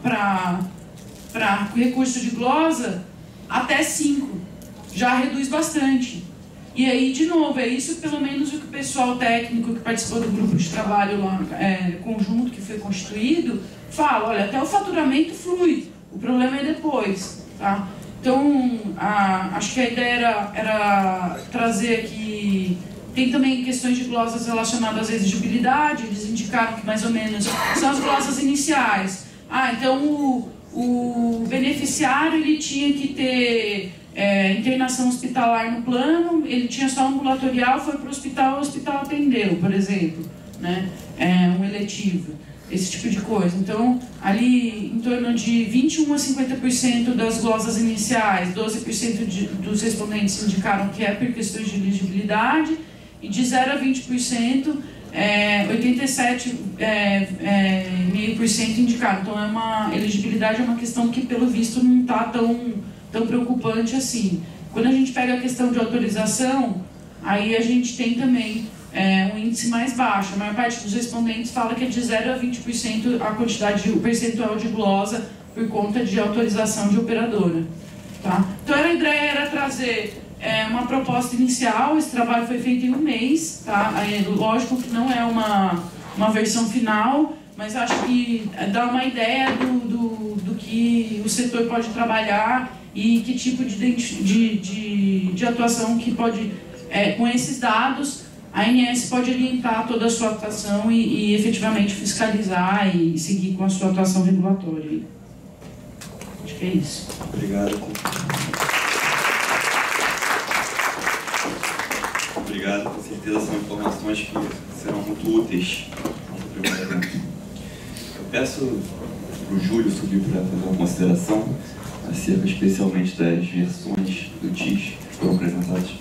para recurso de glosa, até cinco, já reduz bastante. E aí, de novo, é isso pelo menos o que o pessoal técnico que participou do grupo de trabalho lá, é, conjunto que foi constituído, fala, olha, até o faturamento flui, o problema é depois, tá? Então, a, acho que a ideia era, era trazer aqui, tem também questões de glosas relacionadas à exigibilidade, eles indicaram que mais ou menos são as glosas iniciais. Ah, então o, o beneficiário ele tinha que ter é, internação hospitalar no plano, ele tinha só ambulatorial, foi para o hospital, o hospital atendeu, por exemplo, né? É, um eletivo, esse tipo de coisa. Então, ali em torno de vinte e um a cinquenta por cento das glosas iniciais, doze por cento de, dos respondentes indicaram que é por questões de elegibilidade, e de zero a vinte por cento, é, oitenta e sete vírgula cinco por cento é, é, indicaram. Então, é uma, elegibilidade é uma questão que, pelo visto, não está tão, tão preocupante assim. Quando a gente pega a questão de autorização, aí a gente tem também é, um índice mais baixo. A maior parte dos respondentes fala que é de zero a vinte por cento a quantidade, o percentual de glosa por conta de autorização de operadora. Tá? Então, a ideia era trazer é, uma proposta inicial, esse trabalho foi feito em um mês, tá? É, lógico que não é uma, uma versão final, mas acho que dá uma ideia do, do, do que o setor pode trabalhar e que tipo de, de, de, de atuação que pode, é, com esses dados, a ANS pode orientar toda a sua atuação e, e efetivamente fiscalizar e seguir com a sua atuação regulatória. Acho que é isso.
Obrigado. Obrigado, com certeza são informações que serão muito úteis no primeiro evento. Eu peço para o Júlio subir para fazer uma consideração acerca especialmente das versões do T I S que foram apresentadas.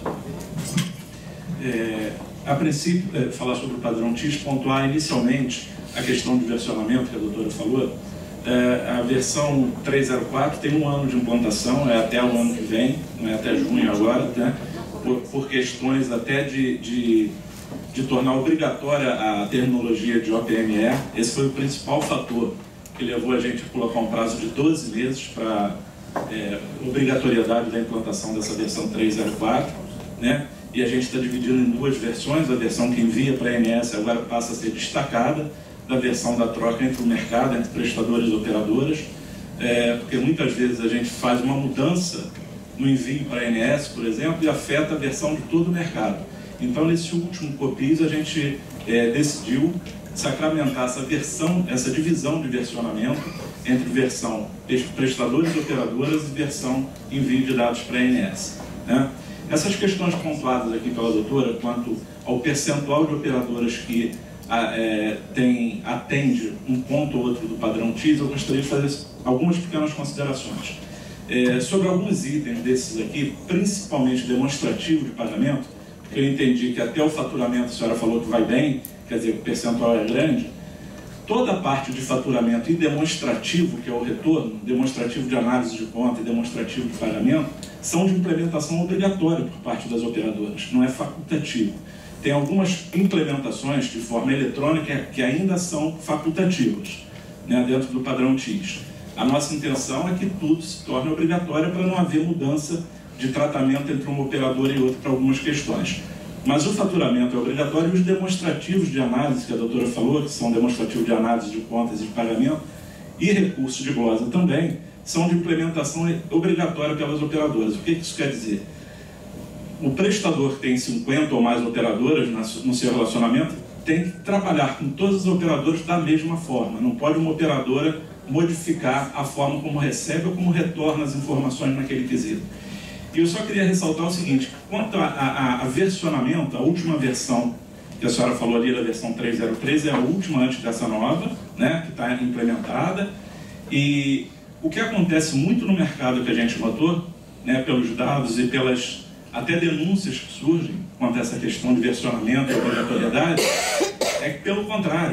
É, a princípio, é, falar sobre o padrão T I S, pontuar inicialmente a questão de versionamento que a doutora falou. É, a versão três zero quatro tem um ano de implantação, é até o ano que vem, não é até junho agora, né? Por, por questões até de, de, de tornar obrigatória a terminologia de O P M E. Esse foi o principal fator que levou a gente a colocar um prazo de doze meses para é, obrigatoriedade da implantação dessa versão três zero quatro, né? E a gente está dividindo em duas versões. A versão que envia para a A N S agora passa a ser destacada da versão da troca entre o mercado, entre prestadores e operadoras, é, porque muitas vezes a gente faz uma mudança no envio para a A N S, por exemplo, e afeta a versão de todo o mercado. Então, nesse último COPIS, a gente é, decidiu sacramentar essa versão, essa divisão de versionamento entre versão prestadores e operadoras e versão envio de dados para a A N S. Né? Essas questões pontuadas aqui pela doutora, quanto ao percentual de operadoras que a, é, tem, atende um ponto ou outro do padrão T I S, eu gostaria de fazer algumas pequenas considerações. É, sobre alguns itens desses aqui, principalmente demonstrativo de pagamento, porque eu entendi que até o faturamento a senhora falou que vai bem, quer dizer, que o percentual é grande. Toda a parte de faturamento e demonstrativo, que é o retorno, demonstrativo de análise de conta e demonstrativo de pagamento, são de implementação obrigatória por parte das operadoras, não é facultativo. Tem algumas implementações de forma eletrônica que ainda são facultativas, né, dentro do padrão T I S. A nossa intenção é que tudo se torne obrigatório para não haver mudança de tratamento entre uma operadora e outra para algumas questões. Mas o faturamento é obrigatório e os demonstrativos de análise, que a doutora falou, que são demonstrativos de análise de contas e de pagamento, e recursos de glosa também, são de implementação obrigatória pelas operadoras. O que isso quer dizer? O prestador que tem cinquenta ou mais operadoras no seu relacionamento tem que trabalhar com todas as operadoras da mesma forma. Não pode uma operadora modificar a forma como recebe ou como retorna as informações naquele quesito. E eu só queria ressaltar o seguinte, quanto a, a, a versionamento, a última versão que a senhora falou ali da versão três ponto zero três é a última antes dessa nova, né, que está implementada. E o que acontece muito no mercado que a gente notou, né, pelos dados e pelas até denúncias que surgem quanto a essa questão de versionamento e obrigatoriedade, é que, pelo contrário,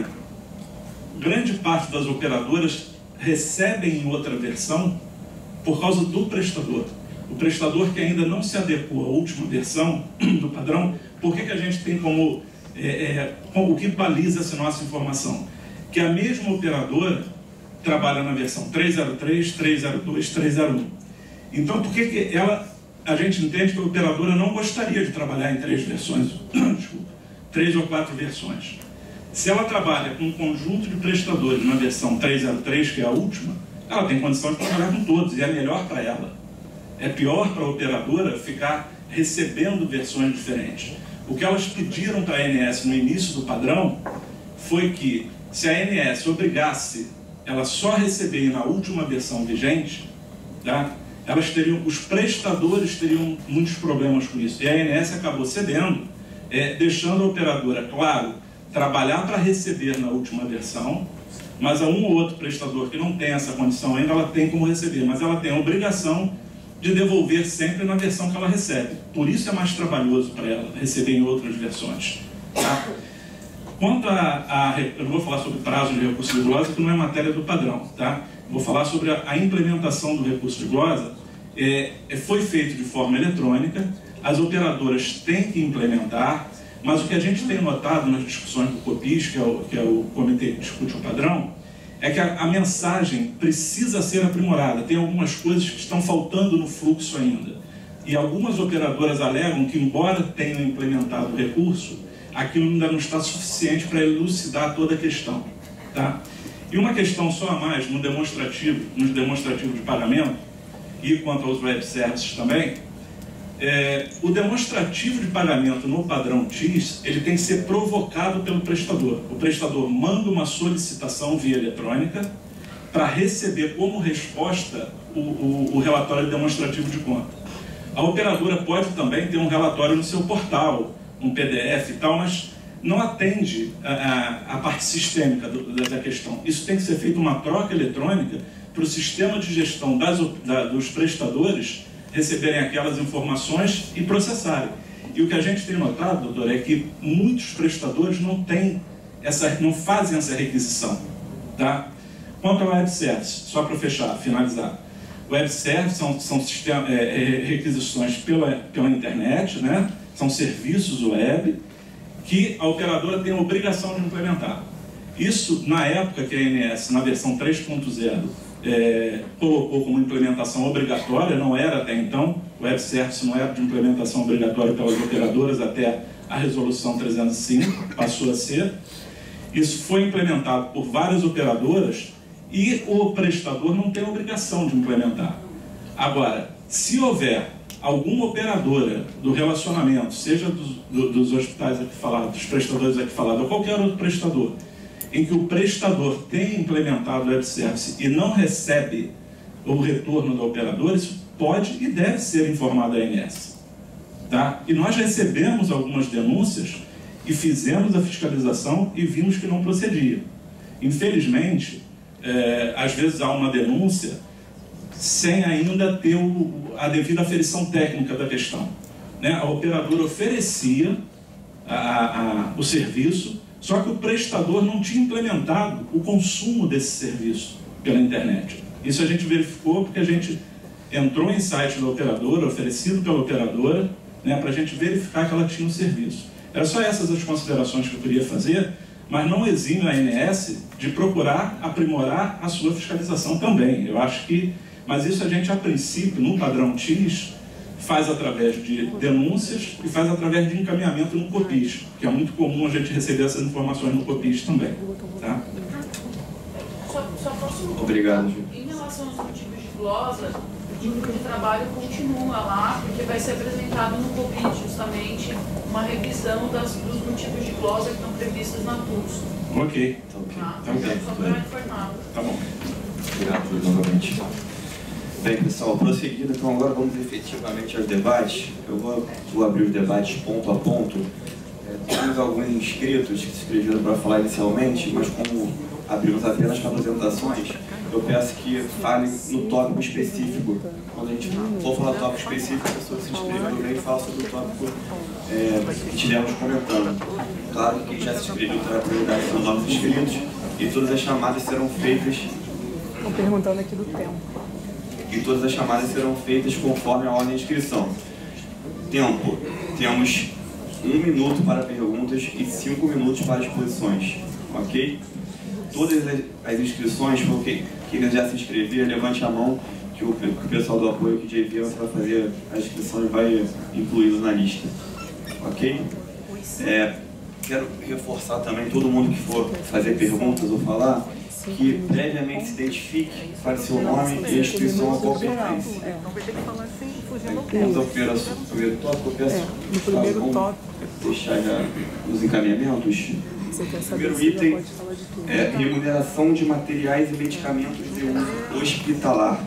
grande parte das operadoras recebem em outra versão por causa do prestador. O prestador que ainda não se adequou à última versão do padrão, por que que a gente tem como, é, é, como o que baliza essa nossa informação? Que a mesma operadora trabalha na versão três ponto zero três, três ponto zero dois, três ponto zero um. Então, por que que ela, a gente entende que a operadora não gostaria de trabalhar em três versões, desculpa, três ou quatro versões? Se ela trabalha com um conjunto de prestadores na versão três ponto zero três, que é a última, ela tem condição de trabalhar com todos, e é melhor para ela. É pior para a operadora ficar recebendo versões diferentes. O que elas pediram para a A N S no início do padrão foi que, se a A N S obrigasse ela só a receber na última versão vigente, tá? Elas teriam, os prestadores teriam muitos problemas com isso. E a A N S acabou cedendo, é, deixando a operadora, claro, trabalhar para receber na última versão, mas a um ou outro prestador que não tem essa condição ainda, ela tem como receber, mas ela tem a obrigação de devolver sempre na versão que ela recebe. Por isso é mais trabalhoso para ela receber em outras versões. Tá? Quanto a, a... Eu não vou falar sobre prazo de recurso de glosa, que não é matéria do padrão. Tá? Vou falar sobre a, a implementação do recurso de glosa. É, foi feito de forma eletrônica, as operadoras têm que implementar, mas o que a gente tem notado nas discussões do COPIS, que é o, que é o Comitê que discute o padrão, é que a, a mensagem precisa ser aprimorada. Tem algumas coisas que estão faltando no fluxo ainda. E algumas operadoras alegam que, embora tenham implementado o recurso, aquilo ainda não está suficiente para elucidar toda a questão. Tá? E uma questão só a mais no demonstrativo, nos demonstrativos de pagamento, e quanto aos web services também, é, o demonstrativo de pagamento no padrão T I S, ele tem que ser provocado pelo prestador. O prestador manda uma solicitação via eletrônica para receber como resposta o, o, o relatório demonstrativo de conta. A operadora pode também ter um relatório no seu portal, um P D F e tal, mas não atende a, a, a parte sistêmica do, da questão. Isso tem que ser feito uma troca eletrônica para o sistema de gestão das, da, dos prestadores receberem aquelas informações e processarem. E o que a gente tem notado, doutor, é que muitos prestadores não têm essa, não fazem essa requisição. Tá? Quanto ao web service, só para fechar, finalizar, web service são, são sistema, é, requisições pela, pela internet, né? São serviços web que a operadora tem a obrigação de implementar. Isso, na época que a A N S, na versão três ponto zero, É, colocou como implementação obrigatória, não era até então, o web service não era de implementação obrigatória pelas operadoras até a resolução trezentos e cinco, passou a ser. Isso foi implementado por várias operadoras e o prestador não tem obrigação de implementar. Agora, se houver alguma operadora do relacionamento, seja dos, do, dos hospitais aqui falados, dos prestadores aqui falados, ou qualquer outro prestador, em que o prestador tem implementado o web service e não recebe o retorno da operadora, isso pode e deve ser informado à A N S. Tá? E nós recebemos algumas denúncias e fizemos a fiscalização e vimos que não procedia. Infelizmente, é, às vezes há uma denúncia sem ainda ter o, a devida aferição técnica da questão. Né? A operadora oferecia a, a, o serviço, só que o prestador não tinha implementado o consumo desse serviço pela internet. Isso a gente verificou porque a gente entrou em site da operadora, oferecido pela operadora, né, para a gente verificar que ela tinha um serviço. Eram só essas as considerações que eu queria fazer, mas não exime a A N S de procurar aprimorar a sua fiscalização também. Eu acho que, mas isso a gente, a princípio, no padrão T I S, faz através de denúncias e faz através de encaminhamento no COPIS, que é muito comum a gente receber essas informações no COPIS também. Tá?
Só, só posso...
Obrigado.
Em relação aos motivos de glosa, o grupo de trabalho continua lá, porque vai ser apresentado no COPIS justamente uma revisão das, dos motivos de glosa que estão previstos na P U S.
Ok.
Tá?
Tá ok.
Só para informar.
Tá bom.
Obrigado, novamente. Bem, pessoal, prosseguindo, então agora vamos efetivamente aos debates. Eu vou, vou abrir os debates ponto a ponto. É, temos alguns inscritos que se inscreveram para falar inicialmente, mas como abrimos apenas para apresentações, eu peço que fale no tópico específico. Quando a gente for falar tópico específico, a pessoa se inscreveu também e fala sobre o tópico é, que estivermos comentando. Claro que quem já se inscreveu terá prioridade para os novos inscritos e todas as chamadas serão feitas...
Estão perguntando aqui do tempo.
E todas as chamadas serão feitas conforme a ordem de inscrição. Tempo. Temos um minuto para perguntas e cinco minutos para exposições. Ok? Todas as inscrições, porque quem já se inscrever, levante a mão, que o, que o pessoal do apoio aqui de eventos vai fazer a inscrição e vai incluí-los na lista. Ok? É, quero reforçar também todo mundo que for fazer perguntas ou falar, que previamente se identifique para seu nome e a instituição a qual pertence.
Então vai ter que falar assim, fugindo
Vamos ao primeiro, primeiro tópico, eu peço
no primeiro
vamos
tópico.
deixar já os encaminhamentos. Primeiro item é remuneração de materiais e medicamentos de uso hospitalar.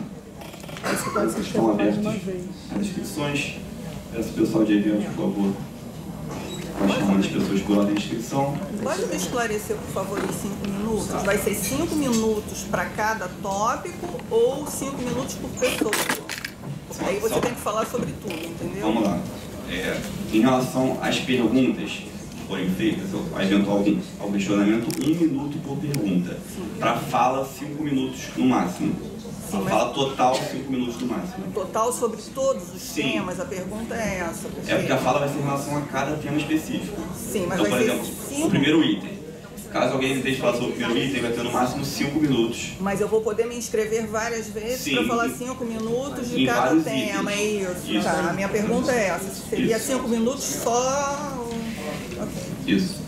Estão abertas as inscrições. Peço ao pessoal de eventos, por favor, vai chamando as pessoas por ordem de inscrição.
Pode me esclarecer, por favor, em cinco minutos? Vai ser cinco minutos para cada tópico ou cinco minutos por pessoa? Porque aí você tem que falar sobre tudo, entendeu?
Vamos lá. É, em relação às perguntas que forem feitas, eventual ao questionamento, um minuto por pergunta. Para fala, cinco minutos no máximo. A fala total, cinco minutos no máximo.
Total sobre todos os
Sim.
temas, a pergunta é essa. Porque...
É porque a fala vai ser em relação a cada tema específico.
Sim, mas
então,
vai
por
ser
exemplo,
cinco...
o primeiro item. Caso alguém deseje falar sobre o primeiro item, vai ter no máximo cinco minutos.
Mas eu vou poder me inscrever várias vezes para falar cinco minutos de
em
cada tema, é isso.
Isso.
Tá. A minha pergunta é essa. Seria
Isso.
cinco minutos só... Okay.
Isso.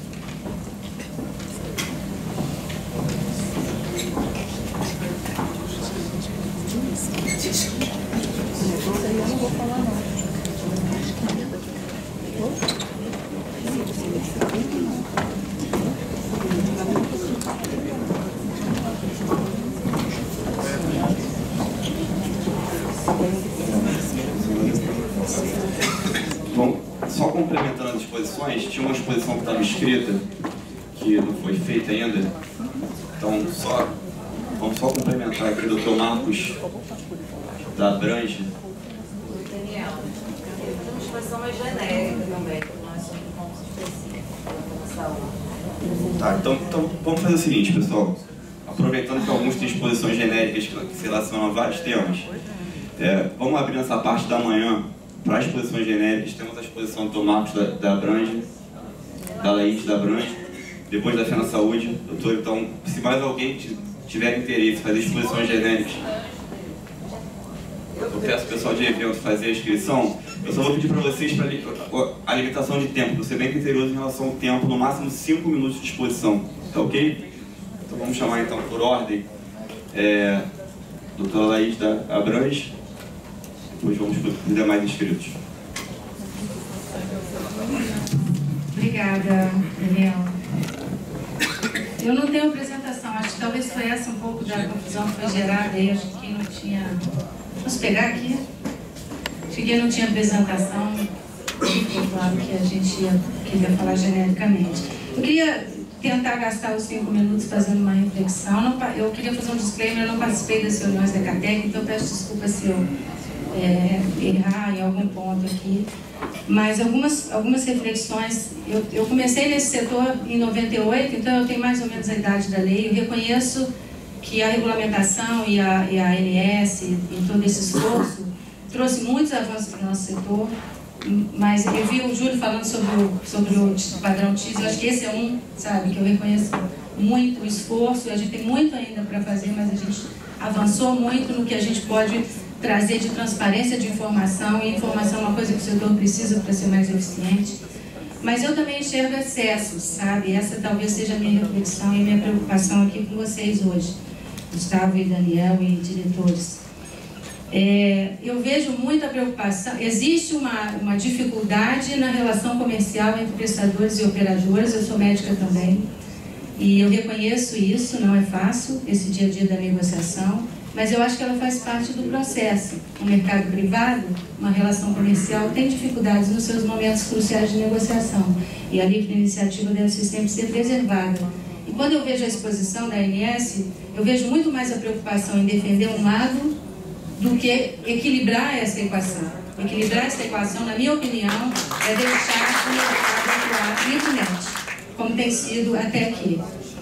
Eu não vou falar não.
Bom, só complementando as exposições, tinha uma exposição que estava escrita, que não foi feita ainda. Então, só, vamos só complementar aqui o doutor Marcos da Abrange.
Daniel, eu queria fazer uma exposição mais genérica também, não é sobre pontos específicos da saúde.
Tá, então, então vamos fazer o seguinte, pessoal. Aproveitando que alguns têm exposições genéricas que se relacionam a vários temas, é, vamos abrir essa parte da manhã para as exposições genéricas. Temos a exposição do Marcos da, da Abrange, da Laís da Abrange, depois da Fena Saúde. Doutor, então, se mais alguém tiver interesse em fazer exposições genéricas, eu peço ao pessoal de evento fazer a inscrição. Eu só vou pedir para vocês para a limitação de tempo, para ser bem criterioso em relação ao tempo, no máximo cinco minutos de exposição, tá ok? Então vamos chamar então por ordem é, doutora Laís da Abrange, depois vamos para os demais inscritos.
Obrigada, Daniel. Eu não tenho apresentação, acho que talvez foi essa um pouco da confusão que foi gerada aí, acho que quem não tinha... Vamos pegar aqui? Acho que quem não tinha apresentação, claro que a gente ia, queria falar genericamente. Eu queria tentar gastar os cinco minutos fazendo uma reflexão. Não, eu queria fazer um disclaimer, eu não participei das reuniões da CATEC, então peço desculpa se eu é, errar em algum ponto aqui. Mas algumas, algumas reflexões, eu, eu comecei nesse setor em noventa e oito, então eu tenho mais ou menos a idade da lei. Eu reconheço que a regulamentação e a, e a A N S e todo esse esforço trouxe muitos avanços para o nosso setor, mas eu vi o Júlio falando sobre o, sobre o padrão T I S, eu acho que esse é um, sabe, que eu reconheço muito o esforço, a gente tem muito ainda para fazer, mas a gente avançou muito no que a gente pode trazer de transparência de informação, e informação é uma coisa que o setor precisa para ser mais eficiente. Mas eu também enxergo excessos, sabe? Essa talvez seja a minha reflexão e a minha preocupação aqui com vocês hoje, Gustavo e Daniel e diretores. É, eu vejo muita preocupação, existe uma, uma dificuldade na relação comercial entre prestadores e operadores, eu sou médica também, E eu reconheço isso, não é fácil, esse dia a dia da negociação, mas eu acho que ela faz parte do processo. O mercado privado, uma relação comercial, tem dificuldades nos seus momentos cruciais de negociação. E a livre iniciativa deve sempre ser preservada. E quando eu vejo a exposição da A N S, eu vejo muito mais a preocupação em defender um lado do que equilibrar essa equação. Equilibrar essa equação, na minha opinião, é deixar o mercado atuar livremente, como tem sido até aqui.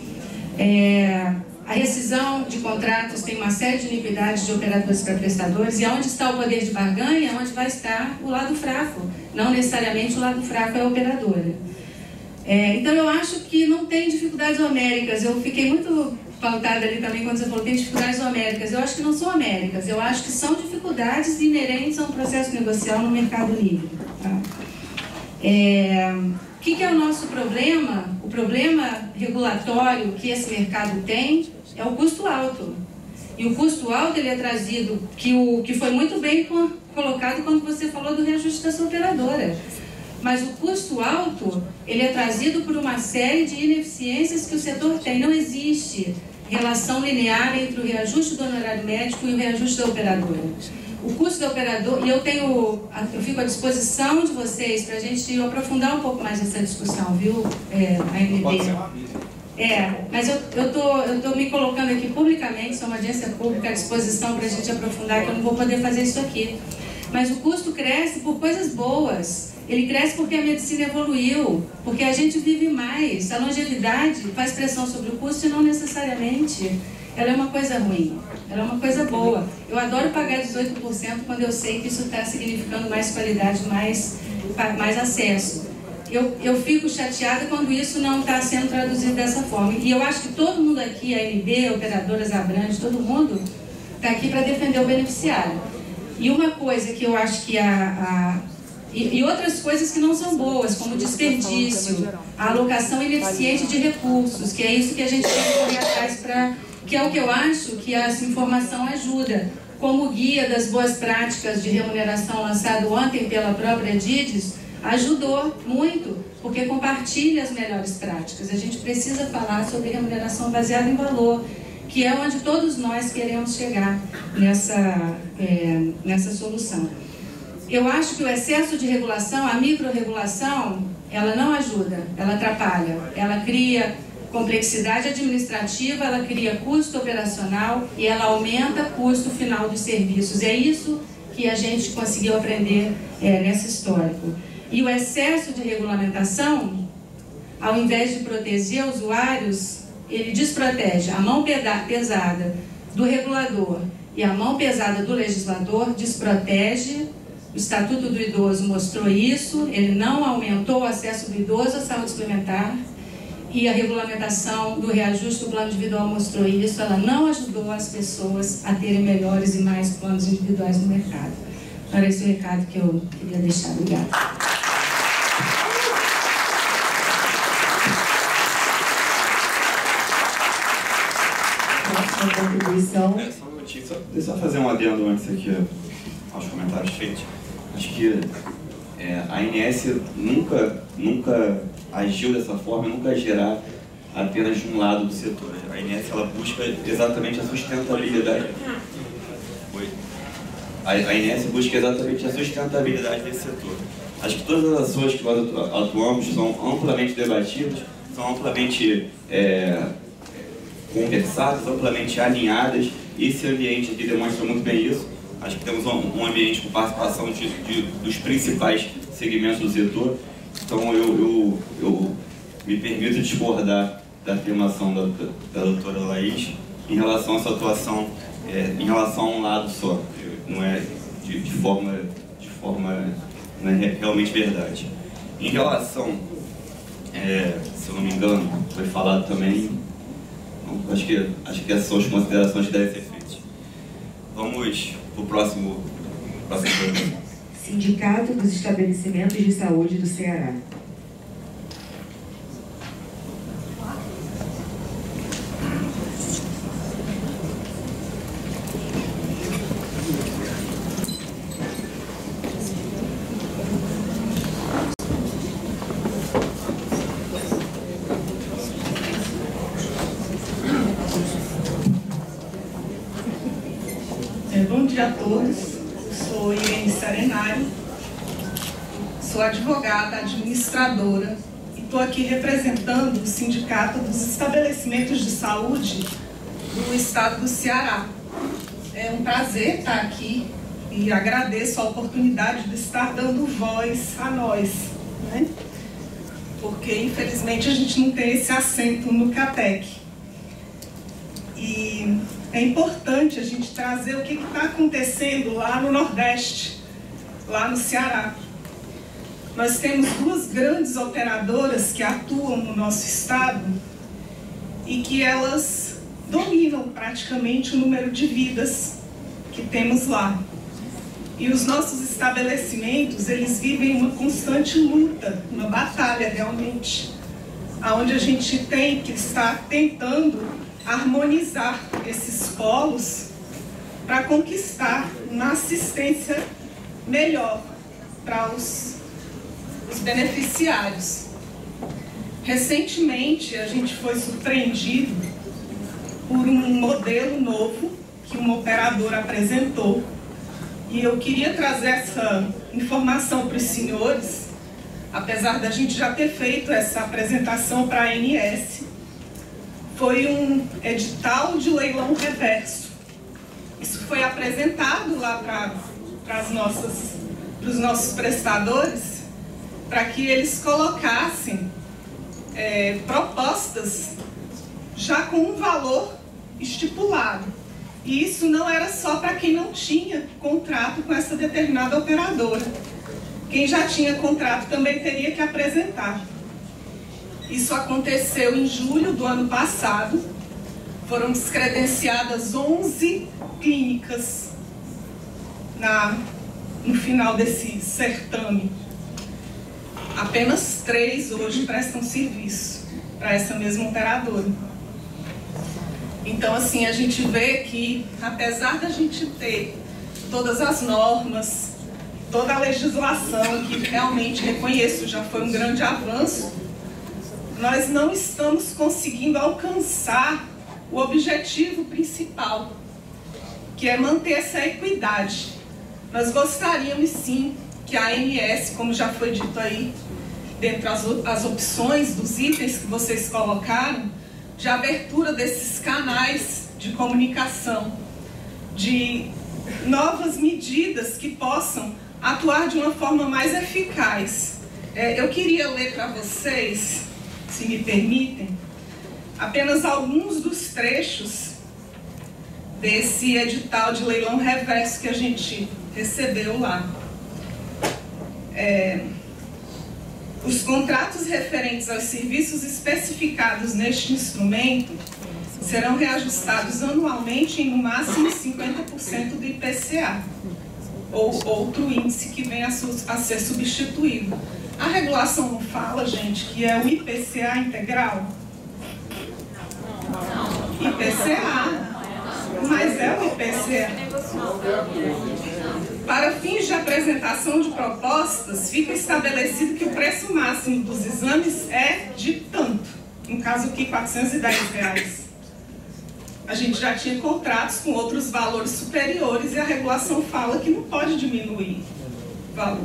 É... A rescisão de contratos tem uma série de iniquidades de operadores para prestadores, e onde está o poder de barganha, onde vai estar o lado fraco. Não necessariamente o lado fraco é a operadora. É, então eu acho que não tem dificuldades homéricas. Eu fiquei muito pautada ali também quando você falou que tem dificuldades homéricas. Eu acho que não são homéricas, eu acho que são dificuldades inerentes a um processo negocial no mercado livre. Tá? É... O que, que é o nosso problema? O problema regulatório que esse mercado tem é o custo alto. E o custo alto ele é trazido, que, o, que foi muito bem colocado quando você falou do reajuste da sua operadora. Mas o custo alto ele é trazido por uma série de ineficiências que o setor tem. Não existe relação linear entre o reajuste do honorário médico e o reajuste da operadora. O custo do operador, e eu tenho, eu fico à disposição de vocês para a gente aprofundar um pouco mais essa discussão, viu, é, a M B? É, mas eu eu tô, eu tô me colocando aqui publicamente, sou uma agência pública à disposição para a gente aprofundar, que eu não vou poder fazer isso aqui. Mas o custo cresce por coisas boas. Ele cresce porque a medicina evoluiu, porque a gente vive mais. A longevidade faz pressão sobre o custo e não necessariamente ela é uma coisa ruim, ela é uma coisa boa. Eu adoro pagar dezoito por cento quando eu sei que isso está significando mais qualidade, mais, mais acesso. Eu, eu fico chateada quando isso não está sendo traduzido dessa forma. E eu acho que todo mundo aqui, a M B, operadoras Abrantes, todo mundo está aqui para defender o beneficiário. E uma coisa que eu acho que a... a e, e outras coisas que não são boas, como desperdício, a alocação ineficiente de recursos, que é isso que a gente tem que correr atrás para... que é o que eu acho que essa informação ajuda. Como o guia das boas práticas de remuneração lançado ontem pela própria Dides, ajudou muito, porque compartilha as melhores práticas. A gente precisa falar sobre remuneração baseada em valor, que é onde todos nós queremos chegar nessa, é, nessa solução. Eu acho que o excesso de regulação, a micro-regulação, ela não ajuda, ela atrapalha, ela cria complexidade administrativa, ela cria custo operacional e ela aumenta o custo final dos serviços. É isso que a gente conseguiu aprender é, nesse histórico. E o excesso de regulamentação, ao invés de proteger usuários, ele desprotege a mão pesada do regulador e a mão pesada do legislador, desprotege. O Estatuto do Idoso mostrou isso, ele não aumentou o acesso do idoso à saúde suplementar. E a regulamentação do reajuste do plano individual mostrou isso, ela não ajudou as pessoas a terem melhores e mais planos individuais no mercado. Era esse o recado que eu queria deixar. Obrigada.
Contribuição. É, só um minutinho, só, deixa eu fazer um adendo antes aqui aos comentários feitos. Acho que é, a A N S nunca, nunca agiu dessa forma, nunca gerar apenas de um lado do setor. A A N S ela busca exatamente a sustentabilidade. Oi. A, a A N S busca exatamente a sustentabilidade desse setor. Acho que todas as ações que nós atuamos são amplamente debatidas, são amplamente é, conversadas, amplamente alinhadas. Esse ambiente aqui demonstra muito bem isso. Acho que temos um, um ambiente com participação de, de, dos principais segmentos do setor. Então eu, eu, eu me permito discordar da afirmação da, da doutora Laís em relação a essa atuação, é, em relação a um lado só. Não é de, de forma, de forma não é realmente verdade. Em relação, é, se eu não me engano, foi falado também, não, acho, que, acho que essas são as considerações que devem ser feitas. Vamos para o próximo, próximo programa.
Sindicato dos Estabelecimentos de Saúde do Ceará.
dia a todos. Eu sou Irene Serenari, sou advogada, administradora e estou aqui representando o Sindicato dos Estabelecimentos de Saúde do Estado do Ceará. É um prazer estar aqui e agradeço a oportunidade de estar dando voz a nós, né? Porque infelizmente a gente não tem esse assento no CATEC. E é importante a gente trazer o que está acontecendo lá no Nordeste, lá no Ceará. Nós temos duas grandes operadoras que atuam no nosso estado e que elas dominam praticamente o número de vidas que temos lá. E os nossos estabelecimentos, eles vivem uma constante luta, uma batalha realmente, onde a gente tem que estar tentando harmonizar esses polos para conquistar uma assistência melhor para os, os beneficiários. Recentemente, a gente foi surpreendido por um modelo novo que uma operadora apresentou. E eu queria trazer essa informação para os senhores, apesar da gente já ter feito essa apresentação para a A N S. Foi um edital de leilão reverso. Isso foi apresentado lá para os nossos prestadores, para que eles colocassem é, propostas já com um valor estipulado. E isso não era só para quem não tinha contrato com essa determinada operadora. Quem já tinha contrato também teria que apresentar. Isso aconteceu em julho do ano passado. Foram descredenciadas onze clínicas na, no final desse certame. Apenas três hoje prestam serviço para essa mesma operadora. Então, assim, a gente vê que, apesar da gente ter todas as normas, toda a legislação, que realmente reconheço já foi um grande avanço, nós não estamos conseguindo alcançar o objetivo principal, que é manter essa equidade. Nós gostaríamos, sim, que a A N S, como já foi dito aí, dentre as, as opções dos itens que vocês colocaram, de abertura desses canais de comunicação, de novas medidas que possam atuar de uma forma mais eficaz. É, eu queria ler para vocês, se me permitem, apenas alguns dos trechos desse edital de leilão reverso que a gente recebeu lá. É, Os contratos referentes aos serviços especificados neste instrumento serão reajustados anualmente em no máximo cinquenta por cento do I P C A, ou outro índice que venha a ser substituído. A regulação não fala, gente, que é o I P C A integral? I P C A, mas é o I P C A. Para fins de apresentação de propostas, fica estabelecido que o preço máximo dos exames é de tanto, no caso aqui quatrocentos e dez reais. A gente já tinha contratos com outros valores superiores e a regulação fala que não pode diminuir o valor.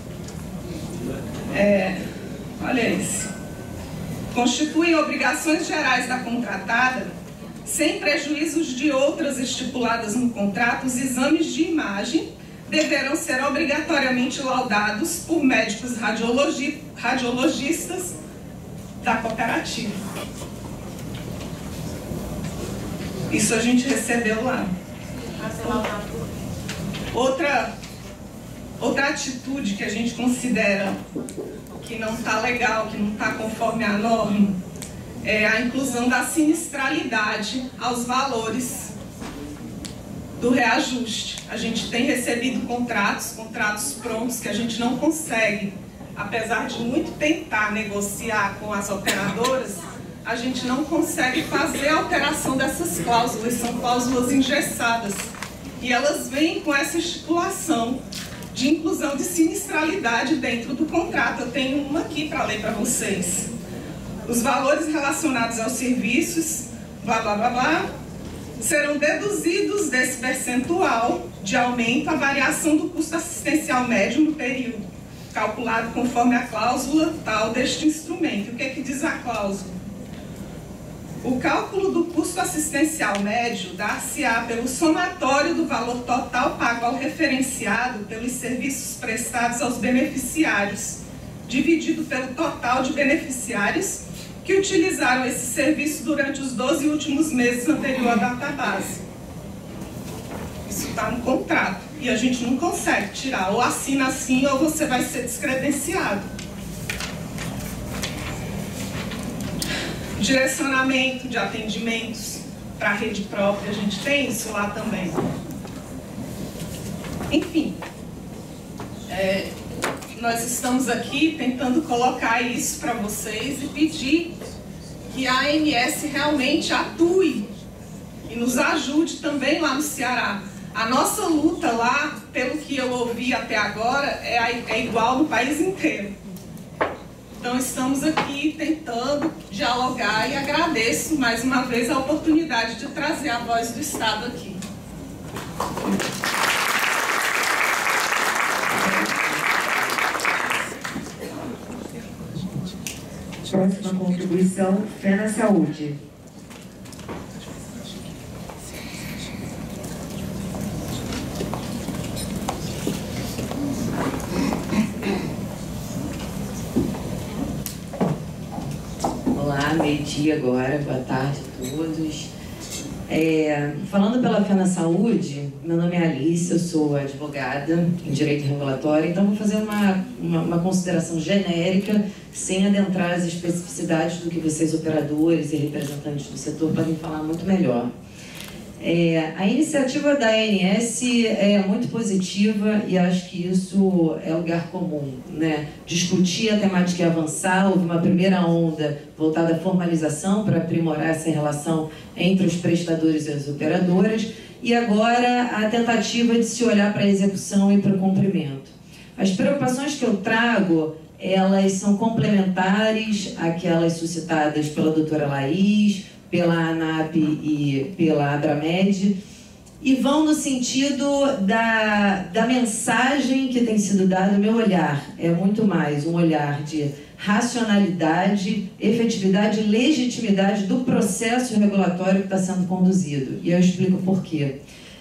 É, olha esse. Constituem obrigações gerais da contratada, sem prejuízos de outras estipuladas no contrato, os exames de imagem deverão ser obrigatoriamente laudados por médicos radiologi radiologistas da cooperativa. Isso a gente recebeu lá. Outra, outra atitude que a gente considera que não está legal, que não está conforme a norma, é a inclusão da sinistralidade aos valores do reajuste. A gente tem recebido contratos, contratos prontos que a gente não consegue, apesar de muito tentar negociar com as operadoras, a gente não consegue fazer a alteração dessas cláusulas, são cláusulas engessadas. E elas vêm com essa estipulação de inclusão de sinistralidade dentro do contrato. Eu tenho uma aqui para ler para vocês. Os valores relacionados aos serviços, blá, blá, blá, blá, serão deduzidos desse percentual de aumento a variação do custo assistencial médio no período, calculado conforme a cláusula tal deste instrumento. O que é que diz a cláusula? O cálculo do custo assistencial médio dar-se-á pelo somatório do valor total pago ao referenciado pelos serviços prestados aos beneficiários, dividido pelo total de beneficiários que utilizaram esse serviço durante os doze últimos meses anterior à data base. Isso está no contrato e a gente não consegue tirar. Ou assina assim ou você vai ser descredenciado. Direcionamento de atendimentos para a rede própria, a gente tem isso lá também. Enfim, é, nós estamos aqui tentando colocar isso para vocês e pedir que a A N S realmente atue e nos ajude também lá no Ceará. A nossa luta lá, pelo que eu ouvi até agora, é, é igual no país inteiro. Então estamos aqui tentando dialogar e agradeço mais uma vez a oportunidade de trazer a voz do Estado aqui.
Próxima contribuição, Fé na Saúde.
Olá, meio-dia agora, boa tarde a todos. É, falando pela Fé na Saúde, meu nome é Alice, eu sou advogada em Direito Regulatório, então vou fazer uma, uma, uma consideração genérica, sem adentrar as especificidades do que vocês, operadores e representantes do setor, podem falar muito melhor. É, a iniciativa da A N S é muito positiva e acho que isso é lugar comum, né? Discutir a temática e avançar, houve uma primeira onda voltada à formalização para aprimorar essa relação entre os prestadores e as operadoras e agora a tentativa de se olhar para a execução e para o cumprimento. As preocupações que eu trago, elas são complementares àquelas suscitadas pela doutora Laís, pela ANAP e pela Abramed, e vão no sentido da, da mensagem que tem sido dada. O meu olhar é muito mais um olhar de racionalidade, efetividade e legitimidade do processo regulatório que está sendo conduzido. E eu explico por quê.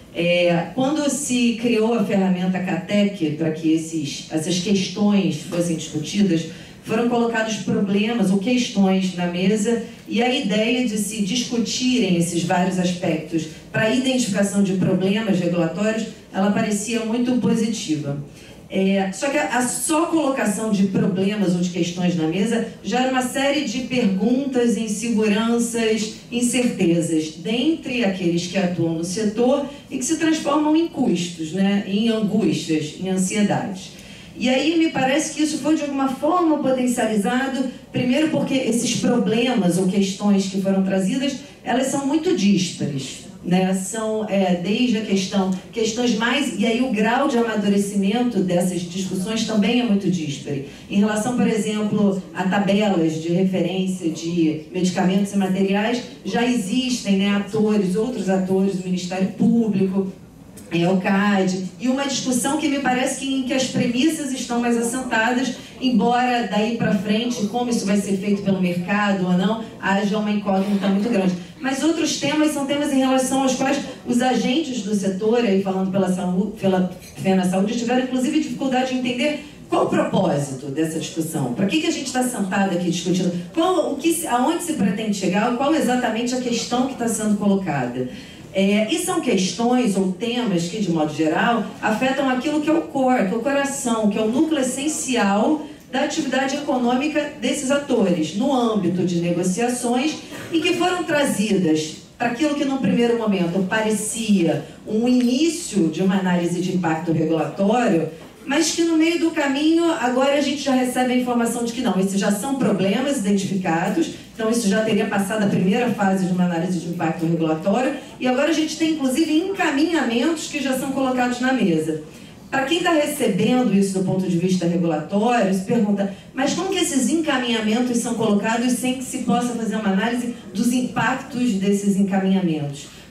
É, quando se criou a ferramenta CATEC para que esses, essas questões fossem discutidas, foram colocados problemas ou questões na mesa e a ideia de se discutirem esses vários aspectos para a identificação de problemas regulatórios, ela parecia muito positiva. É, só que a, a só colocação de problemas ou de questões na mesa gera uma série de perguntas, inseguranças, incertezas, dentre aqueles que atuam no setor e que se transformam em custos, né, em angústias, em ansiedades. E aí me parece que isso foi de alguma forma potencializado, primeiro porque esses problemas ou questões que foram trazidas, elas são muito díspares, né? São é, desde a questão, questões mais, e aí o grau de amadurecimento dessas discussões também é muito díspare. Em relação, por exemplo, a tabelas de referência de medicamentos e materiais, já existem, né, atores, outros atores, o Ministério Público, é o C A D, e uma discussão que me parece que, em que as premissas estão mais assentadas, embora daí para frente, como isso vai ser feito pelo mercado ou não, haja uma incógnita muito grande. Mas outros temas são temas em relação aos quais os agentes do setor, aí falando pela, saúde, pela Fé na Saúde, tiveram inclusive dificuldade de entender qual o propósito dessa discussão. Para que, que a gente está sentado aqui discutindo? Qual, o que, aonde se pretende chegar? Qual exatamente a questão que está sendo colocada? É, e são questões ou temas que, de modo geral, afetam aquilo que é o core, que é o coração, que é o núcleo essencial da atividade econômica desses atores, no âmbito de negociações, e que foram trazidas para aquilo que, num primeiro momento, parecia um início de uma análise de impacto regulatório, mas que no meio do caminho, agora a gente já recebe a informação de que não, esses já são problemas identificados, então isso já teria passado a primeira fase de uma análise de impacto regulatório, e agora a gente tem inclusive encaminhamentos que já são colocados na mesa. Para quem está recebendo isso do ponto de vista regulatório, se pergunta, mas como que esses encaminhamentos são colocados sem que se possa fazer uma análise dos impactos desses encaminhamentos?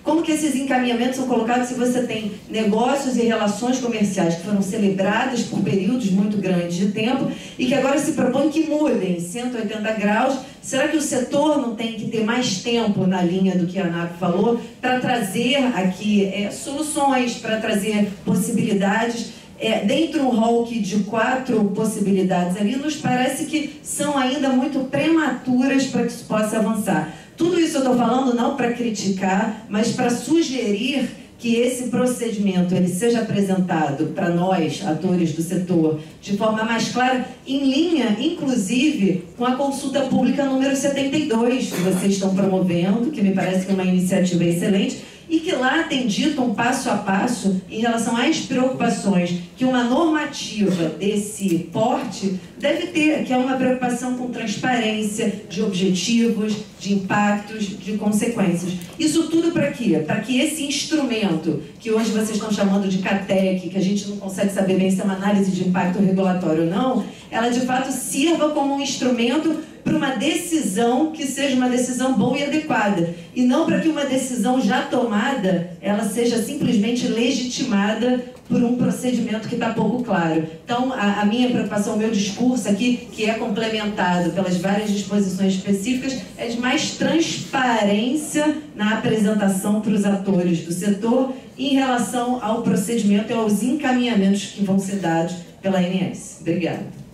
Como que esses encaminhamentos são colocados se você tem negócios e relações comerciais que foram celebradas por períodos muito grandes de tempo e que agora se propõe que mudem cento e oitenta graus? Será que o setor não tem que ter mais tempo na linha do que a ANAP falou para trazer aqui é, soluções, para trazer possibilidades? É, dentro de um rol de quatro possibilidades ali, nos parece que são ainda muito prematuras para que isso possa avançar. Tudo isso eu estou falando não para criticar, mas para sugerir que esse procedimento ele seja apresentado para nós, atores do setor, de forma mais clara, em linha, inclusive, com a consulta pública número setenta e dois, que vocês estão promovendo, que me parece que é uma iniciativa excelente, e que lá tem dito um passo a passo em relação às preocupações que uma normativa desse porte deve ter, que é uma preocupação com transparência de objetivos, de impactos, de consequências. Isso tudo para quê? Para que esse instrumento, que hoje vocês estão chamando de CATEC, que a gente não consegue saber bem se é uma análise de impacto regulatório ou não, ela de fato sirva como um instrumento para uma decisão que seja uma decisão boa e adequada, e não para que uma decisão já tomada, ela seja simplesmente legitimada por um procedimento que está pouco claro. Então, a, a minha preocupação, o meu discurso aqui, que é complementado pelas várias disposições específicas, é de mais transparência na apresentação para os atores do setor em relação ao procedimento e aos encaminhamentos que vão ser dados pela A N S. Obrigada.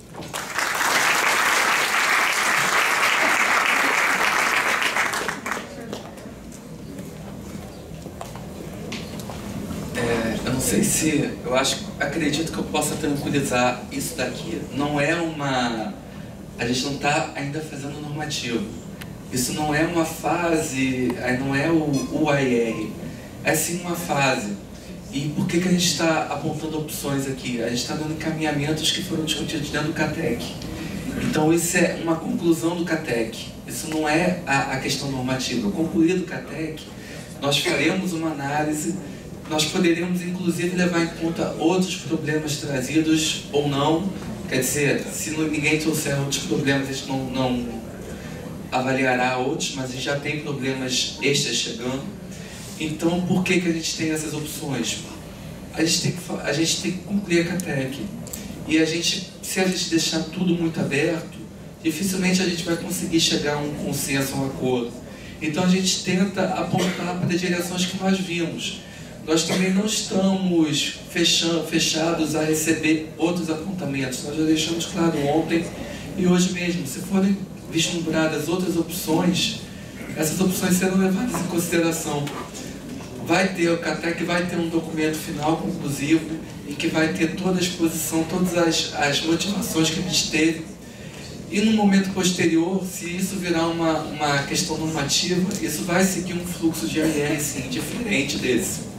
Não sei se, eu acho, acredito que eu possa tranquilizar isso daqui. Não é uma, a gente não está ainda fazendo normativo. Isso não é uma fase, não é o U A R, é sim uma fase. E por que que a gente está apontando opções aqui? A gente está dando encaminhamentos que foram discutidos dentro do CATEC. Então isso é uma conclusão do CATEC. Isso não é a, a questão normativa. Concluído o CATEC, nós faremos uma análise. Nós poderíamos, inclusive, levar em conta outros problemas trazidos ou não. Quer dizer, se ninguém trouxer outros problemas, a gente não, não avaliará outros, mas a gente já tem problemas extras chegando. Então, por que que a gente tem essas opções? A gente tem que, a gente tem que concluir a CATEC. E a gente, se a gente deixar tudo muito aberto, dificilmente a gente vai conseguir chegar a um consenso, a um acordo. Então, a gente tenta apontar para as direções que nós vimos. Nós também não estamos fechando, fechados a receber outros apontamentos. Nós já deixamos claro ontem e hoje mesmo. Se forem vislumbradas outras opções, essas opções serão levadas em consideração. Vai ter, o CATEC vai ter um documento final conclusivo em que vai ter toda a exposição, todas as, as motivações que a gente teve. E no momento posterior, se isso virar uma, uma questão normativa, isso vai seguir um fluxo de A R, sim, diferente desse.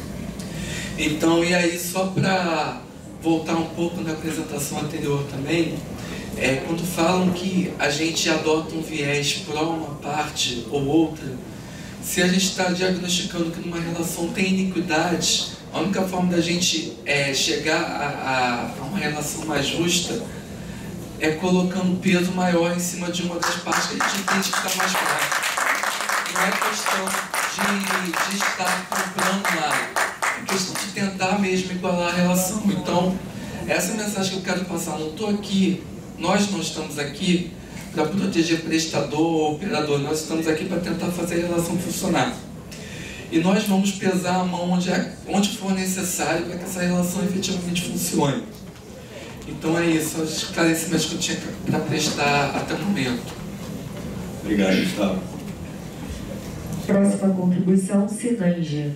Então, e aí, só para voltar um pouco na apresentação anterior também, é, quando falam que a gente adota um viés pró uma parte ou outra, se a gente está diagnosticando que numa relação tem iniquidades, a única forma da gente é, chegar a, a, a uma relação mais justa é colocando peso maior em cima de uma das partes que a gente entende que está mais fraca. Não é questão de, de estar comprando nada. É questão de tentar mesmo igualar a relação. Então, essa é a mensagem que eu quero passar. Não estou aqui, nós não estamos aqui para proteger prestador ou operador, nós estamos aqui para tentar fazer a relação funcionar. E nós vamos pesar a mão onde, é, onde for necessário para que essa relação efetivamente funcione. Então é isso, os esclarecimentos que eu tinha para prestar até o momento.
Obrigado, Gustavo.
Próxima contribuição, Sinanja.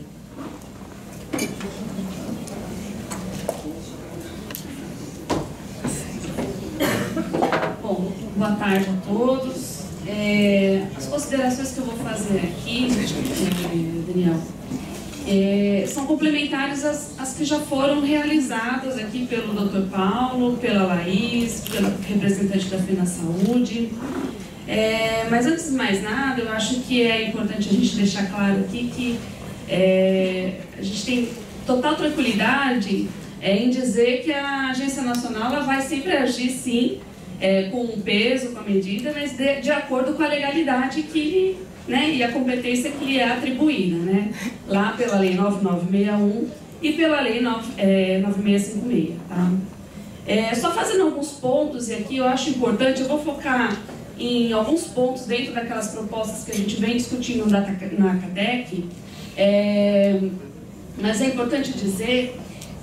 Bom, boa tarde a todos. É, as considerações que eu vou fazer aqui, é, Daniel, é, são complementares às, às que já foram realizadas aqui pelo doutor Paulo, pela Laís, pela representante da FenaSaúde. É, mas antes de mais nada, eu acho que é importante a gente deixar claro aqui que é, a gente tem total tranquilidade é, em dizer que a Agência Nacional ela vai sempre agir, sim, é, com o peso, com a medida, mas de, de acordo com a legalidade que né, e a competência que lhe é atribuída, né, lá pela Lei nove nove seis um e pela Lei nove seis cinco seis. Tá? É, só fazendo alguns pontos, e aqui eu acho importante, eu vou focar em alguns pontos dentro daquelas propostas que a gente vem discutindo na, na CATEC, é, mas é importante dizer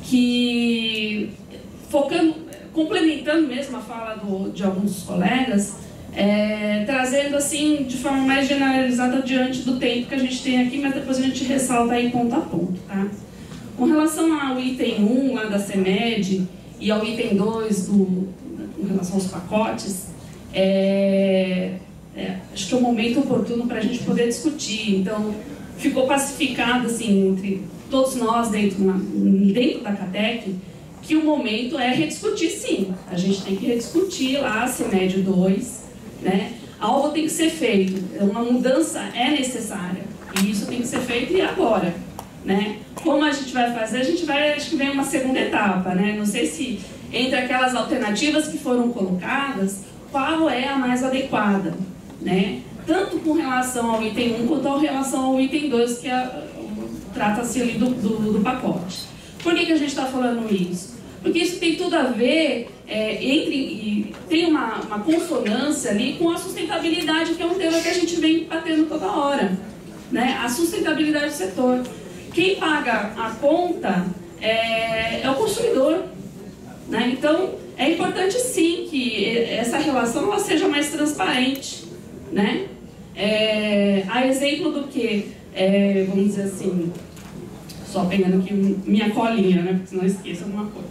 que, focando, complementando mesmo a fala do, de alguns dos colegas, é, trazendo assim de forma mais generalizada diante do tempo que a gente tem aqui, mas depois a gente ressalta aí ponto a ponto. Tá? Com relação ao item um lá da CEMED e ao item dois do, com relação aos pacotes, é, é, acho que é um momento oportuno para a gente poder discutir. Então, ficou pacificado assim, entre todos nós dentro, na, dentro da CATEC, que o momento é rediscutir, sim. A gente tem que rediscutir lá a CEMED dois, né? Algo tem que ser feito, uma mudança é necessária, e isso tem que ser feito e agora, né? Como a gente vai fazer? A gente vai, acho que vem uma segunda etapa, né? Não sei se entre aquelas alternativas que foram colocadas, qual é a mais adequada, né? Tanto com relação ao item um quanto com relação ao item dois, que trata-se ali do, do, do pacote. Por que que a gente está falando isso? Porque isso tem tudo a ver, é, entre, e tem uma, uma consonância ali com a sustentabilidade, que é um tema que a gente vem batendo toda hora, né? A sustentabilidade do setor. Quem paga a conta é, é o consumidor, né? Então, é importante sim que essa relação ela seja mais transparente, né? É, a exemplo do que, é, vamos dizer assim, só pegando aqui minha colinha, né? Porque senão eu esqueço alguma coisa.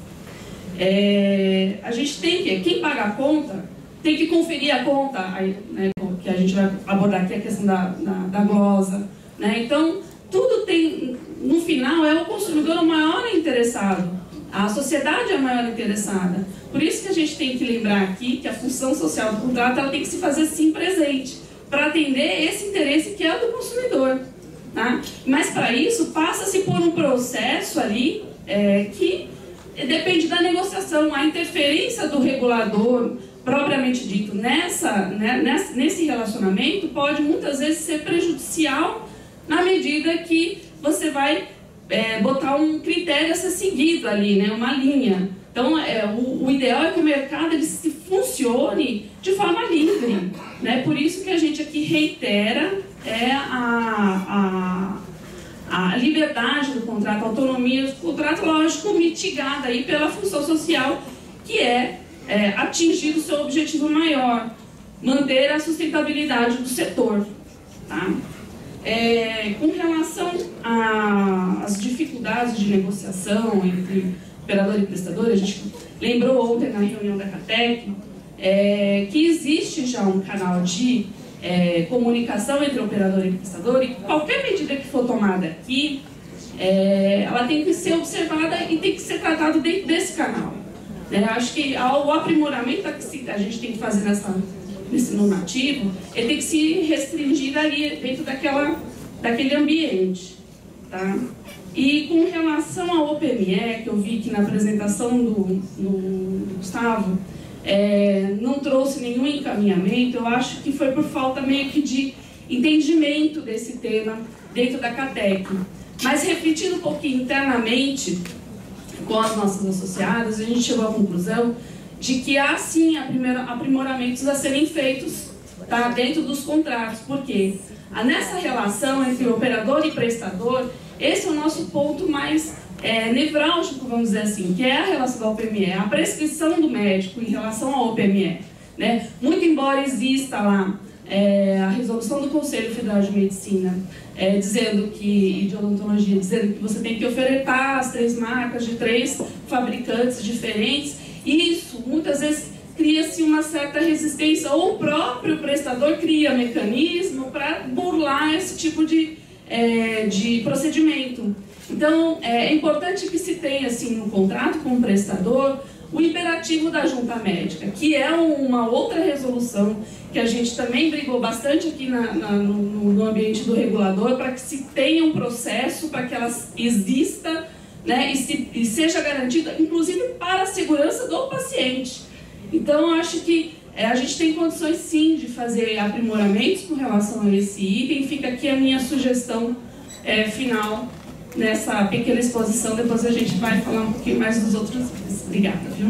É, a gente tem que, quem paga a conta, tem que conferir a conta, aí, né, que a gente vai abordar aqui a questão da, da, da glosa, né? Então, tudo tem, no final, é o consumidor o maior interessado, a sociedade é a maior interessada. Por isso que a gente tem que lembrar aqui que a função social do contrato ela tem que se fazer sim presente, para atender esse interesse que é o do consumidor. Tá? Mas para isso, passa-se por um processo ali é, que depende da negociação, a interferência do regulador, propriamente dito, nessa, né, nesse relacionamento, pode muitas vezes ser prejudicial na medida que você vai é, botar um critério a ser seguido ali, né, uma linha. Então, é, o, o ideal é que o mercado ele se funcione de forma livre, né? Por isso que a gente aqui reitera é, a, a, a liberdade do contrato, a autonomia do contrato, lógico, mitigada aí pela função social, que é, é atingir o seu objetivo maior, manter a sustentabilidade do setor. Tá? É, com relação às dificuldades de negociação entre operador e prestador, a gente lembrou ontem na reunião da CATEC é, que existe já um canal de é, comunicação entre operador e prestador, e qualquer medida que for tomada aqui, é, ela tem que ser observada e tem que ser tratada dentro desse canal. É, acho que o aprimoramento que a gente tem que fazer nessa, nesse normativo, ele tem que se restringir ali dentro daquela, daquele ambiente. Tá? E com relação ao O P M E, que eu vi que na apresentação do, do Gustavo é, não trouxe nenhum encaminhamento, eu acho que foi por falta meio que de entendimento desse tema dentro da CATEC. Mas refletindo um pouquinho internamente com as nossas associadas, a gente chegou à conclusão de que há sim aprimoramentos a serem feitos, tá, dentro dos contratos. Por quê? Nessa relação entre operador e prestador, esse é o nosso ponto mais é, nevrálgico, vamos dizer assim, que é a relação da O P M E, a prescrição do médico em relação ao O P M E. Né? Muito embora exista lá é, a resolução do Conselho Federal de Medicina é, dizendo que, e de odontologia, dizendo que você tem que ofertar as três marcas de três fabricantes diferentes, isso muitas vezes cria-se uma certa resistência, ou o próprio prestador cria mecanismo para burlar esse tipo de, é, de procedimento. Então, é importante que se tenha, assim, no contrato com o prestador, o imperativo da junta médica, que é uma outra resolução que a gente também brigou bastante aqui na, na, no, no ambiente do regulador, para que se tenha um processo, para que ela exista, né, e, se, e seja garantida, inclusive, para a segurança do paciente. Então, eu acho que É, a gente tem condições sim de fazer aprimoramentos com relação a esse item. Fica aqui a minha sugestão é, final nessa pequena exposição. Depois a gente vai falar um pouquinho mais dos outros itens. Obrigada, viu?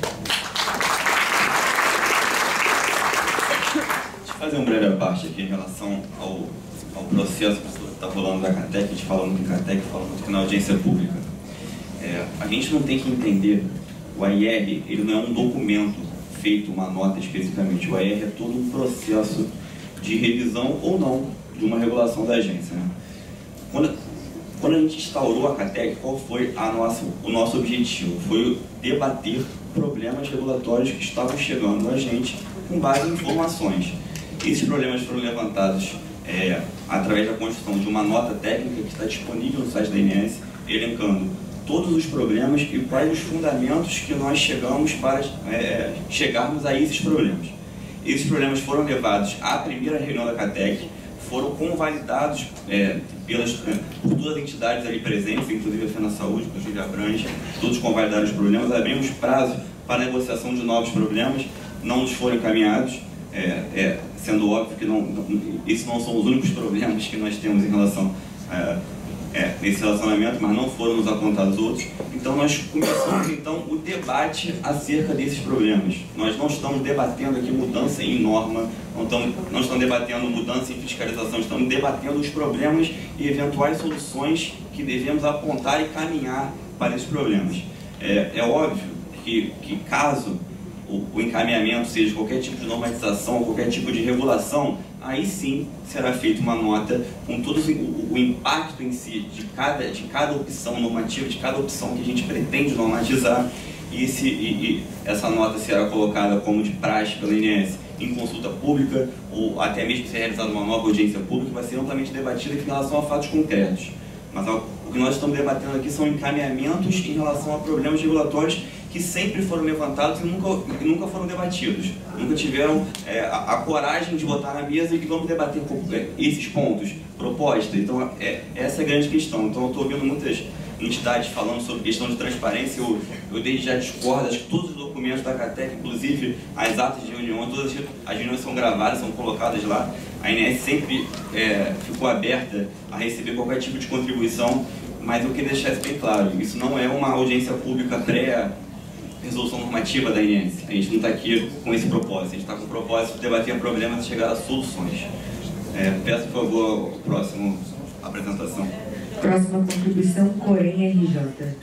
Deixa eu fazer um breve parte aqui em relação ao, ao processo que está rolando da CATEC. A gente fala muito em CATEC, fala muito aqui na audiência pública. É, a gente não tem que entender, o A I R ele não é um documento feito, uma nota especificamente. O A I R é todo um processo de revisão ou não de uma regulação da agência, né? Quando, quando a gente instaurou a CATEC, qual foi a nossa, o nosso objetivo? Foi debater problemas regulatórios que estavam chegando a gente com base em informações. Esses problemas foram levantados é, através da construção de uma nota técnica que está disponível no site da A N S, elencando todos os problemas e quais os fundamentos que nós chegamos para é, chegarmos a esses problemas. Esses problemas foram levados à primeira reunião da CATEC, foram convalidados é, pelas, por todas as entidades ali presentes, inclusive a FenaSaúde, inclusive a Abrange, todos convalidaram os problemas, abrimos prazo para a negociação de novos problemas, não nos foram encaminhados, é, é, sendo óbvio que não, não, esses não são os únicos problemas que nós temos em relação a É, nesse relacionamento, mas não foram nos apontados outros. Então nós começamos então o debate acerca desses problemas. Nós não estamos debatendo aqui mudança em norma, não estamos, não estamos debatendo mudança em fiscalização, estamos debatendo os problemas e eventuais soluções que devemos apontar e caminhar para esses problemas. É, é óbvio que, que caso o, o encaminhamento seja qualquer tipo de normatização, qualquer tipo de regulação, aí sim será feita uma nota com todo o, o impacto em si de cada, de cada opção normativa, de cada opção que a gente pretende normatizar, e, esse, e, e essa nota será colocada como de praxe pela A N S em consulta pública, ou até mesmo se realizada uma nova audiência pública, vai ser amplamente debatida em relação a fatos concretos. Mas o que nós estamos debatendo aqui são encaminhamentos em relação a problemas regulatórios que sempre foram levantados e nunca, e nunca foram debatidos. Nunca tiveram é, a, a coragem de botar na mesa e que vamos debater esses pontos, propostas. Então, é, essa é a grande questão. Então, eu estou ouvindo muitas entidades falando sobre questão de transparência. Eu, eu desde já discordo. Acho que todos os documentos da CATEC, inclusive as atas de reunião, todas as reuniões são gravadas, são colocadas lá. A A N S sempre é, ficou aberta a receber qualquer tipo de contribuição, mas eu queria deixar isso bem claro. Isso não é uma audiência pública pré resolução normativa da A N S. A gente não está aqui com esse propósito, a gente está com o propósito de debater problemas e chegar a soluções. É, peço, por favor, a próxima apresentação.
Próxima contribuição, Corém R J.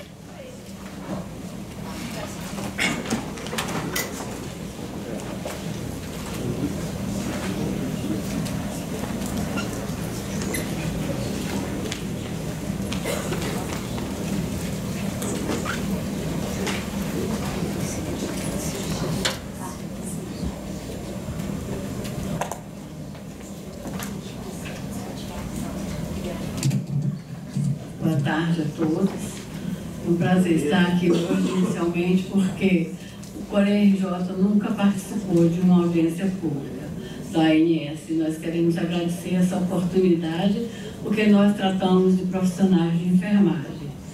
Boa tarde a todos. É um prazer estar aqui hoje, inicialmente, porque o Corém R J nunca participou de uma audiência pública da A N S. Nós queremos agradecer essa oportunidade, porque nós tratamos de profissionais de enfermagem.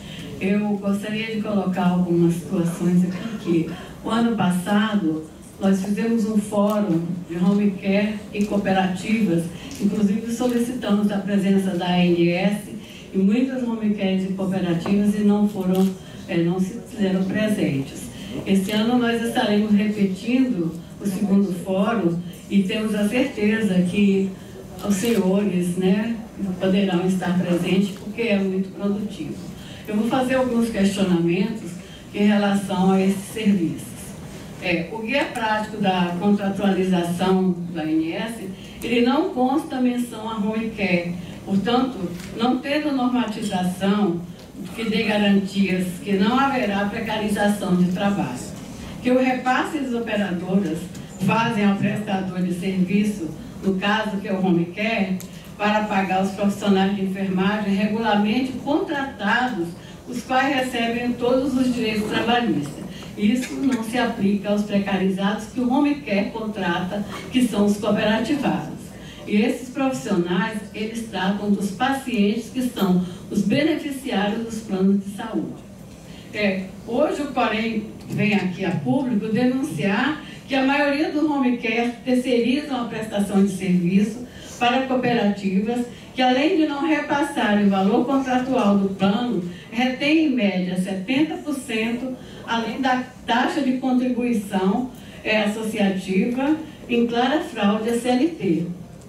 Eu gostaria de colocar algumas situações aqui, que o ano passado nós fizemos um fórum de home care e cooperativas, inclusive solicitamos a presença da A N S e muitas home cares e cooperativas e não foram, é, não se fizeram presentes. Esse ano nós estaremos repetindo o segundo fórum e temos a certeza que os senhores, né, poderão estar presentes, porque é muito produtivo. Eu vou fazer alguns questionamentos em relação a esses serviços. É, o guia prático da contratualização da A N S, ele não consta menção a home care. Portanto, não tendo normatização que dê garantias que não haverá precarização de trabalho, que o repasse das operadoras fazem ao prestador de serviço, no caso que é o home care, para pagar os profissionais de enfermagem regularmente contratados, os quais recebem todos os direitos trabalhistas. Isso não se aplica aos precarizados que o home care contrata, que são os cooperativados. E esses profissionais, eles tratam dos pacientes que são os beneficiários dos planos de saúde. É, hoje o Corém vem aqui a público denunciar que a maioria do home care terceirizam a prestação de serviço para cooperativas que, além de não repassarem o valor contratual do plano, retém em média setenta por cento, além da taxa de contribuição é, associativa, em clara fraude à C L T.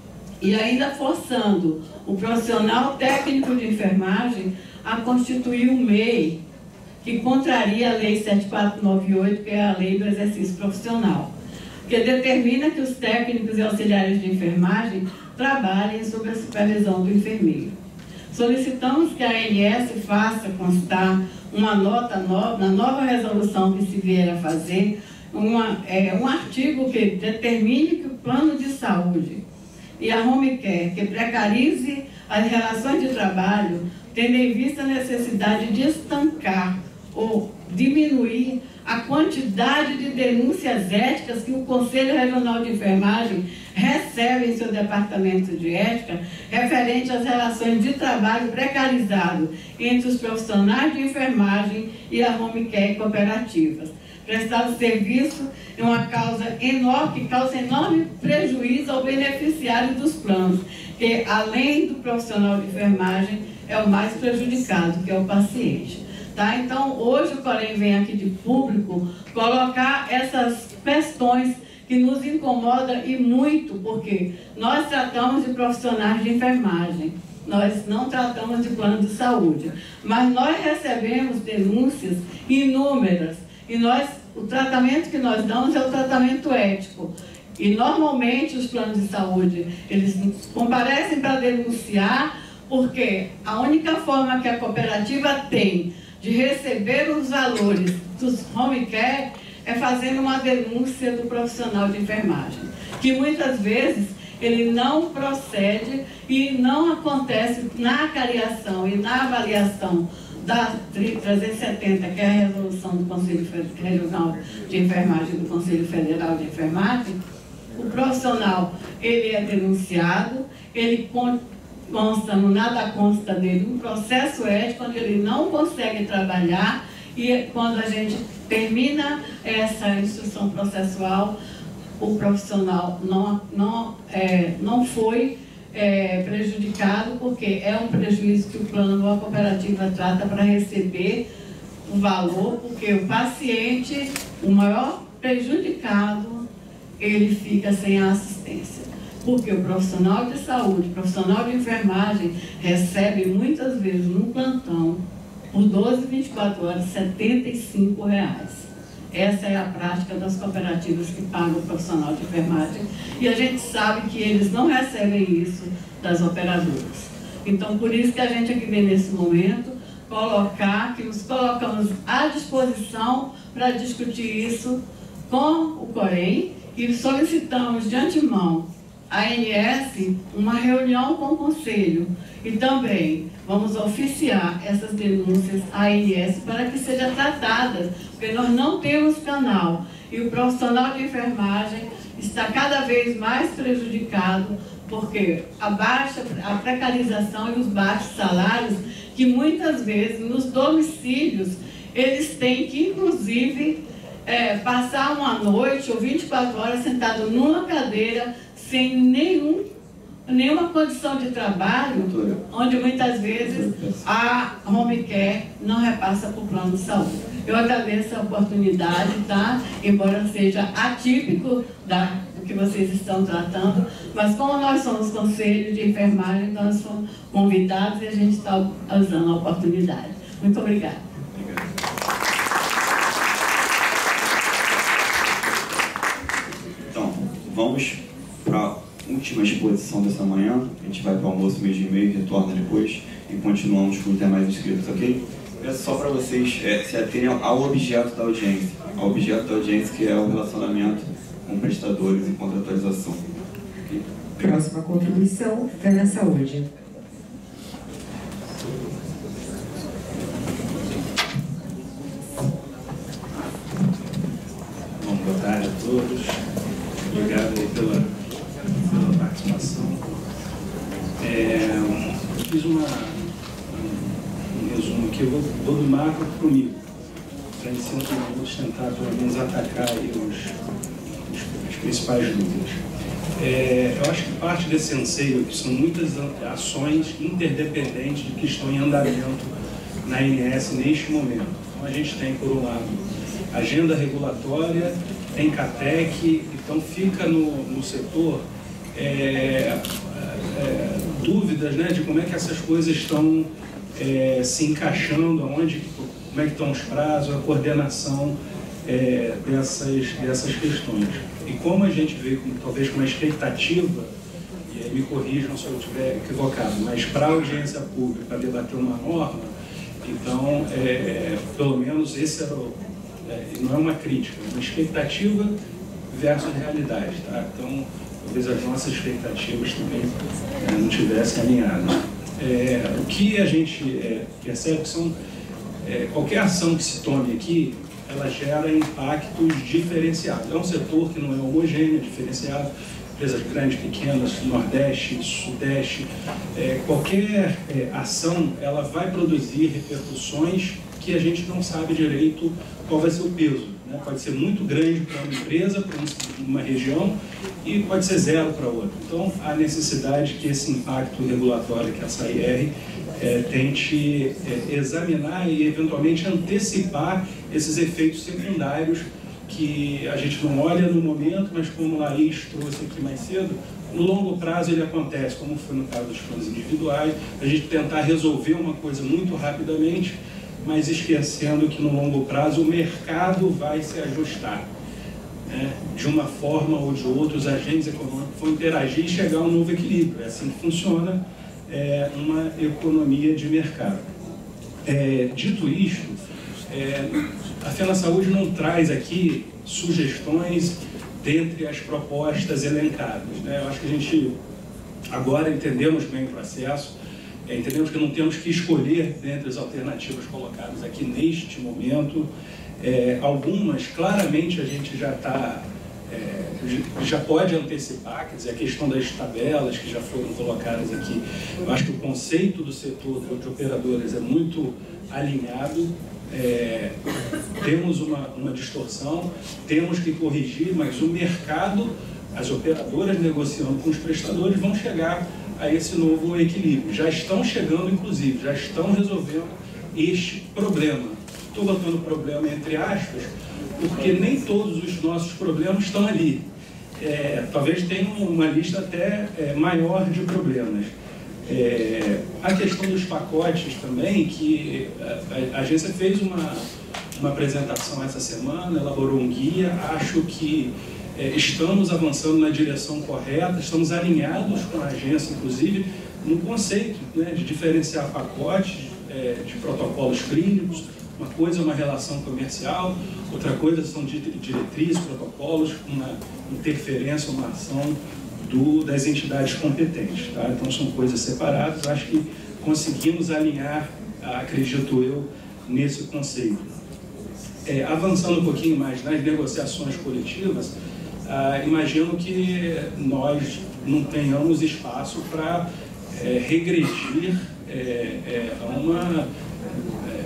E ainda forçando o profissional técnico de enfermagem a constituir um M E I, que contraria a Lei sete quatro nove oito, que é a Lei do Exercício Profissional, que determina que os técnicos e auxiliares de enfermagem trabalhem sob a supervisão do enfermeiro. Solicitamos que a A N S faça constar uma nota nova, na nova resolução que se vier a fazer, uma, é, um artigo que determine que o plano de saúde e a home care que precarize as relações de trabalho, tendo em vista a necessidade de estancar ou diminuir a quantidade de denúncias éticas que o Conselho Regional de Enfermagem recebe em seu departamento de ética, referente às relações de trabalho precarizado entre os profissionais de enfermagem e a home care cooperativas. Prestado serviço é uma causa enorme, que causa enorme prejuízo ao beneficiário dos planos, que, além do profissional de enfermagem, é o mais prejudicado, que é o paciente. Tá? Então, hoje o Corém vem aqui de público colocar essas questões que nos incomodam e muito, porque nós tratamos de profissionais de enfermagem, nós não tratamos de plano de saúde, mas nós recebemos denúncias inúmeras e nós, o tratamento que nós damos é o tratamento ético. E normalmente os planos de saúde, eles comparecem para denunciar, porque a única forma que a cooperativa tem de receber os valores dos home care é fazendo uma denúncia do profissional de enfermagem, que muitas vezes ele não procede e não acontece na cariação e na avaliação da trezentos e setenta, que é a resolução do Conselho Regional de Enfermagem, do Conselho Federal de Enfermagem. O profissional, ele é denunciado, ele consta, no nada consta dele, um processo ético onde ele não consegue trabalhar, e quando a gente termina essa instrução processual, o profissional não, não, é, não foi é, prejudicado, porque é um prejuízo que o plano ou a cooperativa trata para receber o valor, porque o paciente, o maior prejudicado, ele fica sem a assistência. Porque o profissional de saúde, o profissional de enfermagem, recebe muitas vezes no plantão, por doze, vinte e quatro horas, setenta e cinco reais. Essa é a prática das cooperativas que pagam o profissional de enfermagem. E a gente sabe que eles não recebem isso das operadoras. Então, por isso que a gente aqui vem nesse momento colocar, que nos colocamos à disposição para discutir isso com o Corém, e solicitamos de antemão a A N S uma reunião com o Conselho, e também vamos oficiar essas denúncias à A N S para que sejam tratadas, porque nós não temos canal e o profissional de enfermagem está cada vez mais prejudicado, porque a baixa, a precarização e os baixos salários, que muitas vezes nos domicílios eles têm que, inclusive, é, passar uma noite ou vinte e quatro horas sentado numa cadeira sem nenhum, nenhuma condição de trabalho, onde muitas vezes a home care não repassa para o plano de saúde. Eu agradeço a oportunidade, tá? Embora seja atípico da, do que vocês estão tratando, mas como nós somos conselho de enfermagem, nós somos convidados e a gente está usando a oportunidade. Muito obrigada.
Então, vamos para a última exposição dessa manhã. A gente vai para o almoço meio de meio, retorna depois e continuamos com os demais inscritos, ok? É só para vocês é, se aterem ao objeto da audiência. Ao objeto da audiência, que é o relacionamento com prestadores e contratualização. Okay?
Próxima contribuição é na saúde.
Bom, boa tarde a todos. Obrigado aí pela, pela participação. É, eu fiz uma, um, um resumo aqui, eu vou, vou do macro para o micro.
para em cinco minutos tentar pelo menos atacar aí os, os, as principais dúvidas. É, eu acho que parte desse anseio que são muitas ações interdependentes de que estão em andamento na A N S neste momento. Então a gente tem, por um lado, agenda regulatória, tem CATEC, então fica no, no setor é, é, dúvidas, né, de como é que essas coisas estão é, se encaixando, aonde, como é que estão os prazos, a coordenação é, dessas, dessas questões. E como a gente vê, com, talvez com uma expectativa, e aí me corrijam se eu estiver equivocado, mas para a audiência pública, para debater uma norma, então, é, pelo menos esse era o, é, não é uma crítica, é uma expectativa versus realidade, tá? Então, talvez as nossas expectativas também é, não tivessem alinhadas. É, o que a gente é, percebe que são, é, qualquer ação que se tome aqui, ela gera impactos diferenciados. É um setor que não é homogêneo, diferenciado, empresas grandes, pequenas, Nordeste, Sudeste, é, qualquer é, ação, ela vai produzir repercussões que a gente não sabe direito qual vai ser o peso, né? Pode ser muito grande para uma empresa, para uma região, e pode ser zero para outra. Então, há necessidade que esse impacto regulatório que a S A I R é, tente é, examinar e, eventualmente, antecipar esses efeitos secundários que a gente não olha no momento, mas como o Laís trouxe aqui mais cedo, no longo prazo ele acontece, como foi no caso dos planos individuais, a gente tentar resolver uma coisa muito rapidamente, mas esquecendo que no longo prazo o mercado vai se ajustar, né? De uma forma ou de outra, os agentes econômicos vão interagir e chegar a um novo equilíbrio. É assim que funciona é, uma economia de mercado. É, dito isto, é, a FenaSaúde não traz aqui sugestões dentre as propostas elencadas, né? Eu acho que a gente agora entendemos bem o processo, é, entendemos que não temos que escolher dentre as alternativas colocadas aqui neste momento. É, algumas, claramente, a gente já está, é, já pode antecipar, quer dizer, a questão das tabelas que já foram colocadas aqui. Eu acho que o conceito do setor de operadoras é muito alinhado. É, temos uma, uma distorção, temos que corrigir, mas o mercado, as operadoras negociando com os prestadores vão chegar a esse novo equilíbrio. Já estão chegando, inclusive, já estão resolvendo este problema. Estou botando problema entre aspas, porque nem todos os nossos problemas estão ali. É, talvez tenha uma lista até é, maior de problemas. É, a questão dos pacotes também, que a, a agência fez uma, uma apresentação essa semana, elaborou um guia, acho que é, estamos avançando na direção correta, estamos alinhados com a agência, inclusive, no conceito, né, de diferenciar pacotes é, de protocolos clínicos. Uma coisa é uma relação comercial, outra coisa são diretrizes, protocolos, uma interferência, uma ação Do, das entidades competentes, tá? Então são coisas separadas. Acho que conseguimos alinhar, acredito eu, nesse conceito. É, avançando um pouquinho mais nas negociações coletivas, ah, imagino que nós não tenhamos espaço para é, regredir é, é, a uma é,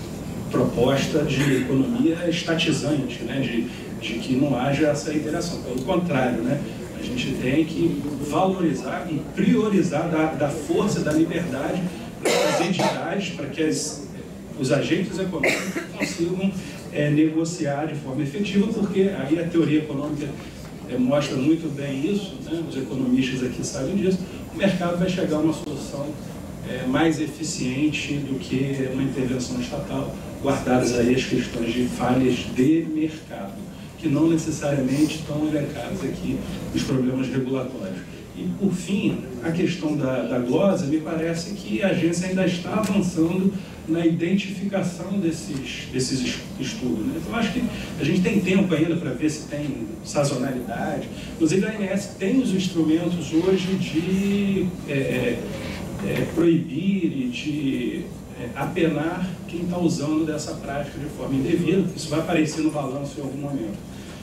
proposta de economia estatizante, né? de, de que não haja essa interação. Pelo contrário, né? A gente tem que valorizar e priorizar da, da força, da liberdade das entidades para que as, os agentes econômicos consigam é, negociar de forma efetiva, porque aí a teoria econômica é, mostra muito bem isso, né? Os economistas aqui sabem disso. O mercado vai chegar a uma solução é, mais eficiente do que uma intervenção estatal, guardadas aí as questões de falhas de mercado, que não necessariamente estão elencados aqui os problemas regulatórios. E, por fim, a questão da, da glosa, me parece que a agência ainda está avançando na identificação desses, desses estudos, né? Então, acho que a gente tem tempo ainda para ver se tem sazonalidade. Inclusive, a A N S tem os instrumentos hoje de é, é, proibir e de é, apenar quem está usando dessa prática de forma indevida. Isso vai aparecer no balanço em algum momento.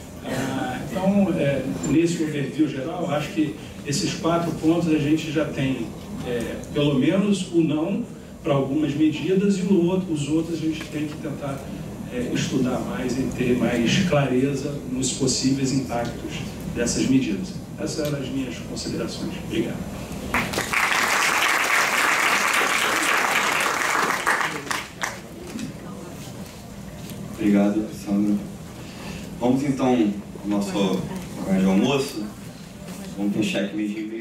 Ah, então, é, nesse overview geral, acho que esses quatro pontos a gente já tem, é, pelo menos, o não para algumas medidas, e o outro, os outros a gente tem que tentar
é, estudar mais e ter mais clareza nos possíveis impactos dessas medidas. Essas eram as minhas considerações. Obrigado.
Obrigado, Sandro. Vamos então ao nosso horário de almoço. Vamos fechar aqui meio dia e meio.